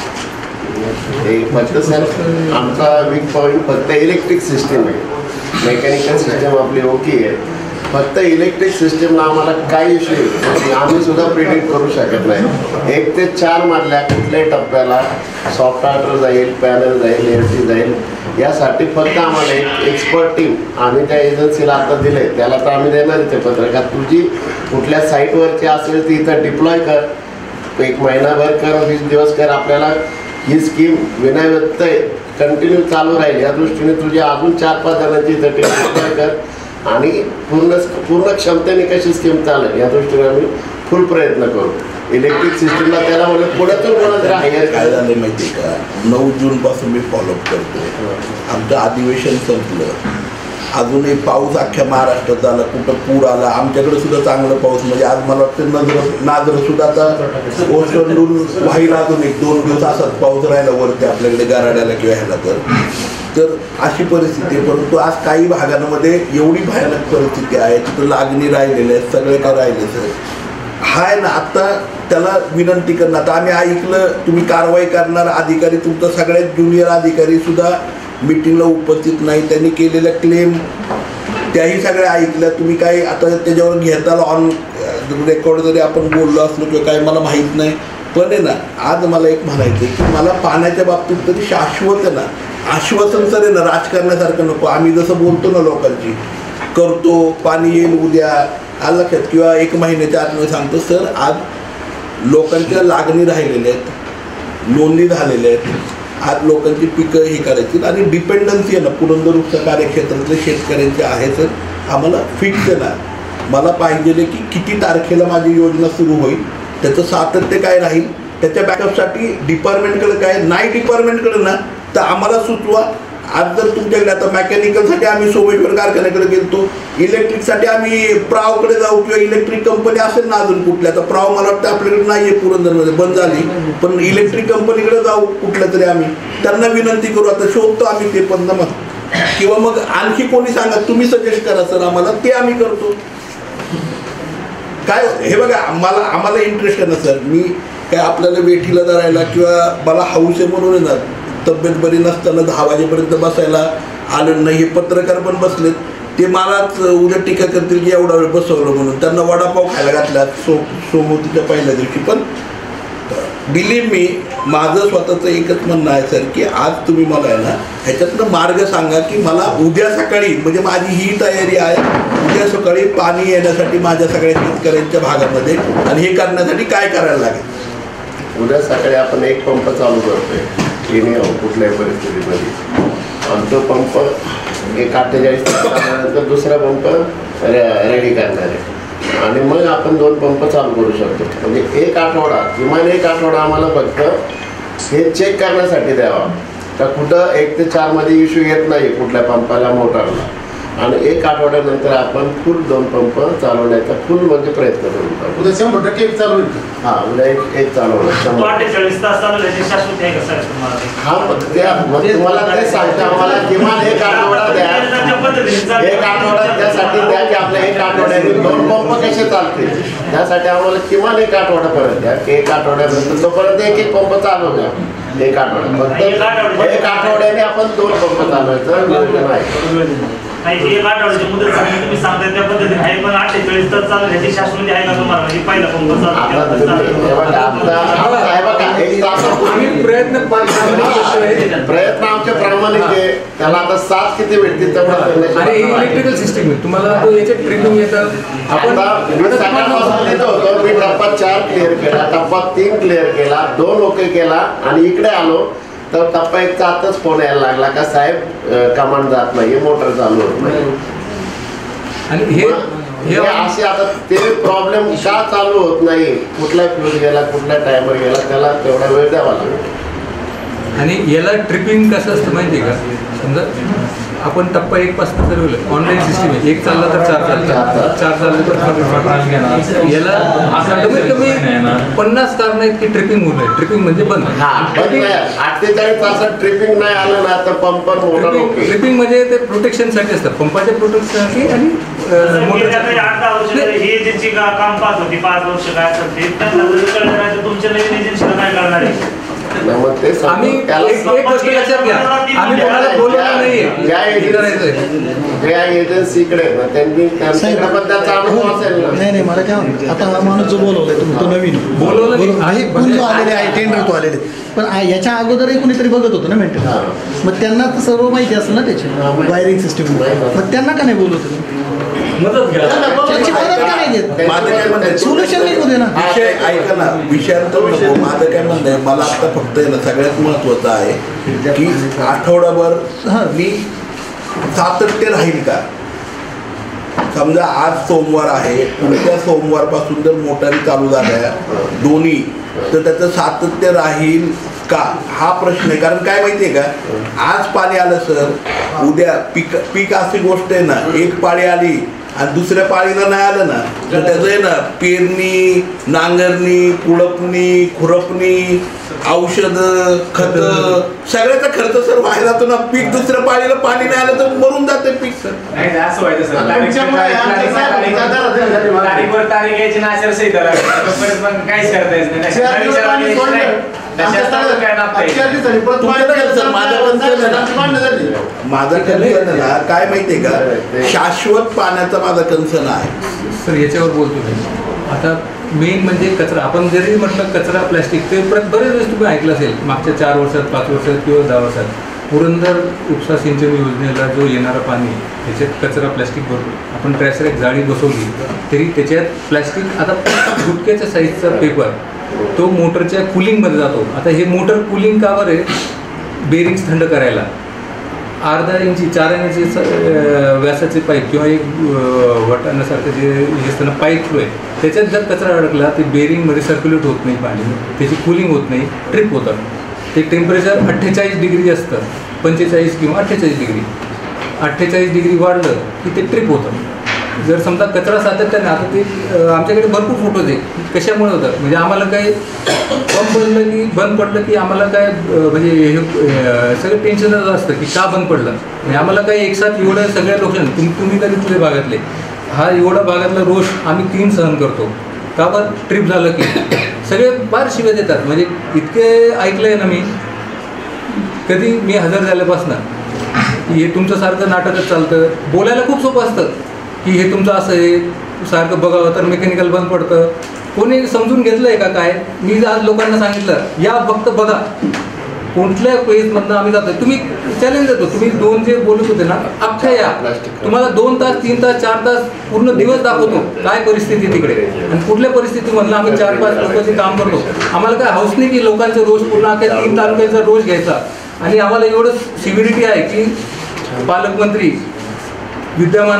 फक्त सर आमचा वीक पॉईंट फक्त इलेक्ट्रिक सिस्टीम आहे. मेकॅनिकल सिस्टम आपली ओके आहे, फक्त इलेक्ट्रिक सिस्टीमला आम्हाला काही इश्यू आहे आम्ही सुद्धा प्रिडिक्ट करू शकत नाही. एक ते चार मधल्या कुठल्याही टप्प्याला सॉफ्ट हार्डवेअर जाईल, पॅनल जाईल, एल सी जाईल, यासाठी फक्त आम्हाला एक एक्सपर्ट टीम आम्ही त्या एजन्सीला आता दिले, त्याला तर आम्ही देणार ते पत्रकार. तुझी कुठल्या साईटवरची असेल ती इथं डिप्लॉय कर, एक महिनाभर कर, वीस दिवस कर, आपल्याला ही स्कीम विनाव्यत्यय कंटिन्यू चालू राहील या दृष्टीने तुझी अजून चार पाच जणांची इथं टीम डिप्लॉय कर आणि पूर्ण पूर्ण क्षमतेने कशी स्कीम चालेल या दृष्टीने आम्ही फुल प्रयत्न करू. इलेक्ट्रिक सिस्टीमला त्याला म्हणून पुण्यातून कोणाला हायर काय झालं माहिती आहे का, नऊ जून पासून मी फॉलोअप करतो. आमचं अधिवेशन संपलं, अजूनही पाऊस अख्ख्या महाराष्ट्रात झाला, कुठं पूर आला, आमच्याकडे सुद्धा चांगला पाऊस, म्हणजे आज मला वाटतं नजर नाजर सुद्धा आता ओसंडून व्हायला अजून एक दोन दिवस असाच पाऊस राहिला वरती आपल्याकडे गराड्याला किंवा ह्याला. तर तर अशी परिस्थिती आहे. परंतु आज काही भागांमध्ये एवढी भयानक परिस्थिती आहे, तिथं लागणी राहिलेले आहेत, सगळे काय राहिले सर हाय ना. आता त्याला विनंती करणं, आता आम्ही ऐकलं तुम्ही कारवाई करणार, अधिकारी तुमचा सगळ्यात ज्युनियर अधिकारी सुद्धा मीटिंगला उपस्थित नाही, त्यांनी केलेल्या क्लेम त्याही सगळ्या ऐकल्या. तुम्ही काही आता त्याच्यावर घेताल ऑन रेकॉर्ड जरी आपण बोललो असलो किंवा काय मला माहीत नाही, पण आहे ना आज मला एक म्हणायचं की मला पाण्याच्या बाबतीत तरी शाश्वत आहे ना, आश्वासन सर आहे ना, राजकारणासारखं नको. आम्ही जसं बोलतो ना लोकांची करतो, पाणी येईल उद्या आलं लक्षात, किंवा एक महिन्याच्या आतमध्ये सांगतो सर आज लोकांच्या लागणी राहिलेल्या आहेत, नोंदणी झालेल्या आहेत, आज लोकांची पिकं हे करायची आणि डिपेंडन्सी आहे ना पुरंदर उपसा कार्यक्षेत्रातले शेतकऱ्यांचे आहे सर. आम्हाला फिक्स आहे ना, मला पाहिजे की किती तारखेला माझी योजना सुरू होईल, त्याचं सातत्य काय राहील, त्याच्या बॅकअपसाठी डिपार्टमेंटकडे काय नाही, डिपार्टमेंटकडे ना तर आम्हाला सुचवा. आज जर तुमच्याकडे आता मेकॅनिकलसाठी आम्ही सोमेश्वर कारखान्याकडे गेलतो, इलेक्ट्रिकसाठी आम्ही प्रावकडे जाऊ किंवा इलेक्ट्रिक कंपनी असेल ना अजून कुठल्या, तर प्राव मला वाटतं आपल्याकडे नाही आहे पुरंदरमध्ये, बंद झाली, पण इलेक्ट्रिक कंपनीकडे जाऊ कुठल्या तरी आम्ही, त्यांना विनंती करू. आता शोधतो आम्ही ते पण ना मग, किंवा मग आणखी कोणी सांगा तुम्ही सजेस्ट करा सर आम्हाला, ते आम्ही करतो. काय हे बघा आम्हाला आम्हाला इंटरेस्ट आहे ना सर, मी काय आपल्याला वेठीला धरायला किंवा मला हाऊस आहे म्हणून येणार, तब्येत बरी नसताना दहा वाजेपर्यंत बसायला आलं नाही. हे पत्रकार पण बसलेत, ते मलाच उद्या टीका करतील की एवढा वेळ बसवलं म्हणून, त्यांना वडापाव खायला घातला सो सोमवतीच्या पहिल्या दिवशी. पण बिलीव्ह मी माझं स्वतःचं एकच म्हणणं आहे सर की आज तुम्ही मला आहे ना ह्याच्यातनं मार्ग सांगा की मला उद्या सकाळी, म्हणजे माझी ही तयारी आहे, उद्या सकाळी पाणी येण्यासाठी माझ्या सगळ्या शेतकऱ्यांच्या भागामध्ये, आणि हे करण्यासाठी काय करायला लागेल. उद्या सकाळी आपण एक पंप चालू करतोय येणे कुठल्याही परिस्थितीमध्ये, आणि तो पंप एक अठ्ठेचाळीस तासानंतर दुसरा पंप रेडी करणार आहे, आणि मग आपण दोन पंप चालू करू शकतो. म्हणजे एक आठवडा किमान एक आठवडा आम्हाला फक्त हे चेक करण्यासाठी द्यावा का कुठं एक ते चारमध्ये इश्यू येत नाही कुठल्या पंपाला मोटारला, आणि एक आठवड्यानंतर आपण फुल दोन पंप चालवण्याचा फुल म्हणजे प्रयत्न करू. उद्या शंभर टक्के एक चालू होईल. हा उद्या एक एक चालवणार अठ्ठेचाळीस तास चालवण्याची शाश्वती आहे का सर तुम्हाला? हा मग ते मग तुम्हाला ते सांगता आम्हाला किमान एक आठवडा द्या, एक आठवडा त्यासाठी द्या की आपल्या एक आठवड्याने दोन पंप कसे चालतील, त्यासाठी आम्हाला किमान एक आठवडा परत द्या की एक आठवड्यानंतर तोपर्यंत एक एक पंप चालू द्या. एक आठवडा फक्त एक आठवड्याने आपण दोन पंप चालवायचं नियोजन आहे. एक आठवड्याची मुदत सांगितली तुम्ही सांगताय त्या पद्धतीने आहे, पण अठ्ठेचाळीस तास चालू ह्याची शाश्वती आहे का तुम्हाला? हे पहिला पंप प्रयत्न आमचे प्रामाणिक आहे, त्याला आता सात किती भेटतील आणि इलेक्ट्रिकल सिस्टीम आहे तुम्हाला तो याचे ट्रेनिंग येतं. आपण सकाळपासून येतो होतो, मी टप्पा चार क्लिअर केला, टप्पा तीन क्लिअर केला, दोन ओके केला, आणि इकडे आलो तर टप्पा एक आताच फोन यायला लागला का साहेब कमांड जात नाही, मोटर चालू होत नाही. आणि हे हे असे आता ते प्रॉब्लेम का चालू होत नाही, कुठला फ्यूज गेला, कुठला टायमर गेला, त्याला तेवढा वेळ द्यावा लागतो. आणि याला ट्रिपिंग कसं असतं माहिती आहे का, समजा आपण टप्पा एक पासून ठरवलं, ऑनलाईन सिस्टीम आहे, एक चालला तर चार चालतात, चार चाललं तर याला आता कमीत कमी पन्नास कारण आहेत की ट्रिपिंग होऊ नये. ट्रिपिंग म्हणजे बंद. अठ्ठेचाळीस तासात ट्रिपिंग नाही आलं ना तर पंपर मोटर ओके. ट्रिपिंग म्हणजे ते प्रोटेक्शनसाठी असतं, पंपाच्या प्रोटेक्शनसाठी आणि मोटर. आठ दहा वर्ष ही एजन्सी काम पाहत होती, पाच वर्ष काय असेल ते त्यांना जर कळलं नाही तर तुमच्या नवीन एजन्सीला काय करणार आहे? आम्ही एक एक गोष्ट लक्षात घ्या, आम्ही कोणाला बोलवलं नाहीये. ज्या एजन्सीकडे ना त्यांनी त्यांच्याबद्दलचा अनुभव असेल ना. नाही नाही मला काय म्हणतो, आता हा माणूस जो बोलवलाय तुम्ही तो नवीन बोलवलं आहे, कोण जो आलेले आहे टेंडर तो आलेले, पण आ- याच्या अगोदरही कोणीतरी बघत होतं ना मेंटेनन्स, मग त्यांना तर सर्व माहिती असेल ना त्याची वायरिंग सिस्टीम, मग त्यांना का नाही बोलवत? मदत घ्या. त्याची मदत का नाही घेत? माझं काय म्हणणं आहे, सोल्युशन निघू दे ना. विषय ऐका ना, विषयांतर नको. माझं काय म्हणणं आहे, मला आता फक्त आहे ना सगळ्यात महत्त्वाचं आहे की आठवडाभर मी सातत्य राहील का? समजा आज सोमवार आहे, पुढच्या सोमवारपासून जर मोटारी चालू झाल्या दोन्ही, तर त्याचं सातत्य राहील का हा प्रश्न आहे. कारण काय माहिती आहे का, आज पाणी आलं सर, उद्या पीक पीक अशी गोष्ट आहे ना, एक पाळी आली आणि दुसऱ्या पाळीनं नाही आलं ना तर त्याचं आहे ना पेरणी, नांगरणी, कुळपणी, खुरपणी, औषधं, खत, सगळ्याचा खर्च सर व्हायला जातो ना. पीक दुसऱ्या पाळीला पाणी नाही आलं तर मरून जाते पीक सर. नाही असं व्हायचं सर, तारीखवर तारीख यायची ना सर, सही करा पण काहीच करता येत नाही. माझा कन्सर्न ना काय माहितीये का, शाश्वत पाण्याचा माझा कन्सर्न आहे सर. याच्यावर बोलतो मी आता. मेन म्हणजे कचरा. आपण जरी म्हटलं कचरा प्लॅस्टिक, ते परत बरेच वेळेस तुम्ही ऐकलं असेल मागच्या चार वर्षात, पाच वर्षात किंवा दहा वर्षात पुरंदर उपसा सिंचन योजनेला जो येणारा पाणी त्याच्यात कचरा प्लॅस्टिक भरतो. आपण ट्रॅशर एक जाळी बसवली तरी त्याच्यात प्लॅस्टिक, आता गुटक्याच्या साईजचा पेपर तो मोटरच्या कूलिंगमध्ये जातो. आता हे मोटर कूलिंग का बरं आहे? बेरिंग्स थंड करायला. अर्धा इंची चार इंची व्यासाचे पाईप किंवा एक वटाण्यासारखं जे हे असतं ना पाईप फ्लो आहे, त्याच्यात जर कचरा अडकला ते बेरिंगमध्ये सर्क्युलेट होत नाही पाणी, त्याची कूलिंग होत नाही, ट्रिप होतं. ते टेम्परेचर अठ्ठेचाळीस डिग्री असतं, पंचेचाळीस किंवा अठ्ठेचाळीस डिग्री. अठ्ठेचाळीस डिग्री वाढलं की ते ट्रिप होतं. जर समजा कचरा सातत्याने, आता ते आमच्याकडे भरपूर फोटोज आहे कशामुळे होतं. म्हणजे आम्हाला काय पंप बनलं की बंद पडलं की आम्हाला काय म्हणजे हे सगळं टेन्शनच असतं की का बंद पडलं. म्हणजे आम्हाला काय एक साथ एवढं सगळ्या लोकांना तुम तुम्ही तर इथले भागातले, हा एवढा भागातला रोष आम्ही तीन सहन करतो. का बरं? ट्रिप झालं की सगळे फार शिव्या देतात. म्हणजे इतके ऐकलं आहे ना मी, कधी मी हजर झाल्यापासनं की हे तुमचं सारखं नाटकच चालतं. बोलायला खूप सोपं असतं की हे तुमचं असं आहे, सारखं बघावं तर मेकॅनिकल बंद पडतं. कोणी समजून घेतलं आहे का काय? मी आज लोकांना सांगितलं या फक्त बघा, कुठल्या पेजमधनं आम्ही जातो. तुम्ही चॅलेंज देतो, तुम्ही दोन जे बोलत होते ना अख्ख्या या, तुम्हाला दोन तास तीन तास चार तास पूर्ण दिवस दाखवतो काय परिस्थिती तिकडे आणि कुठल्या परिस्थितीमधलं आम्ही चार पाच लोकांचे काम करतो. आम्हाला काय हौस नाही की लोकांचा रोज पूर्ण अख्या तीन तालुक्याचा रोज घ्यायचा. आणि आम्हाला एवढं सिव्हिरिटी आहे की पालकमंत्री, विद्यमान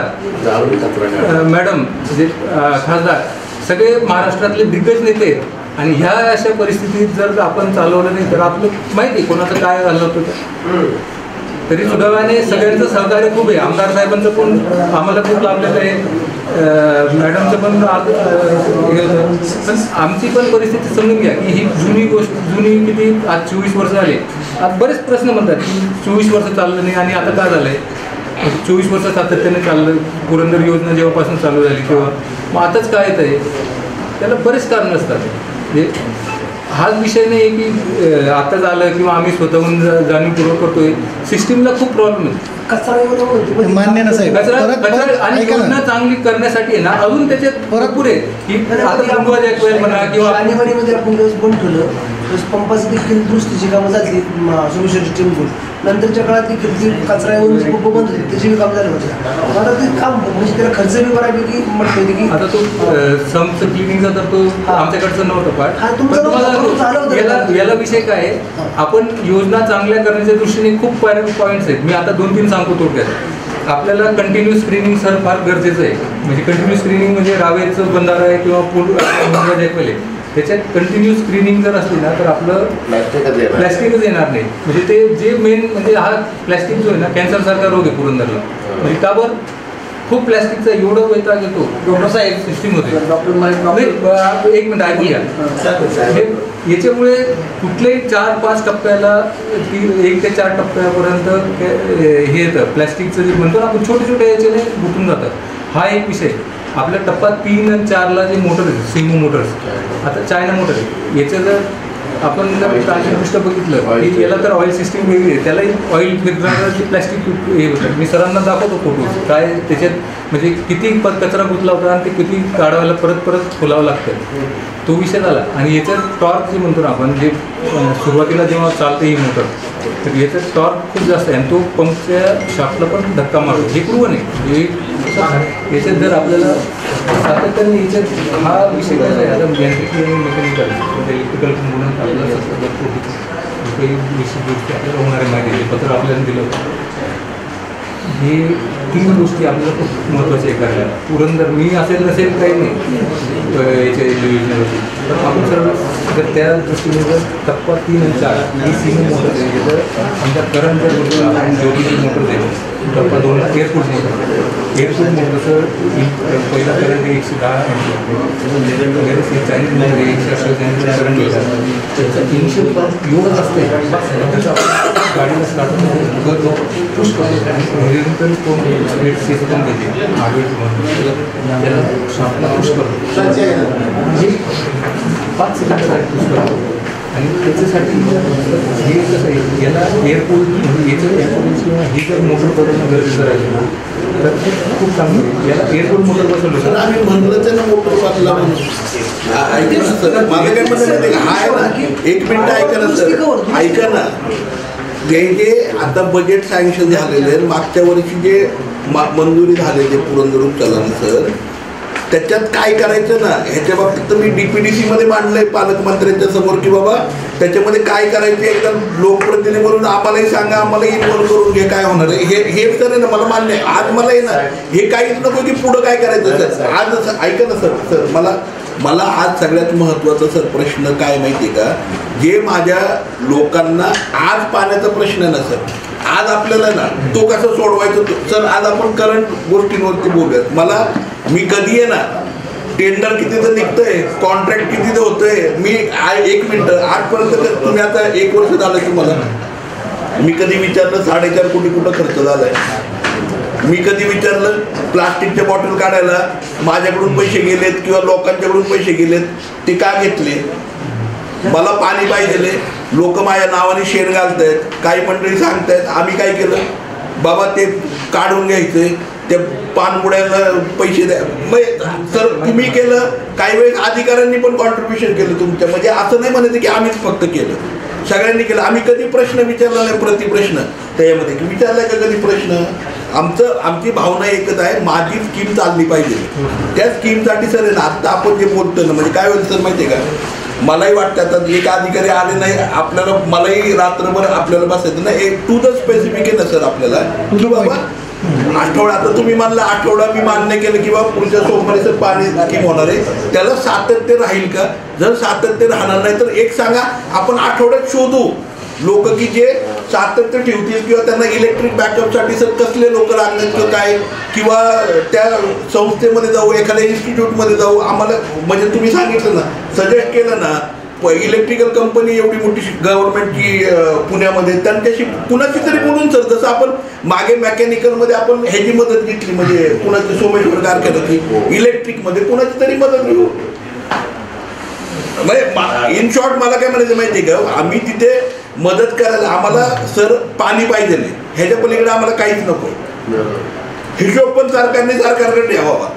आमदार मॅडम, म्हणजे खासदार, सगळे महाराष्ट्रातले दिग्गज नेते आहेत आणि ह्या अशा परिस्थितीत जर आपण चालवलं नाही तर आपलं माहिती आहे कोणाचं काय झालं होतं. तरी सुदैवाने सगळ्यांचं सहकार्य खूप आहे. आमदार साहेबांचं पण आम्हाला खूप लाभलेलं आहे, मॅडमचं पण हे होतं. पण आमची पण परिस्थिती समजून घ्या की ही जुनी गोष्ट, जुनी किती आज चोवीस वर्ष झाले. आज बरेच प्रश्न म्हणतात की चोवीस वर्ष चाललं नाही आणि आता काय झालं आहे. चोवीस वर्ष सातत्याने चाललं, पुरंदर योजना जेव्हापासून चालू झाली तेव्हा, मग आताच काय येत आहे. त्याला बरेच कारणं असतात. म्हणजे हाच विषय नाही आहे की आता झालं किंवा आम्ही स्वतःहून जाणीवपूर्वक करतोय. सिस्टीमला खूप प्रॉब्लेम आहे. कचरा मान्य नसाय कचरा कचरा आणि योजना चांगली करण्यासाठी आहे ना अजून त्याच्यात भरपूर आहे की आता म्हणा किंवा जानेवारीमध्ये आपण दिवस बंद ठेवलं, पंपाचं देखील दुरुस्तीची कामं झाली सोमेश्वरची टीमकडून. नंतरच्या काळात देखील कचरा येऊन पंप बंद होते, त्याची काम झालं होतं. आता ते काम म्हणजे त्याला खर्च बी बऱ्यापैकी म्हटलं की आता तो समचं क्लिनिंगचा तर तो आमच्याकडचं नव्हतं पाठ. पण तुम्हाला याला याला विषय काय आहे, आपण योजना चांगल्या करण्याच्या दृष्टीने खूप पॉईंट्स आहेत. मी आता दोन तीन सांगतो थोडक्यात. आपल्याला कंटिन्यू स्क्रीनिंग सर फार गरजेचं आहे. म्हणजे कंटिन्यू स्क्रीनिंग म्हणजे रावेरचं बंधारा आहे किंवा पूर्ण त्याच्यात कंटिन्यू स्क्रीनिंग जर असली ना तर आपलं प्लॅस्टिकच येणार प्लॅस्टिकच येणार नाही. म्हणजे ते जे मेन म्हणजे हा प्लॅस्टिक जो आहे ना कॅन्सरसारखा रोग आहे पुरंदरला. म्हणजे का बरं खूप प्लॅस्टिकचा एवढं वैताग येतो. डॉक्टर साहेब सिस्टीम होते डॉक्टर एक मिनिट ऐकून घ्या. हे याच्यामुळे कुठल्याही चार पाच टप्प्याला एक ते चार टप्प्यापर्यंत हे येतं प्लॅस्टिकचं जे म्हणतो ना आपण छोटे छोटे याच्याने गुंतून जातं. हा एक विषय. आपल्या टप्पा तीन आणि चारला जे मोटर आहे सिमो मोटर्स आता चायना मोटर आहे याचं जर आपण जर दृष्ट्या बघितलं की याला तर ऑइल सिस्टीम वेगळी आहे त्यालाही ऑइल फिल्टर जे प्लॅस्टिक हे होतं. मी सरांना दाखवतो फोटो काय त्याच्यात म्हणजे किती प कचरा गुंतला होता आणि ते किती काढवायला परत परत खोलावं लागतं तो विषय झाला. आणि याचं टॉर्क जे म्हणतो ना आपण जे सुरुवातीला जेव्हा चालते ही मोटर तर याचं टॉर्क खूप जास्त आहे आणि तो पंपच्या शाफ्टला पण धक्का मारतो. हे प्रूव्हन आहे. हे याच्यात जर आपल्याला सातत्याने याच्यात हा विषय कसा आहे आता यांत्रिकी आणि मेकॅनिकल इलेक्ट्रिकल म्हणून आपल्याला काही विषय गोष्टी आपल्याला होणारे माहिती आहे पत्र आपल्याला दिलं होतं. हे तीन गोष्टी आपल्याला खूप महत्त्वाच्या आहे करायला. पुरंदर मी असेल नसेल काही नाही याच्या योजनेवरती तर आपण सर्व जर त्या दृष्टीने जर टप्पा तीन आणि चार ही सिमो मोटर आहे जर आमच्या करंट जर मोटर आपण ज्योतिषी मोटर देतो टप्पा दोनला एअरपोर्ट मोटर एअरपोर्ट मोटरचं पहिला करंट एकशे दहा चाळीस मोटर एकशे अठ्ठावीस करंट येतात. त्याचं तीनशे पंप एवढंच असते त्याचा गाडीला स्टार्ट करतो पुश करतो आणि निरंतर तो वेट सिस्टम देते आवेट म्हणून त्याला शाफ्टला पुश करतो म्हणजे पाच सेकंदासाठी पुश करतो. आणि त्याच्यासाठी हे कसं आहे याला एअरपोर्ट म्हणजे याचं एअरपोर्ट किंवा हे जर मोटर बदलणं गरजेचं राहिलं ना तर ते खूप चांगलं आहे. याला एअरपोर्ट मोटर बसवलं सर आम्ही म्हणलं त्यांना मोटर बसला म्हणून ऐका ना सर माझं काय म्हणणं माहिती का हा आहे ना एक मिनिट ऐका ना सर ऐका ना जे जे आता बजेट सँक्शन झालेले मागच्या वर्षी जे मंजुरी झालेले पुरंदर उपचालन सर त्याच्यात काय करायचं ना ह्याच्या बाबतीत तर मी डीपीडीसी मध्ये मांडलंय पालकमंत्र्यांच्या समोर की बाबा त्याच्यामध्ये काय करायचं एकदम लोकप्रतिनिधी म्हणून आम्हालाही सांगा आम्हाला इन्व्हॉल्व करून घे काय होणार आहे हे हे तर आहे ना मला मान्य आहे. आज मला आहे ना हे काहीच नको की पुढं काय करायचं सर आज ऐका ना सर सर मला मला आज सगळ्यात महत्त्वाचा सर प्रश्न काय माहिती आहे का जे माझ्या लोकांना आज पाण्याचा प्रश्न आहे ना सर आज आपल्याला ना तो कसं सोडवायचं सर आज आपण करंट गोष्टींवरती बोलूयात. मला मी कधी आहे ना टेंडर कितीचं निघतंय कॉन्ट्रॅक्ट कितीचं होतंय मी एक मिनटं आजपर्यंत तुम्ही आता एक वर्ष झालं की मला मी कधी विचारलं साडेचार कोटी कुठं खर्च झालाय मी कधी विचारलं प्लास्टिकच्या बॉटल काढायला माझ्याकडून पैसे गेलेत किंवा लोकांच्याकडून पैसे गेलेत ते का घेतले. मला पाणी पाहिजे लोक माझ्या नावाने शेण घालतायत काही मंडळी सांगतायत आम्ही काय केलं बाबा ते काढून घ्यायचंय त्या पानपुड्याला पैसे द्या मग सर तुम्ही केलं काही वेळेस अधिकाऱ्यांनी पण कॉन्ट्रीब्युशन केलं तुमच्या म्हणजे असं नाही म्हणायचं की आम्हीच फक्त केलं सगळ्यांनी केलं. आम्ही कधी प्रश्न विचारला नाही प्रतिप्रश्न त्याच्यामध्ये की विचारलाय का कधी प्रश्न. आमचं आमची भावना एकच आहे माझी स्कीम चालली पाहिजे त्या स्कीमसाठी सर आहे ना आत्ता आपण जे बोलतो ना म्हणजे काय होईल सर माहिती आहे का मलाही वाटतं आता एक अधिकारी आले नाही आपल्याला मलाही रात्रभर आपल्याला बसायचं ना एक टू द स्पेसिफिक आहे ना सर आपल्याला की बाबा आठवडा आता तुम्ही म्हणला आठवडा मी मान्य केलं की बाबा पुढच्या सोमवारी सर पाणी स्कीम होणार आहे त्याला सातत्य राहील का जर सातत्य राहणार नाही तर एक सांगा आपण आठवड्यात शोधू लोक की जे सातत्य ठेवतील किंवा त्यांना इलेक्ट्रिक बॅकअपसाठी सर कसले लोक लागणार किंवा काय किंवा त्या संस्थेमध्ये जाऊ एखाद्या इन्स्टिट्यूटमध्ये जाऊ आम्हाला म्हणजे तुम्ही सांगितलं ना सजेस्ट केलं ना इलेक्ट्रिकल कंपनी एवढी मोठी गव्हर्नमेंटची पुण्यामध्ये त्यांच्याशी कुणाची तरी बोलून सर जसं आपण मागे मेकॅनिकलमध्ये आपण ह्याची मदत घेतली म्हणजे कुणाची सोमेश्वर कारखान्याची इलेक्ट्रिकमध्ये कुणाची तरी मदत घेऊ म्हणजे इन शॉर्ट मला काय म्हणायचं माहिती आहे का आम्ही तिथे मदत करायला आम्हाला सर पाणी पाहिजे नाही ह्याच्या पलीकडे आम्हाला काहीच नको हिशोब पण सरकारने सरकारकडे ठेवावा.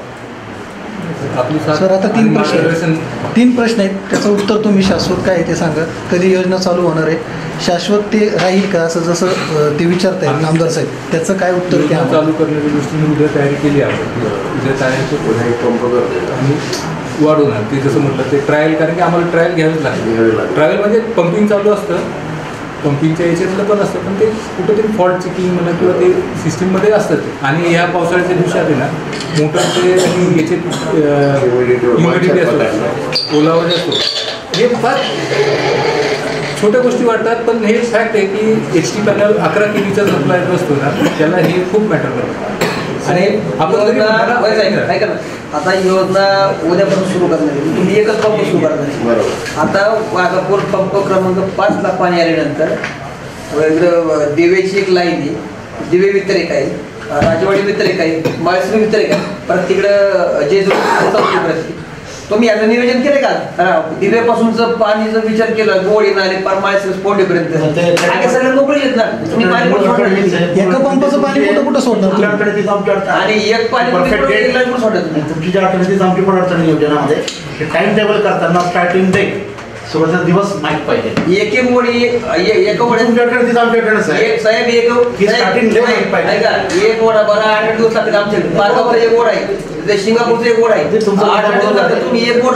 सर आता तीन प्रश्न तीन प्रश्न आहेत त्याचं उत्तर तुम्ही शाश्वत काय आहे ते सांगा कधी योजना चालू होणार आहे शाश्वत ते राहील का असं जसं ते विचारताय आमदार साहेब त्याचं काय उत्तर ते चालू करण्याच्या दृष्टीने उद्या तयारी केली आपण उद्या तयारी आणि वाढवणार ते जसं म्हटलं ते ट्रायल कारण की आम्हाला ट्रायल घ्यावीच लागते ट्रायल म्हणजे पंपिंग चालू असतं पंपिंगच्या याच्यातलं पण असतं पण ते कुठंतरी फॉल्ट चेकिंग म्हणा किंवा ते सिस्टीममध्ये असतं ते आणि ह्या पावसाळ्याच्या दिवसात आहे ना मोटरचे आणि याचे ह्युमिडिटी असतो ओलावा असतो हे फार छोट्या गोष्टी वाटतात, पण हे फॅक्ट आहे की एच टी पॅनल अकरा के बीचा जो अप्लायन्स असतो ना त्याला हे खूप मॅटर करतं. आणि आपण जरी म्हणतो ना, ऐका ना, आता योजना उद्यापासून सुरू करणार आहे, तुम्ही एकच पंप सुरू करणार आहे. बरोबर. आता वाघापूर पंप क्रमांक पाच ला पाणी आल्यानंतर इकडं दिवेची एक लाईन आहे, दिवे वितरिक आहे, राजवाडी वितरिक आहे, माळसरी वितरिक आहे, परत तिकडं जेजुरी. तुम्ही याचं नियोजन केलं का? दिव्यापासूनच पाणीचा विचार केला, गोडी नाले माळसरी पोंडेपर्यंत सगळं मोकळी येत ना. तुम्ही पाणी एका पंपाचं पाणी कुठं कुठं सोडणार आणि एक पाणी सोडत तुमची ज्या अडचणी आमची पण अडचणी योजनामध्ये टाइम टेबल करताना स्टार्टिंग डे सुरुवातीचा दिवस माहीत पाहिजे. एक एक मोडी एका मोड्या एक साहेब एक स्टार्टिंग डे माहीत पाहिजे. एक मोडा बरा आठ दिवस लागतात आमच्या पारगावचा एक मोड आहे, सिंगापूरचा एक मोड आहे, आठ आठ दिवस लागतात. तुम्ही एक मोड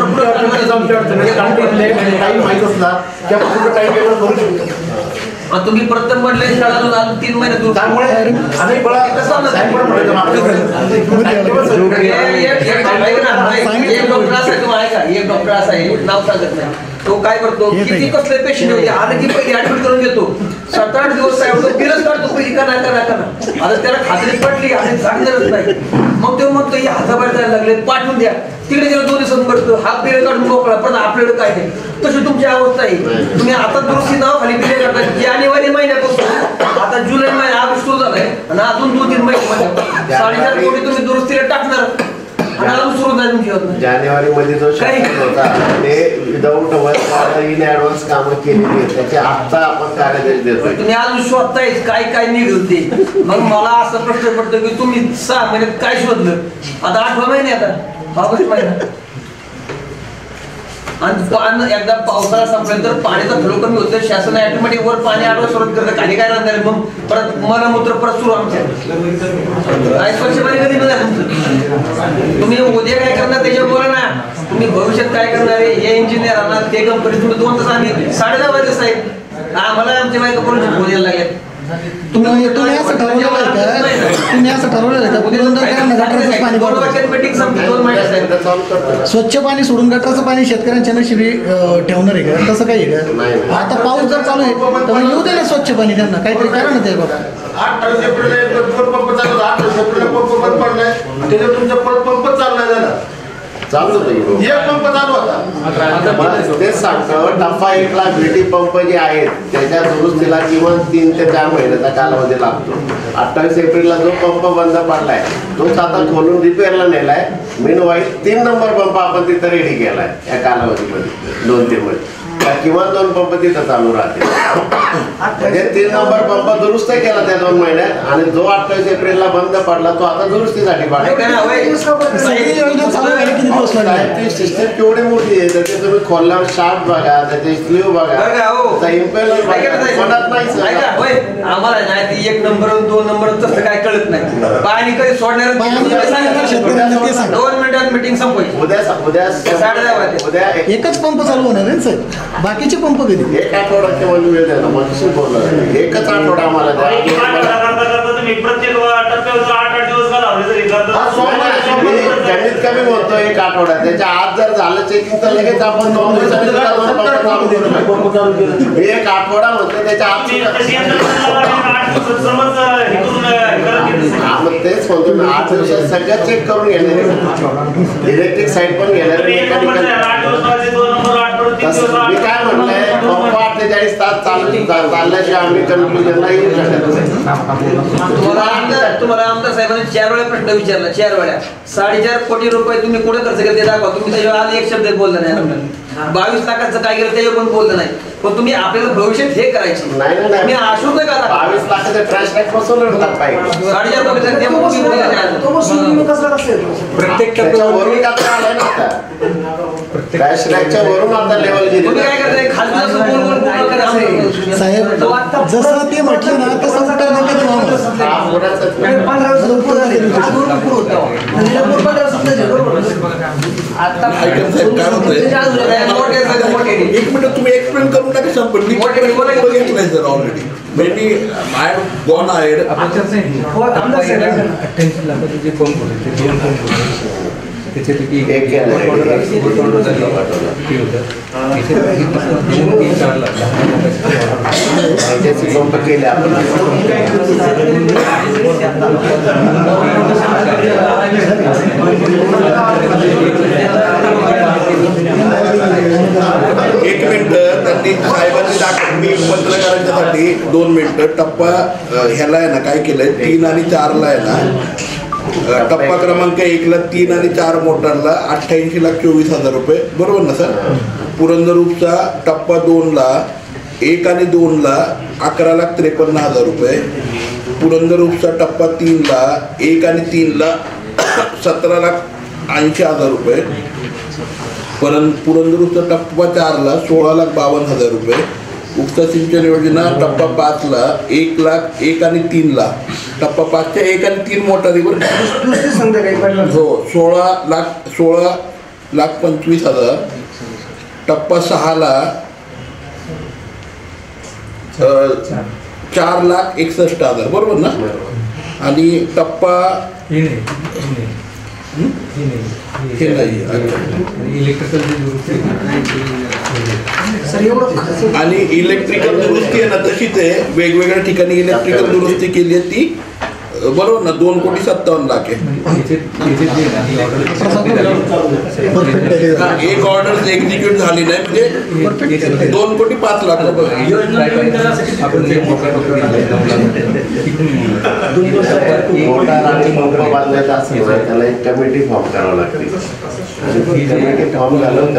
माहीत असला त्या पूर्ण टाइम टेबल करू शकतो. तुम्ही प्रथम म्हणले शाळा अजून तीन महिने दूर त्यामुळे आम्ही बळा एक डॉक्टर असा तुम्हाला ऐका, एक डॉक्टर असा आहे, नाव सांगत नाही, तो काय करतो, किती कसले पेशंट होते आलं की पहिले ऍडमिट करून घेतो, सात आठ दिवस बिलच काढतो, पहिली का नाही करा करा. आता त्याला खात्री पडली आणि सांगणारच नाही, मग ते म्हणतो हे हाताबाहेर जायला लागले, पाठवून द्या तिकडे गेलं, दोन दिवसात करतो, हा बिल काढून मोकळा. पण आपल्याकडे काय नाही, तशी तुमची अवस्था आहे. तुम्ही आता दुरुस्ती नाव खाली बिले करता, जानेवारी महिन्यापासून आता जुलै महिना ऑगस्ट सुरू झालाय आणि अजून दोन तीन महिने साडेचार कोटी तुम्ही दुरुस्तीला टाकणार. जानेवारी मध्ये जो शासन होता ते विदाऊट वर्क इन ऍडव्हान्स कामं केलेली आहेत, त्याचे आता आपण कार्यदेश देतो. तुम्ही अजून शोधतायच काय काय निघेल ते. मग मला असं प्रश्न पडतो की तुम्ही सहा महिन्यात काय शोधलं, आता आठवा महिने आता ऑगस्ट महिना आणि पाणी एकदा पावसाळा संपल्यानंतर पाण्याचा फ्लो कमी होतं, शासन ऑटोमॅटिक वर पाणी आडवं सुरुवात करतं, खाली काय राहणार मग परत मलमूत्र परत सुरू आमच्या काय स्वच्छ पाणी कधी मिळणार तुमचं. तुम्ही उद्या काय करणार त्याच्यावर बोला ना, तुम्ही भविष्यात काय करणार आहे, हे इंजिनियर आणणार ते कंपनी, तुम्ही दोन तास आम्ही साडे दहा वाजता साहेब आम्हाला आमच्या बायका करून बोलायला लागेल. तुम्ही तुम्ही असं ठरवलेलं आहे का, तुम्ही असं ठरवलेलं आहे का पुरंदर काय गटराचंच पाणी वापरायचं, स्वच्छ पाणी सोडून गटराचं पाणी शेतकऱ्यांच्या नशिबी ठेवणार आहे का, तसं काही आहे का? आता पाऊस जर चालू आहे तर येऊ दे ना स्वच्छ पाणी, त्यांना काहीतरी करा ना ते बघा. अठ्ठावीस एप्रिलला दोन पंप चालू होता, अठ्ठावीस एप्रिलला पंप बंद पडलाय, त्याच्यावर तुमचा परत पंप चाललाय झाला चालू एक पंप चालू होता. तेच सांगतो, टप्पा एकला भेटी पंप जे आहेत त्याच्या दुरुस्तीला किमान तीन ते चार महिन्याचा कालावधी लागतो. अठ्ठावीस एप्रिलला जो पंप बंद पडलाय तोच आता खोलून रिपेअरला नेलाय. मीन वाईज तीन नंबर पंप आपण तिथं रेडी केलाय या कालावधीमध्ये, दोन तीन मध्ये किमान दोन पंप तिथं चालू राहते. म्हणजे तीन नंबर पंप दुरुस्त केला त्या दोन महिन्यात आणि जो अठ्ठावीस एप्रिलला बंद पडला तो आता दुरुस्तीसाठी सिस्टम केवढी मोठी आहे, त्याचे तुम्ही खोलल्यावर शाफ्ट बघा, त्याचे स्लीव बघा, इम्पेलर आम्हाला नाही एक नंबर दोन नंबर तसं काय कळत नाही. पाणी कधी सोडणार दोन मिनिटात मिटिंग संपवायची. उद्या उद्या उद्या एकच पंप चालू होणार आहे सर, बाकीचे पंप कधी एक आठवड्याच्या म्हणजे वेळ द्या ना, मग बोलला एकच आठवडा आम्हाला द्या. तुम्ही प्रत्येक टप्प्यावर आठ आठ दिवस कमीत कमी म्हणतो एक आठवडा, त्याच्या आत जर झालं चेकिंग तर लगेच आपण दोन दिवसांनी एक आठवडा म्हणतो त्याच्या आत तेच म्हणतो ना, आठ दिवसात सगळं चेक करून घेणार, इलेक्ट्रिक साईड पण घेणार. मी काय म्हटलंय, पंप अठ्ठेचाळीस तास चालू चालल्याशिवाय आम्ही कन्क्लुजनला येऊ शकत. तुम्हाला आमदार तुम्हाला आमदार साहेबांनी चार वेळा प्रश्न विचारला, चार वेळा साडेचार कोटी रुपये तुम्ही कुठे खर्च केले ते दाखवा. तुम्ही त्याच्यावर आज एक शब्द बोलला नाही. बावीस लाखाचं काय केलं त्याच्यावर पण बोललं नाही. पण तुम्ही आपल्याला भविष्यात हे करायचं नाही, मी आशुत करा. बावीस लाखाचं ट्रॅश टॅक्स बसवलं साडेचार प्रत्येक टप्प्यावरून टाकता आलाय ना आता, ट्रॅश टॅक्सच्या वरून आता लेवल गेली. तुम्ही काय करताय खाली साहेब, जसं ते म्हटलं ना तसं उत्तर नका देऊ एक मिनिट तुम्ही एक्सप्लेन करून टाका सर, पण मी बघितलंय sir already. Maybe I gone ahead. अठ्ठ्याऐंशी लाखाचे जे पंप होते ते दोन पंप होते त्याच्यापैकी एक एक केलं. work order आहे, work order झाली ते होतं. याच्यात दोन तीन चार लाख त्याची पंप केले आपण एक मिनिट त्यांनी साहेबांनी दाखव मी पत्रकारांच्यासाठी दोन मिनिटं टप्पा अ, ह्याला आहे ना काय केलंय तीन आणि चारला आहे ना अ, टप्पा क्रमांक एकला तीन आणि चार मोटरला अठ्ठ्याऐंशी लाख चोवीस हजार रुपये बरोबर ना सर. पुरंदर उपचा टप्पा दोनला एक आणि दोनला अकरा लाख त्रेपन्न हजार रुपये. पुरंदर उपचा टप्पा तीनला एक आणि तीनला सतरा लाख ऐंशी हजार रुपये. परं पुरंदर उपचा टप्पा चारला सोळा लाख बावन्न हजार रुपये. उपसा सिंचन योजना टप्पा पाचला एक लाख एक आणि तीनला टप्पा पाचच्या एक आणि तीन मोटारीवर हो सोळा लाख सोळा लाख पंचवीस हजार. टप्पा सहाला अ, चार लाख एकसष्ट हजार बरोबर ना. आणि टप्पा हे नाही हे नाही हे नाही इलेक्ट्रिकल आणि इलेक्ट्रिकल दुरुस्ती आहे ना तशीच आहे. वेगवेगळ्या ठिकाणी इलेक्ट्रिकल दुरुस्ती केली आहे ती अ, बरोबर ना दोन कोटी सत्तावन्न लाख आहे. एक ऑर्डर एक्झिक्यूट झाली नाही म्हणजे दोन कोटी पाच लाख रुपये. मोटार आणि पंप बांधायचा असेल ना, त्याला एक कमिटी फॉर्म करावं लागते. कमिटी फॉर्म घालून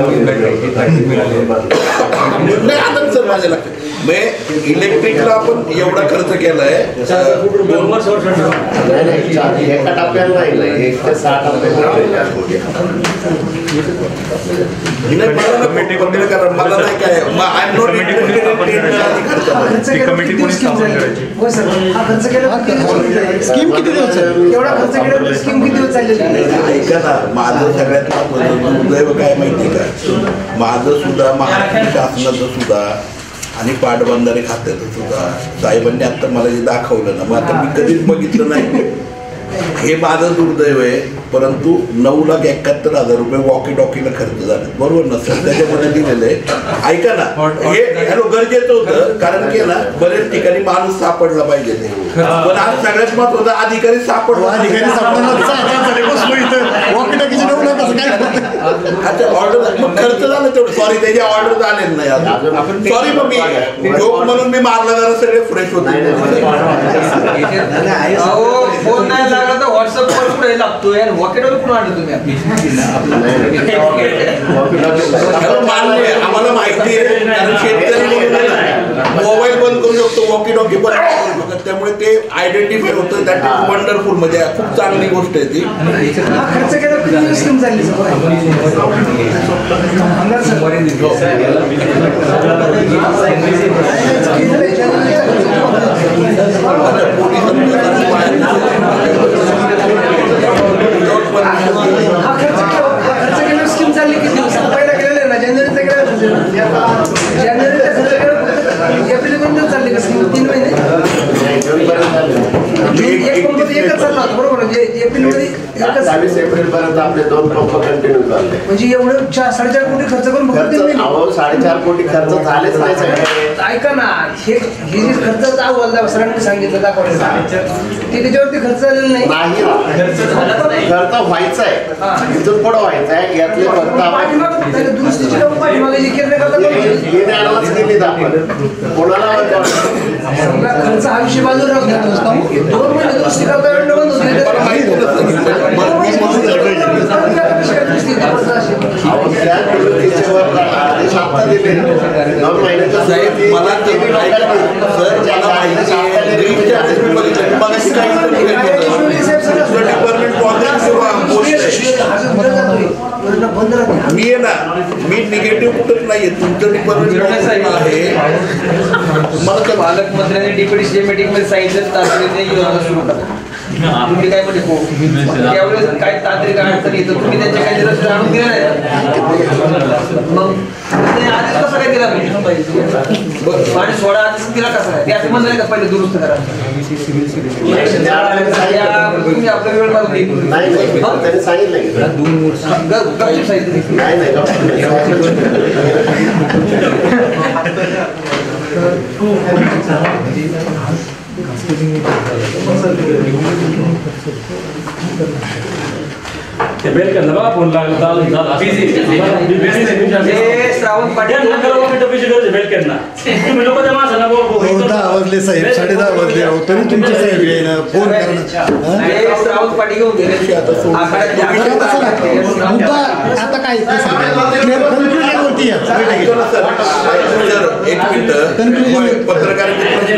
नाही आनंद सर माझ्या लक्षात म्हणजे इलेक्ट्रिकला आपण एवढा खर्च केलाय दोन वर्ष एका टप्प्याला नाही एक ते सहा टप्प्याला मला नाही काय आय एम नॉट स्कीम किती दिवस एवढा खर्च केला स्कीम किती दिवस चाललेली ऐका ना माझं सगळ्यात महत्वाचं दुर्दैव काय माहिती का माझं सुद्धा महाराष्ट्र शासनाचं सुद्धा आणि पाटबंधारे खात्याचं सुद्धा साहेबांनी आता मला जे दाखवलं ना मग आता मी कधीच बघितलं नाही. हे माझं दुर्दैव आहे. परंतु नऊ लाख एकाहत्तर हजार रुपये वॉकी टॉकीला खर्च झाले बरोबर ना सर. त्याच्यामध्ये दिलेलं आहे ऐका ना हे हॅलो गरजेचं होतं कारण की ना बरेच ठिकाणी माणूस सापडला पाहिजे ते पण आज सगळ्यात महत्वाचा अधिकारी सापडला अच्छा ऑर्डर मग खर्च झाला तेवढं सॉरी त्याचे ऑर्डर झालेच नाही अजून सॉरी मग मी जोक म्हणून मी मारला जरा सगळे फ्रेश होते. फोन नाही लागला तर व्हॉट्सअपवर पुढे लागतोय आणि वॉकेटवर कुठून आणलं तुम्ही मान्य आम्हाला माहिती आहे कारण शेतकरी मोबाईल बंद करू शकतो वॉकी टॉकी बंद करू शकतो त्यामुळे ते आयडेंटिफाय होतं दॅट इज वंडरफुल म्हणजे खूप चांगली गोष्ट आहे ती. खर्च केला किती स्कीम झाली खर्च केला स्कीम चालली किती दिवस पहिला केलेलं ना जानेवारीचा केला जानेवारीचा खर्च केला एप्रिलपर्यंत चालली का स्कीम तीन महिने एक पंप एकच चालला होता बरोबर एप्रिलमध्ये सत्तावीस एप्रिल पर्यंत आपले दोन पंप कंटिन्यू चालले म्हणजे एवढं चार साडेचार कोटी खर्च करून अहो साडेचार कोटी खर्च झालेच नाही सगळे. ऐका ना हे हे जे खर्च अहवाल सरांनी सांगितलं दाखवलं ते त्याच्यावरती खर्च झालेला नाही नाही खर्च व्हायचा आहे इथून पुढं व्हायचं आहे यातले फक्त आपण दुरुस्तीची कामं पाठीमागे जे केले ऍडव्हान्स केली आपण कोणाला खर्च हा विषय बाजूला राहू द्या दोन महिने दुरुस्ती करता वेळ बंद मी आहे ना मी निगेटिव्ह कुठंच नाहीये तुमचं डिपार्टमेंट आहे मला पालकमंत्र्यांनी डिप्युटी सीएम मीटिंग मध्ये सांगितलं तातडीने योजना सुरू करा. तुम्ही काय म्हणजे त्यावेळेस काय तांत्रिक अडचण येतं तुम्ही त्यांच्या काही रस्ते आणून दिले नाही मग आधीच कसं काय दिला पाणी सोडा आधीच दिला कसं काय ते असं म्हणलं का पहिले दुरुस्त करा तुम्ही आपला वेळ मारून नाही नाही त्यांनी सांगितलं की दोन वर्ष गपचूप सांगितलं नाही नाही ते बेल केलं बघा फोन लागला चालू झाला श्रावण पाटील बेल केलं तुम्ही लोक त्या माणसाला दहा वाजले साहेब साडे दहा वाजले अहो तरी तुमचे साहेब येईना फोन करणं श्रावण पाटील घेऊन गेले मुद्दा आता काय कन्क्लुजन कोणती एक मिनिट पत्रकारांचे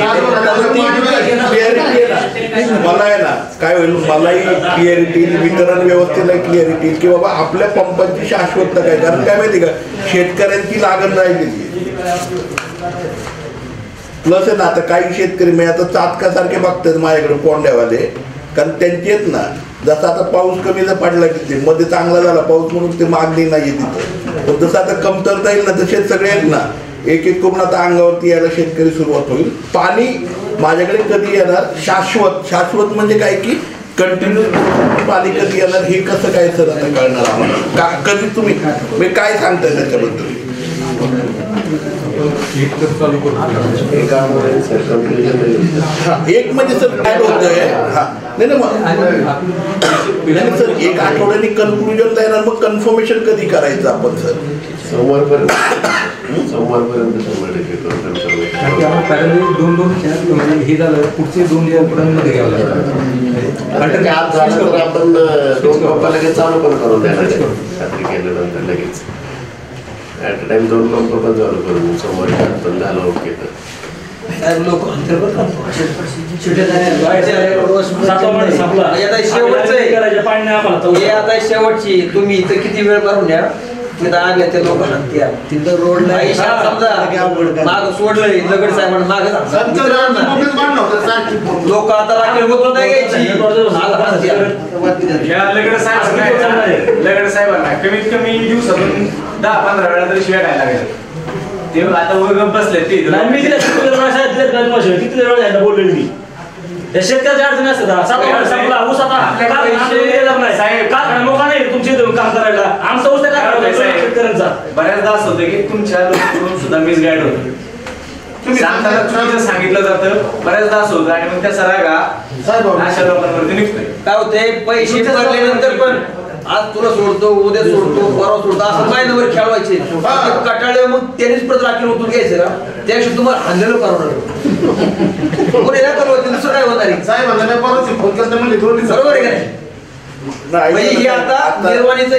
प्रश्न मला आहे ना काय होईल मलाही क्लिअरिटी वितरण व्यवस्थेला क्लिअरिटी की बाबा आपल्या पंपांची शाश्वतता काय कारण काय माहिती का शेतकऱ्यांची लागण राहिलेली प्लस आहे ना आता काही शेतकरी म्हणजे आता चातकासारखे बघतात माझ्याकडे कोंड्यावाले कारण त्यांची आहेत ना जसं आता पाऊस कमी जर पडला तिथे मध्ये चांगला झाला पाऊस म्हणून ते मागणी नाही तिथं पण जसं आता कमतरता येईल ना तसे सगळे आहेत ना एक एक करून आता अंगावरती यायला शेतकरी सुरुवात होईल पाणी माझ्याकडे कधी येणार शाश्वत शाश्वत म्हणजे काय की कंटिन्यू पाणी कधी येणार हे कसं काय सर आता कळणार आम्हाला का कधी तुम्ही मी काय सांगताय त्याच्याबद्दल एक म्हणजे सर काय होतंय हा नाही ना मग सर एक आठवड्याने कन्क्लुजन येणार मग कन्फर्मेशन कधी करायचं आपण सर सोमवारपर्यंत सोमवारपर्यंत शंभर टक्के दोन दोन हे झालं पुढचे दोन मध्ये घ्यावं लागतं आज झालं तर आपण दोन पंप लगेच चालू पण करून देणार खात्री केल्यानंतर लगेच ॲट अ टाइम दोन पंप पण चालू करून सोमवारी पण झालं ओके तर लोक आता शेवटची तुम्ही इथं किती वेळ करून द्या तिथं आल्या त्या लोकांना त्या तिथं रोडला समजा माग सोडलंय दगड साहेबांना माग लोक आता रात्री होत नाही लगड साहेबांना कमीत कमी दिवसातून दहा पंधरा वेळा तरी शिवाय काय लागेल ते आता वगैरे बसले ते किती वेळ झाला बोललेली मी शेतकऱ्याच्या अडचणी असतात संपला ऊस आता मोका नाही तुमची काम करायला आमचा ऊस शेतकऱ्यांचा बऱ्याचदा असं होतं की तुमच्या लोकांकडून सुद्धा मिसगाईड होतं तुम्ही सांगताना चुकीचं सांगितलं जातं बऱ्याचदा असं होतं आणि मग त्या सरागा अशा लोकांवरती निघतोय काय होते पैसे भरल्यानंतर पण आज तुला सोडतो उद्या सोडतो परवा सोडतो असं महिनाभर खेळवायचे कटाळे मग त्यांनीच परत राखील उतरून घ्यायचं ना त्याशिवाय तुम्हाला हाणलेलं करणार कोणी ना करवते दुसरं काय होणार बरोबर आहे का नाही ही आता निर्वाणीचा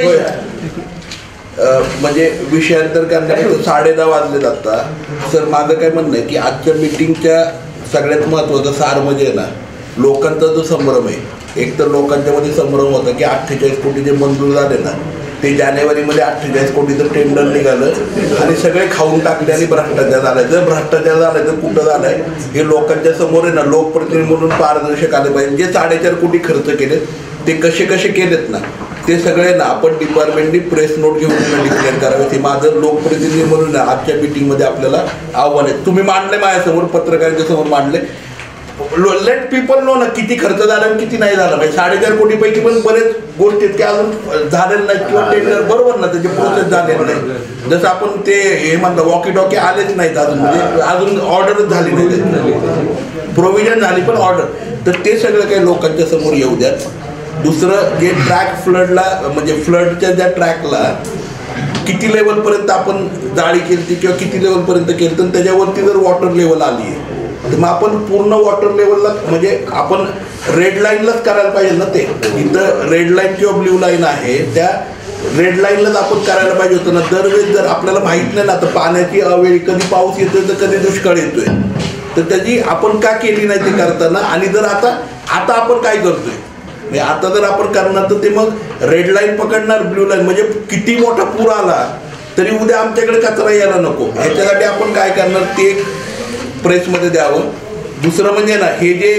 इशारा म्हणजे विषयांतर करण्यासाठी साडे दहा वाजले आता सर माझं काय म्हणणं आहे की आजच्या मीटिंगच्या सगळ्यात महत्त्वाचं सार म्हणजे ना लोकांचा जो संभ्रम आहे एक तर लोकांच्या मध्ये संभ्रम होता की अठ्ठेचाळीस कोटी जे मंजूर झाले ना ते जानेवारीमध्ये अठ्ठेचाळीस कोटीचं टेंडर निघालं आणि सगळे खाऊन टाकले आणि भ्रष्टाचार झालाय जर भ्रष्टाचार झालाय तर कुठं झालाय हे लोकांच्या समोर आहे ना लोकप्रतिनिधी म्हणून पारदर्शक आले पाहिजे जे साडेचार कोटी खर्च केले ते कसे कसे केलेत ना ते सगळे ना आपण डिपार्टमेंटनी प्रेस नोट घेऊन डिक्लेअर करावे ते माझं लोकप्रतिनिधी म्हणून आजच्या मीटिंगमध्ये आपल्याला आव्हान आहे तुम्ही मांडले माझ्यासमोर पत्रकारांच्या समोर मांडले लेट पीपल नो ना किती खर्च झाला आणि किती नाही झाला म्हणजे साडेचार कोटी पैकी पण बरेच गोष्टी आहेत की अजून झालेलं नाही किंवा टेंडर बरोबर ना त्याची प्रोसेस झालेलं नाही जसं आपण ते हे म्हणतो वॉकी टॉकी आलेच नाहीत अजून म्हणजे अजून ऑर्डरच झाली नाही प्रोव्हिजन झाली पण ऑर्डर तर ते सगळं काही लोकांच्या समोर येऊ द्यात दुसरं जे ट्रॅक फ्लडला म्हणजे फ्लडच्या ज्या ट्रॅकला किती लेवलपर्यंत आपण जाळी केली किंवा किती लेवलपर्यंत केली तर त्याच्यावरती जर वॉटर लेवल आली आहे तर मग आपण पूर्ण वॉटर लेवलला म्हणजे आपण रेड लाईनलाच करायला पाहिजे ना ते इथं रेड लाईन किंवा ब्ल्यू लाईन आहे त्या रेड लाईनलाच आपण करायला पाहिजे होतं ना दरवेळेस जर आपल्याला माहीत नाही ना तर पाण्याची अवेळी कधी पाऊस येतोय तर कधी दुष्काळ येतोय तर त्याची आपण का केली नाही ते करताना आणि जर आता आता आपण काय करतोय म्हणजे आता जर आपण करणार तर ते मग रेड लाईन पकडणार ब्ल्यू लाईन म्हणजे किती मोठा पूर आला तरी उद्या आमच्याकडे कचरा यायला नको ह्याच्यासाठी आपण काय करणार ते प्रेसमध्ये द्यावं दुसरं म्हणजे ना हे जे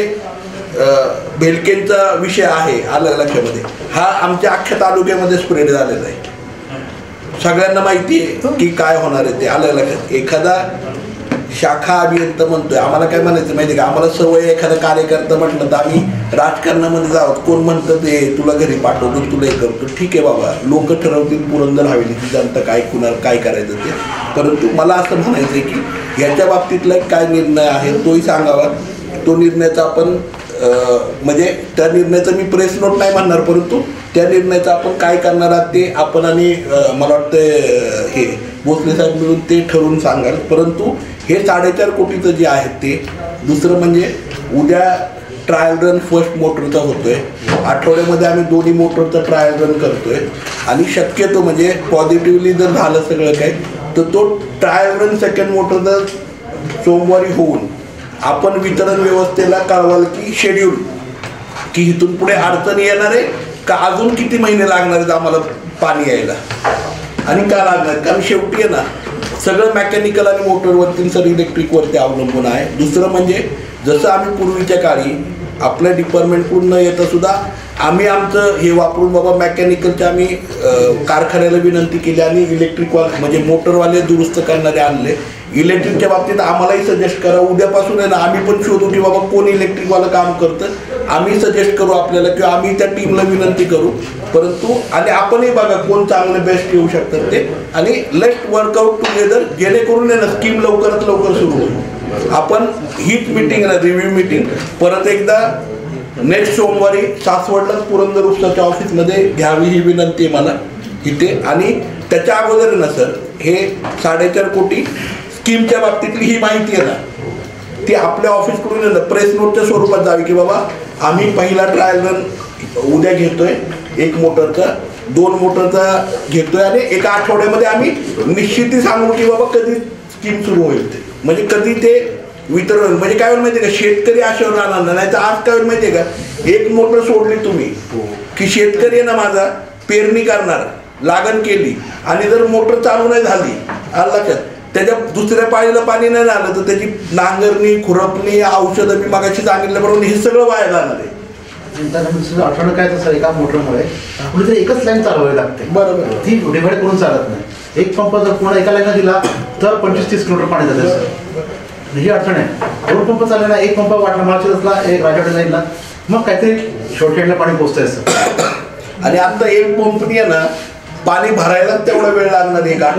भेलकेंचा विषय आहे आलं लक्षामध्ये हा आमच्या अख्ख्या तालुक्यामध्ये स्प्रेड झालेला आहे सगळ्यांना माहिती आहे की काय होणार आहे ते आलं लक्षात एखादा शाखा अभियंता म्हणतोय आम्हाला काय म्हणायचं माहिती आहे का आम्हाला सवय एखादा कार्यकर्ता म्हटलं तर आम्ही राजकारणामध्ये जावं. कोण म्हणतं ते तुला घरी पाठवतो, तुला हे करतो. ठीक आहे बाबा, लोक ठरवतील पुरंदर हवेलीची जनता काय कुणाला काय करायचं ते. परंतु मला असं म्हणायचं आहे की याच्या बाबतीतला काय निर्णय आहे तोही सांगावा. तो निर्णयाचा आपण म्हणजे त्या निर्णयाचं मी प्रेस नोट नाही म्हणणार, परंतु त्या निर्णयाचं आपण काय करणार आहात ते आपण आणि मला वाटतं हे भोसले साहेब मिळून ते ठरवून सांगाल. परंतु हे साडेचार कोटीचं जे आहे ते दुसरं म्हणजे उद्या ट्रायल रन फर्स्ट मोटरचा होतोय. आठवड्यामध्ये आम्ही दोन्ही मोटरचा ट्रायल रन करतोय आणि शक्यतो म्हणजे पॉझिटिव्हली जर झालं सगळं काय तर तो ट्रायल रन सेकंड मोटरचा सोमवारी होऊन आपण वितरण व्यवस्थेला कळवाल की शेड्यूल की इथून पुढे अडचणी येणार आहे का, अजून किती महिने लागणार आहेत आम्हाला पाणी यायला आणि का लागणार. कारण शेवटी आहे ना सगळं मेकॅनिकल आणि मोटरवरती सर इलेक्ट्रिकवरती अवलंबून आहे. दुसरं म्हणजे जसं आम्ही पूर्वीच्या काळी आपल्या डिपार्टमेंटकडून न येता सुद्धा आम्ही आमचं हे वापरून बाबा मेकॅनिकलच्या आम्ही कारखान्याला विनंती केली आणि इलेक्ट्रिकवाले म्हणजे मोटरवाले दुरुस्त करणारे आणले. इलेक्ट्रिकच्या बाबतीत आम्हालाही सजेस्ट करा. उद्यापासून आहे ना आम्ही पण शोधू की बाबा कोण इलेक्ट्रिकवालं काम करतं, आम्ही सजेस्ट करू आपल्याला किंवा आम्ही त्या टीमला विनंती करू. परंतु आणि आपणही बघा कोण चांगले बेस्ट येऊ शकतात ते आणि लेट वर्कआउट टुगेदर जेणेकरून आहे ना स्कीम लवकरात लवकर सुरू होईल. आपण हीच मिटिंग ना रिव्ह्यू मिटिंग परत एकदा नेक्स्ट सोमवारी सासवडला पुरंदर उपसाच्या ऑफिसमध्ये घ्यावी ही विनंती आहे मला इथे. आणि त्याच्या अगोदर ना सर हे साडेचार कोटी स्कीमच्या बाबतीतली ही माहिती आहे ना ती आपल्या ऑफिसकडून ना प्रेस नोटच्या स्वरूपात जावी की बाबा आम्ही पहिला ट्रायल रन उद्या घेतोय एक मोटरचा, दोन मोटरचा घेतोय आणि एका आठवड्यामध्ये आम्ही निश्चिती सांगू की बाबा कधी स्कीम सुरू होईल ते म्हणजे कधी ते वितरण म्हणजे काय होईल माहिती आहे का, शेतकरी आशावर राहणार नाही. तर आज काय होईल माहिती आहे का, एक मोटर सोडली तुम्ही की शेतकरी आहे ना माझा पेरणी करणार लागण केली आणि जर मोटर चालू नाही झाली आलं लक्षात त्याच्या दुसऱ्या पाळीला पाणी नाही झालं तर त्याची नांगरणी खुरपणी औषधं मी मागाशी सांगितल्याप्रमाणे हे सगळं वाया जाणार आहे. आठवण काय तसं एका मोटरमुळे कुठेतरी एकच लाईन चालवावी लागते. बरोबर, ती डिवाइड करून चालत नाही. एक पंप जर पुन्हा एका लाईनला दिला तर पंचवीस तीस किलोमीटर पाणी जाते सर, ही अडचण आहे. दोन पंप चालले ना, एक पंप वाटला मार्च असला एक राजवाडे लाईनला मग काहीतरी शॉर्टकटला पाणी पोहोचतंय सर. आणि आता एक पंपनी आहे ना पाणी भरायला तेवढा वेळ लागणार आहे का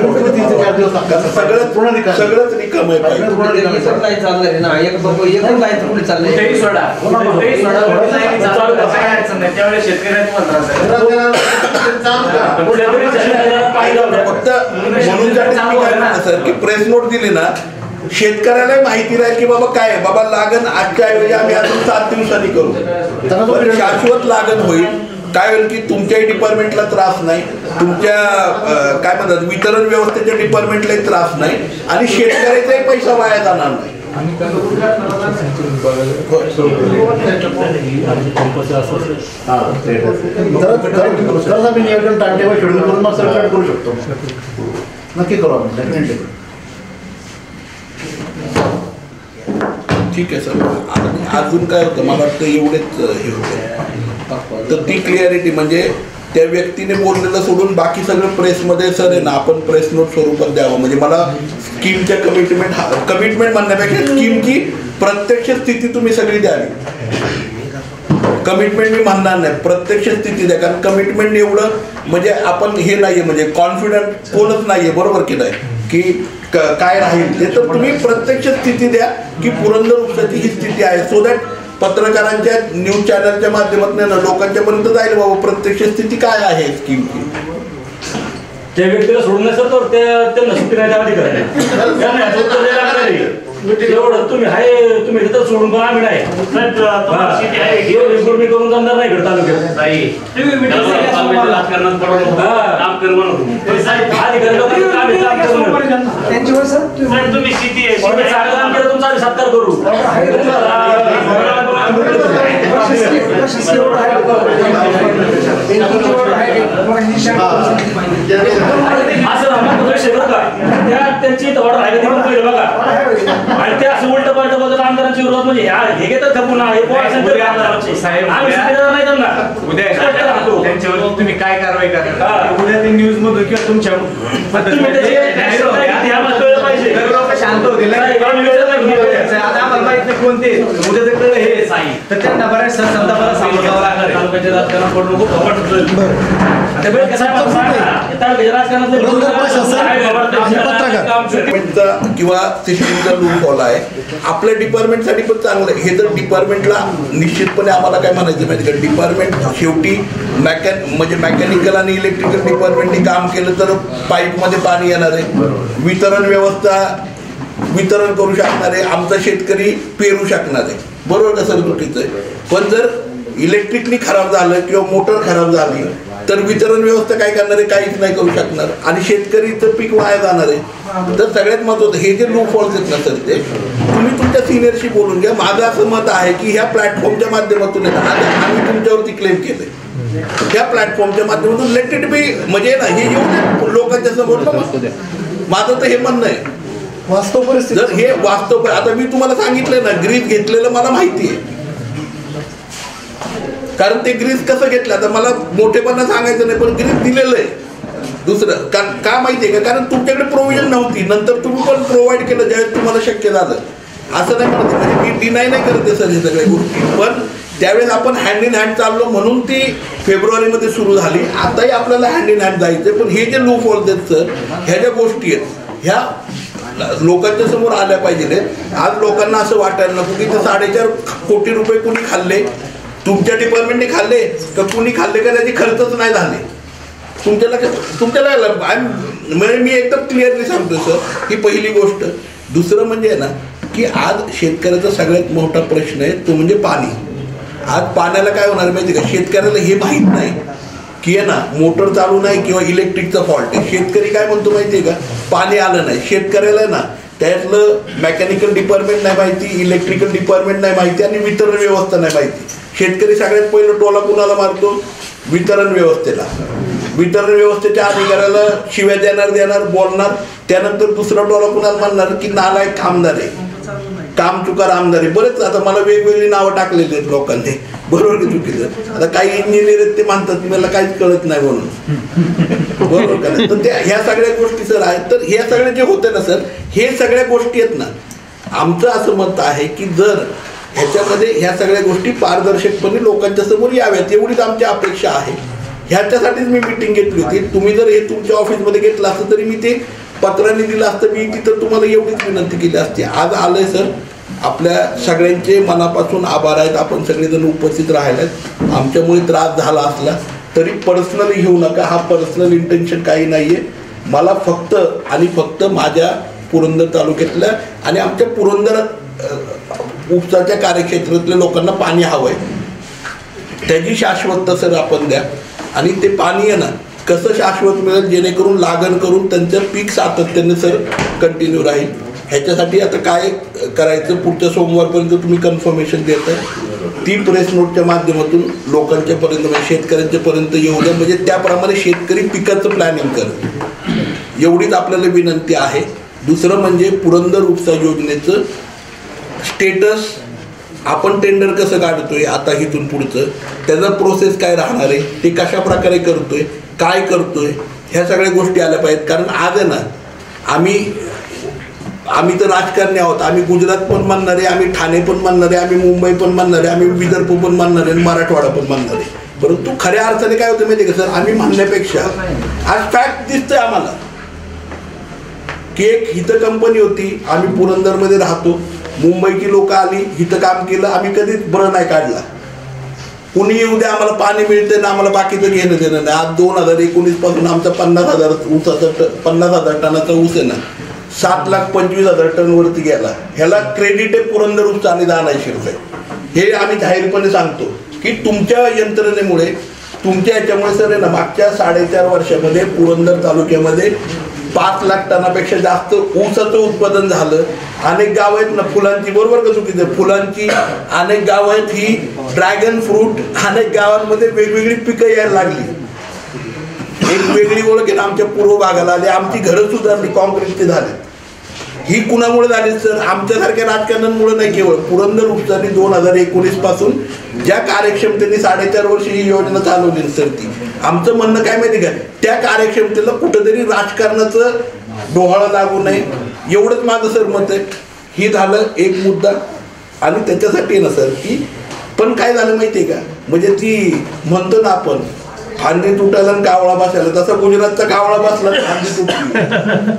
सगळं पूर्ण सगळंच रिकाम आहे. फक्त म्हणून सर की प्रेस नोट दिली ना शेतकऱ्याला माहिती राहील की बाबा काय आहे बाबा लागण आजच्या ऐवजी आम्ही अजून सात दिवसांनी करू, शाश्वत लागण होईल. काय होईल की तुमच्याही डिपार्टमेंटला त्रास नाही, तुमच्या काय म्हणतात वितरण व्यवस्थेच्या डिपार्टमेंटलाही त्रास नाही आणि शेतकऱ्याचाही पैसा वाया जाणार नाही. नियोजन टाइमटेबल शेड्यूल करून मग सरकार करू शकतो, नक्की करू आपण डेफिनेटली. ठीक आहे सर. अजून काय होतं मला वाटतं एवढेच हे होतं तर ती क्लिअरिटी म्हणजे त्या व्यक्तीने बोललेलं सोडून बाकी सगळं प्रेसमध्ये सर आहे ना आपण प्रेस नोट स्वरूपात द्यावं. म्हणजे मला स्कीमच्या कमिटमेंट कमिटमेंट म्हणण्यापेक्षा स्कीमची प्रत्यक्ष स्थिती तुम्ही सगळी द्यावी. कमिटमेंट मी म्हणणार नाही, प्रत्यक्ष स्थिती द्या. कारण कमिटमेंट एवढं म्हणजे आपण हे नाहीये म्हणजे कॉन्फिडंट कोणच नाहीये बरोबर की नाही की काय राहील ते. तर तुम्ही प्रत्यक्ष स्थिती द्या की पुरंदर उपसाची ही स्थिती आहे सो दॅट पत्रकारांच्या न्यूज चॅनलच्या माध्यमातून लोकांच्या पर्यंत जाईल बाबा प्रत्यक्ष स्थिती काय आहे स्कीमची. त्या व्यक्तीला सोडून नाही सर तर त्यांना सुट्टी नाही द्यावी करायला एवढं तुम्ही आहे तुम्ही इथं सोडून पण आम्ही नाही मी करून जमणार नाही घडता तुम्ही शेती तुमचा सत्कार करू त्यांची ऑर्डर आहे ती पण पहिलं बघा आणि ते असं उलट पलट बदल आमदारांची विरोधात म्हणजे हे घेतात का पुन्हा हे त्यांच्यावर तुम्ही काय कारवाई करा उद्या ते न्यूज मधून किंवा तुमच्या कळलं पाहिजे तर लोक शांत होतील आता आम्हाला माहित नाही कोणते उद्या जर कळलं हे साई तर त्यांना बऱ्याच संतापाला सामोरं जावं लागणार आहे. तालुक्याच्या राजकारण पडू नको आता बेल कसं तालुक्याच्या राजकारणात किंवा सिस्टीमचा लूप हॉल आहे आपल्या डिपार्टमेंटसाठी पण चांगलं आहे. हे तर डिपार्टमेंटला निश्चितपणे आम्हाला काय म्हणायचं माहिती का, डिपार्टमेंट शेवटी मॅकॅन म्हणजे मेकॅनिकल आणि इलेक्ट्रिकल डिपार्टमेंटने काम केलं तर पाईपमध्ये पाणी येणार आहे, वितरण व्यवस्था वितरण करू शकणार आहे, आमचा शेतकरी पेरू शकणार आहे. बरोबर का सर? चुकीचं आहे. पण जर इलेक्ट्रिकली खराब झालं किंवा मोटर खराब झाली तर वितरण व्यवस्था काय करणार आहे? काहीच नाही करू शकणार आणि शेतकरीचं पीक वाया जाणार आहे. तर सगळ्यात महत्त्वाचं हे जे लूप हॉल्स आहेत ना सर, ते तुम्ही तुमच्या सिनियरशी बोलून घ्या. माझं असं मत आहे की ह्या प्लॅटफॉर्मच्या माध्यमातून आम्ही तुमच्यावरती क्लेम केलंय, ह्या प्लॅटफॉर्मच्या माध्यमातून लेट इट बी म्हणजे ना हे येऊन लोकांच्या समोर माझं तर हे म्हणणं आहे. वास्तव परिस्थिती जर हे वास्तव आता मी तुम्हाला सांगितलं ना ग्रीस घेतलेलं मला माहिती आहे, कारण ते ग्रीस कसं घेतलं आता मला मोठेपणा सांगायचं नाही, पण ग्रीस दिलेलं आहे. दुसरं का का माहिती आहे का, कारण तुमच्याकडे प्रोव्हिजन नव्हती, नंतर तुम्ही पण प्रोव्हाइड केलं ज्यावेळेस तुम्हाला शक्य झालं. असं नाही म्हणत म्हणजे मी डिनाय नाही करते सर हे सगळ्या गोष्टी, पण त्यावेळेस आपण हँड इन हँड चाललो म्हणून ती फेब्रुवारीमध्ये सुरू झाली. आताही आपल्याला हँड इन हँड जायचं, पण हे जे लूप हॉल्स आहेत सर, ह्या ज्या गोष्टी आहेत ह्या लोकांच्या समोर आल्या पाहिजे. आज लोकांना असं वाटायला नको की ते साडेचार कोटी रुपये कुणी खाल्ले, तुमच्या डिपार्टमेंटने खाल्ले का कुणी खाल्ले का त्याचे खर्चच नाही झाले. तुमच्या लक्षात तुमच्याला म्हणजे मी एकदम क्लिअरली सांगतो सर ही पहिली गोष्ट. दुसरं म्हणजे आहे ना की आज शेतकऱ्याचा सगळ्यात मोठा प्रश्न आहे तो म्हणजे पाणी. आज पाण्याला काय होणार माहिती का, शेतकऱ्याला हे माहीत नाही की आहे ना मोटर चालू नाही किंवा इलेक्ट्रिकचा फॉल्ट आहे. शेतकरी काय म्हणतो माहिती आहे का, पाणी आलं नाही. शेतकऱ्याला ना त्यातलं मेकॅनिकल डिपार्टमेंट नाही माहिती, इलेक्ट्रिकल डिपार्टमेंट नाही माहिती आणि वितरण व्यवस्था नाही माहिती. शेतकरी सगळ्यात पहिलं टोला कुणाला मारतो? वितरण व्यवस्थेला. वितरण व्यवस्थेच्या अधिकाऱ्याला शिव्या देणार देणार बोलणार. त्यानंतर दुसरा टोला कुणाला मारणार की नालायक आमदार आहे, काम चुकार आमदार आहे. बरेच आता मला वेगवेगळी नावं टाकलेली आहेत लोकांनी, बरोबर की चुकीचं. आता काही इंजिनियर आहेत ते मानतात मला काहीच कळत नाही म्हणून, बरोबर का नाही. तर त्या ह्या सगळ्या गोष्टी सर आहेत. तर ह्या सगळ्या जे होते ना सर, हे सगळ्या गोष्टी आहेत ना, आमचं असं मत आहे की जर ह्याच्यामध्ये ह्या सगळ्या गोष्टी पारदर्शकपणे लोकांच्या समोर याव्यात एवढीच आमची अपेक्षा आहे. ह्याच्यासाठीच मी मिटिंग घेतली होती. तुम्ही जर हे तुमच्या ऑफिसमध्ये घेतलं असतं तरी मी ते पत्राने दिलं असतं. मी तिथं तुम्हाला एवढीच विनंती केली असती. आज आलंय सर, आपल्या सगळ्यांचे मनापासून आभार आहेत. आपण सगळेजण उपस्थित राहिलेत. आमच्यामुळे त्रास झाला असला तरी पर्सनली घेऊ नका, हा पर्सनल इंटेन्शन काही नाही आहे. मला फक्त आणि फक्त माझ्या पुरंदर तालुक्यातल्या आणि आमच्या पुरंदर उपसाच्या कार्यक्षेत्रातल्या लोकांना पाणी हवं आहे. त्याची शाश्वतता सर आपण द्या आणि ते पाणी आहे ना कसं शाश्वत मिळेल जेणेकरून लागण करून त्यांचं पीक सातत्याने सर कंटिन्यू राहील. ह्याच्यासाठी आता काय करायचं पुढच्या सोमवारपर्यंत तुम्ही कन्फर्मेशन देत आहे, ती प्रेस नोटच्या माध्यमातून लोकांच्या पर्यंत म्हणजे शेतकऱ्यांच्या पर्यंत येऊ द्या, म्हणजे त्याप्रमाणे शेतकरी पिकाचं प्लॅनिंग करत. एवढीच आपल्याला विनंती आहे. दुसरं म्हणजे पुरंदर उपसा योजनेचं स्टेटस, आपण टेंडर कसं काढतोय आता इथून पुढचं, त्याचा प्रोसेस काय राहणार आहे, ते कशा प्रकारे करतोय, काय करतोय, ह्या सगळ्या गोष्टी आल्या पाहिजेत. कारण आज आहे ना आम्ही आम्ही तर राजकारणी आहोत. आम्ही गुजरात पण मानणार आहे, आम्ही ठाणे पण मानणार आहे, आम्ही मुंबई पण मानणार आहे, आम्ही विदर्भ पण मानणार आहे आणि मराठवाडा पण मानणार आहे. परंतु खऱ्या अर्थाने काय होतं माहिती आहे का सर, आम्ही म्हणण्यापेक्षा आज फॅक्ट दिसतंय आम्हाला की एक हिथं कंपनी होती, आम्ही पुरंदरमध्ये राहतो, मुंबईची लोक आली, हिथं काम केलं, आम्ही कधीच बरं नाही काढला. कुणी येऊ द्या, आम्हाला पाणी मिळते ना, आम्हाला बाकीचं घेणं देणं नाही. आज दोन हजार एकोणीस पासून आमचा पन्नास हजार ऊसाचा पन्नास हजार टनाचा ऊस आहे ना सात लाख पंचवीस हजार टन वरती गेला. ह्याला क्रेडिट आहे पुरंदर उपसा आणि दानाशी रुपये. हे आम्ही जाहीरपणे सांगतो की तुमच्या यंत्रणेमुळे तुमच्या ह्याच्यामुळे सर आहे ना मागच्या साडेचार वर्षामध्ये पुरंदर तालुक्यामध्ये पाच लाख टनापेक्षा जास्त ऊसाचं उत्पादन झालं. अनेक गाव आहेत ना फुलांची, बरोबर का चुकीचं, फुलांची अनेक गाव आहेत, ही ड्रॅगन फ्रूट अनेक गावांमध्ये वेगवेगळी पिकं यायला लागली. एक वेगळी ओळख आहे ना आमच्या पूर्व भागाला आली. आमची घरं सुधारली, कॉन्क्रीटची झाली. ही कुणामुळे झाली सर, आमच्यासारख्या राजकारण्यांमुळे नाही. केवळ पुरंदर उपसाने दोन हजार एकोणीस पासून ज्या कार्यक्षमतेने साडेचार वर्ष ही योजना चालवली सर, ती आमचं म्हणणं काय माहिती का, त्या कार्यक्षमतेला कुठंतरी राजकारणाचं डोहाळं लागू नये, एवढंच माझं सर मत आहे. हे झालं एक मुद्दा. आणि त्याच्यासाठी ना सर की पण काय झालं माहिती आहे का, म्हणजे ती म्हणतो ना आपण फांदी तुटायला आणि कावळा बसायला, तसा गुजरातचा कावळा बसला फांदी तुटली.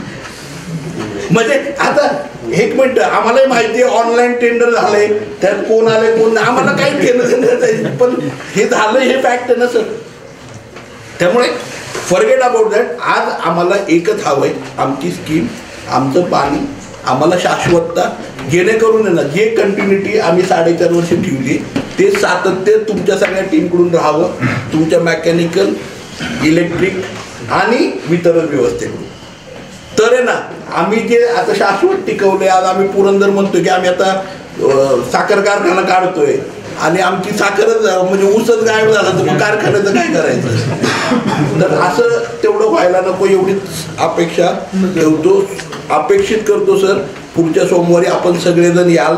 म्हणजे आता एक मिनिट, आम्हालाही माहिती आहे ऑनलाईन टेंडर झालंय, त्यात कोण आलंय कोण नाही आम्हाला काही केलं देणं, पण हे झालं हे फॅक्ट आहे ना सर. त्यामुळे फॉरगेट अबाउट दॅट. आज आम्हाला एकच हवंय, आमची स्कीम, आमचं पाणी, आम्हाला शाश्वतता, जेणेकरून ना जे कंटिन्युटी आम्ही साडेचार वर्ष ठेवली ते सातत्य तुमच्या सगळ्या टीमकडून राहावं, तुमच्या मेकॅनिकल, इलेक्ट्रिक आणि वितरण व्यवस्थेकडून. तर आहे ना आम्ही जे आता शाश्वत टिकवले, आज आम्ही पुरंदर म्हणतोय की आम्ही आता साखर कारखाना काढतोय आणि आमची साखरच म्हणजे ऊसच गायब झाला तर मग कारखान्याचं काय करायचं. तर असं तेवढं व्हायला नको एवढीच अपेक्षा ठेवतो, अपेक्षित करतो सर. पुढच्या सोमवारी आपण सगळेजण याल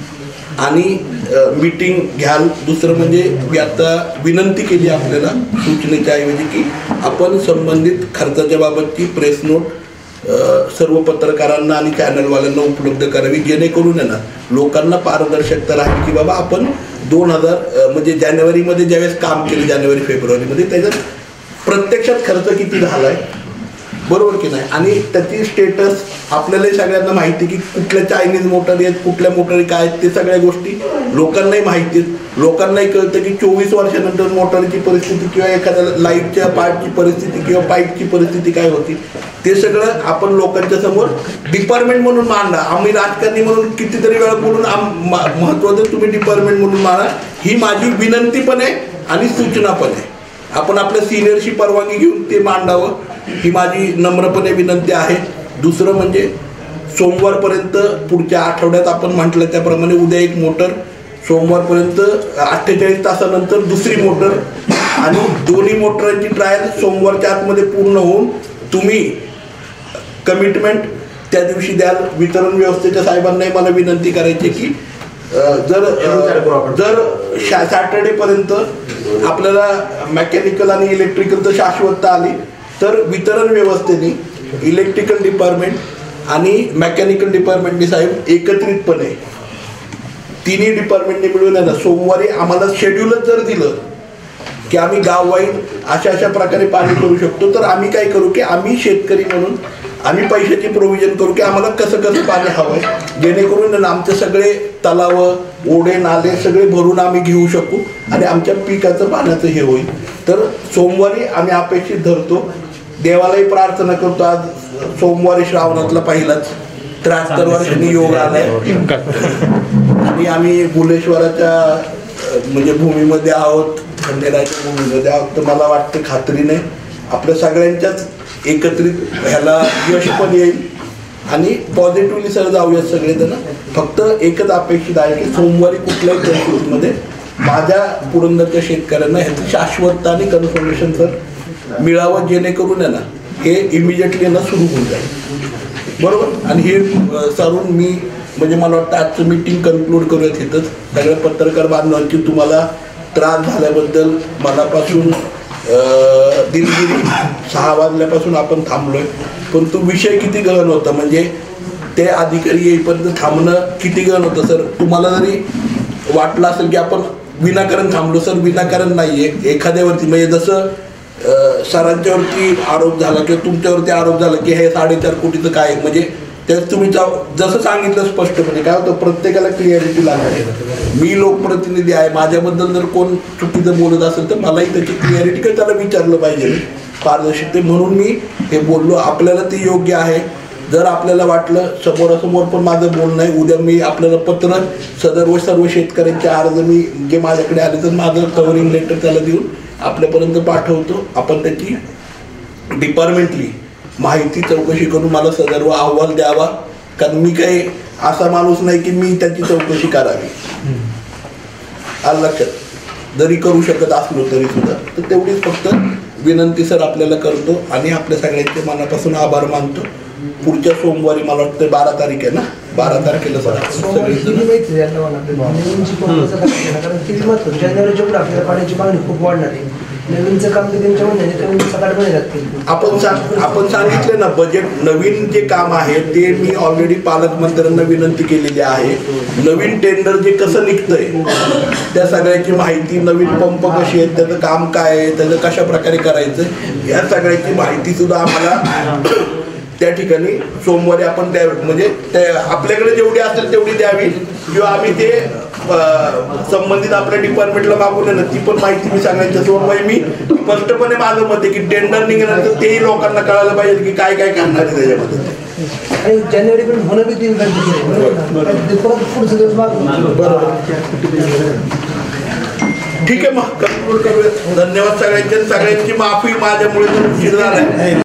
आणि मीटिंग घ्याल. दुसरं म्हणजे मी आता विनंती केली आपल्याला सूचनेच्या ऐवजी की आपण संबंधित खर्चाच्या बाबतची प्रेस नोट सर्व पत्रकारांना आणि चॅनलवाल्यांना उपलब्ध करावी, जेणेकरून आहे ना लोकांना पारदर्शकता राहील की बाबा आपण दोन हजार म्हणजे जानेवारीमध्ये ज्यावेळेस काम केलं, जानेवारी फेब्रुवारीमध्ये, त्याच्यात प्रत्यक्षात खर्च किती झाला आहे, बरोबर की नाही, आणि त्याची स्टेटस आपल्यालाही सगळ्यांना माहिती की कुठल्या चायनीज मोटारी आहेत, कुठल्या मोटारी काय आहेत, ते सगळ्या गोष्टी लोकांनाही माहिती आहेत. लोकांनाही कळतं की चोवीस वर्षानंतर मोटारीची परिस्थिती किंवा एखाद्या लाईटच्या पार्टची परिस्थिती किंवा पाईपची परिस्थिती काय होती, ते सगळं आपण लोकांच्या समोर डिपार्टमेंट म्हणून मांडा. आम्ही राजकारणी म्हणून कितीतरी वेळा बोलून महत्त्वाचं तुम्ही डिपार्टमेंट म्हणून मांडा, ही माझी विनंती पण आहे आणि सूचना पण आहे. आपण आपल्या सिनियरशी परवानगी घेऊन ते मांडावं, ही माझी नम्रपणे विनंती आहे. दुसरं म्हणजे सोमवारपर्यंत पुढच्या आठवड्यात आपण म्हटलं त्याप्रमाणे उद्या एक मोटर, सोमवारपर्यंत अठ्ठेचाळीस तासानंतर दुसरी मोटर आणि दोन्ही मोटरांची ट्रायल सोमवारच्या आतमध्ये पूर्ण होऊन तुम्ही कमिटमेंट त्या दिवशी द्याल. वितरण व्यवस्थेच्या साहेबांनाही मला विनंती करायची की जर जर सॅटर्डेपर्यंत आपल्याला मेकॅनिकल आणि इलेक्ट्रिकलचं शाश्वतता आली तर वितरण व्यवस्थेने इलेक्ट्रिकल डिपार्टमेंट आणि मेकॅनिकल डिपार्टमेंटने साहेब एकत्रितपणे तिन्ही डिपार्टमेंटने मिळून आहे ना सोमवारी आम्हाला शेड्यूलच जर दिलं की आम्ही गाववाईज अशा अशा प्रकारे पाणी करू शकतो, तर आम्ही काय करू की आम्ही शेतकरी म्हणून आम्ही पैशाची प्रोव्हिजन करू की आम्हाला कसं कसं पाणी हवं आहे, जेणेकरून आमचे सगळे तलाव, ओढे, नाले सगळे भरून आम्ही घेऊ शकू आणि आमच्या पिकाचं पाण्याचं हे होईल. तर सोमवारी आम्ही अपेक्षित धरतो. देवालाही प्रार्थना करतो, आज सोमवारी श्रावणातला पहिलाच त्र्याहत्तर वर्षांनी योग आलाय आणि आम्ही भुलेश्वराच्या म्हणजे भूमीमध्ये आहोत, खंडेराच्या भूमीमध्ये आहोत. तर मला वाटतं खात्रीने आपल्या सगळ्यांच्याच एकत्रित ह्याला यश पण येईल आणि पॉझिटिव्हली सर जाऊयात सगळेजण. फक्त एकच अपेक्षित आहे की सोमवारी कुठल्याही परिस्थितीमध्ये माझ्या पुरंदरच्या शेतकऱ्यांना ह्याचं शाश्वतता आणि कन्फर्मेशन सर मिळावं, जेणेकरून आहे ना हे इमिजिएटली ना सुरू होऊन जाईल, बरोबर. आणि हे सारून मी म्हणजे मला वाटतं आजचं मीटिंग कन्क्लूड करूयात इथंच. सगळ्या पत्रकार बांधवांची तुम्हाला त्रास झाल्याबद्दल मनापासून दिलगिरी. सहा वाजल्यापासून आपण थांबलोय, पण तो विषय किती गहन होता, म्हणजे ते अधिकारी येईपर्यंत थांबणं किती गहन होतं सर. तुम्हाला जरी वाटलं असेल की आपण विनाकारण थांबलो, सर विनाकारण नाही आहे. एखाद्यावरती म्हणजे जसं सरांच्यावरती आरोप झाला किंवा तुमच्यावरती आरोप झाला की हे साडेचार कोटीचं काय, म्हणजे त्यात तुम्ही जसं सांगितलं स्पष्टपणे काय होतं, प्रत्येकाला क्लिअरिटी लागते. मी लोकप्रतिनिधी आहे, माझ्याबद्दल जर कोण चुकीचं बोलत असेल तर मलाही त्याची क्लिअरिटी किंवा त्याला विचारलं पाहिजे पारदर्शकते, म्हणून मी हे बोललो. आपल्याला ते योग्य आहे. जर आपल्याला वाटलं समोरासमोर पण माझं बोलणं आहे, उद्या मी आपल्याला पत्र सदर सर्व शेतकऱ्यांचे अर्ज मी जे माझ्याकडे आले तर माझं कव्हरिंग लेटर त्याला देऊन आपल्यापर्यंत पाठवतो. आपण त्याची डिपार्टमेंटली माहिती चौकशी करून मला सदर्व अहवाल द्यावा, कारण मी काही असा माणूस नाही की मी त्याची चौकशी करावी. आलं लक्षात, जरी करू शकत असलो तरी सुद्धा. तर तेवढीच फक्त विनंती सर आपल्याला करतो आणि आपल्या सगळ्यांचे मनापासून आभार मानतो. पुढच्या सोमवारी मला वाटतं बारा तारीख आहे ना, बारा तारखेला सर जानेवारीच्या पुढे आपल्याला पाण्याची मागणी खूप वाढणार आहे. नवीनचं काम ते त्यांच्या म्हणण्याने कमी सात आठ महिने लागतील. आपण सांग आपण सांगितले ना बजेट नवीन जे काम आहे ते मी ऑलरेडी पालकमंत्र्यांना विनंती केलेली आहे. नवीन टेंडर जे कसं निघतंय त्या सगळ्याची माहिती, नवीन पंप कसे आहेत, त्याचं काम काय आहे, त्याचं कशा प्रकारे करायचं या सगळ्याची माहिती सुद्धा आम्हाला त्या ठिकाणी सोमवारी आपण त्या म्हणजे त्या आपल्याकडे जेवढी असेल तेवढी द्यावी किंवा आम्ही ते संबंधित आपल्या डिपार्टमेंटला मागून ना ती पण माहिती मी सांगायच्या सोमवारी मी स्पष्टपणे माझं मत आहे की टेंडर निघाल्यानंतर तेही लोकांना कळायला पाहिजे की काय काय करणार आहे त्याच्यामध्ये. आणि जानेवारी पण होणं बी तीन गणपती परत पुढचं दिवस मागून बरोबर. ठीक आहे मग कन्क्लूड करूया. धन्यवाद सगळ्यांचे. सगळ्यांची माफी माझ्यामुळे तर उशीर झाला आहे.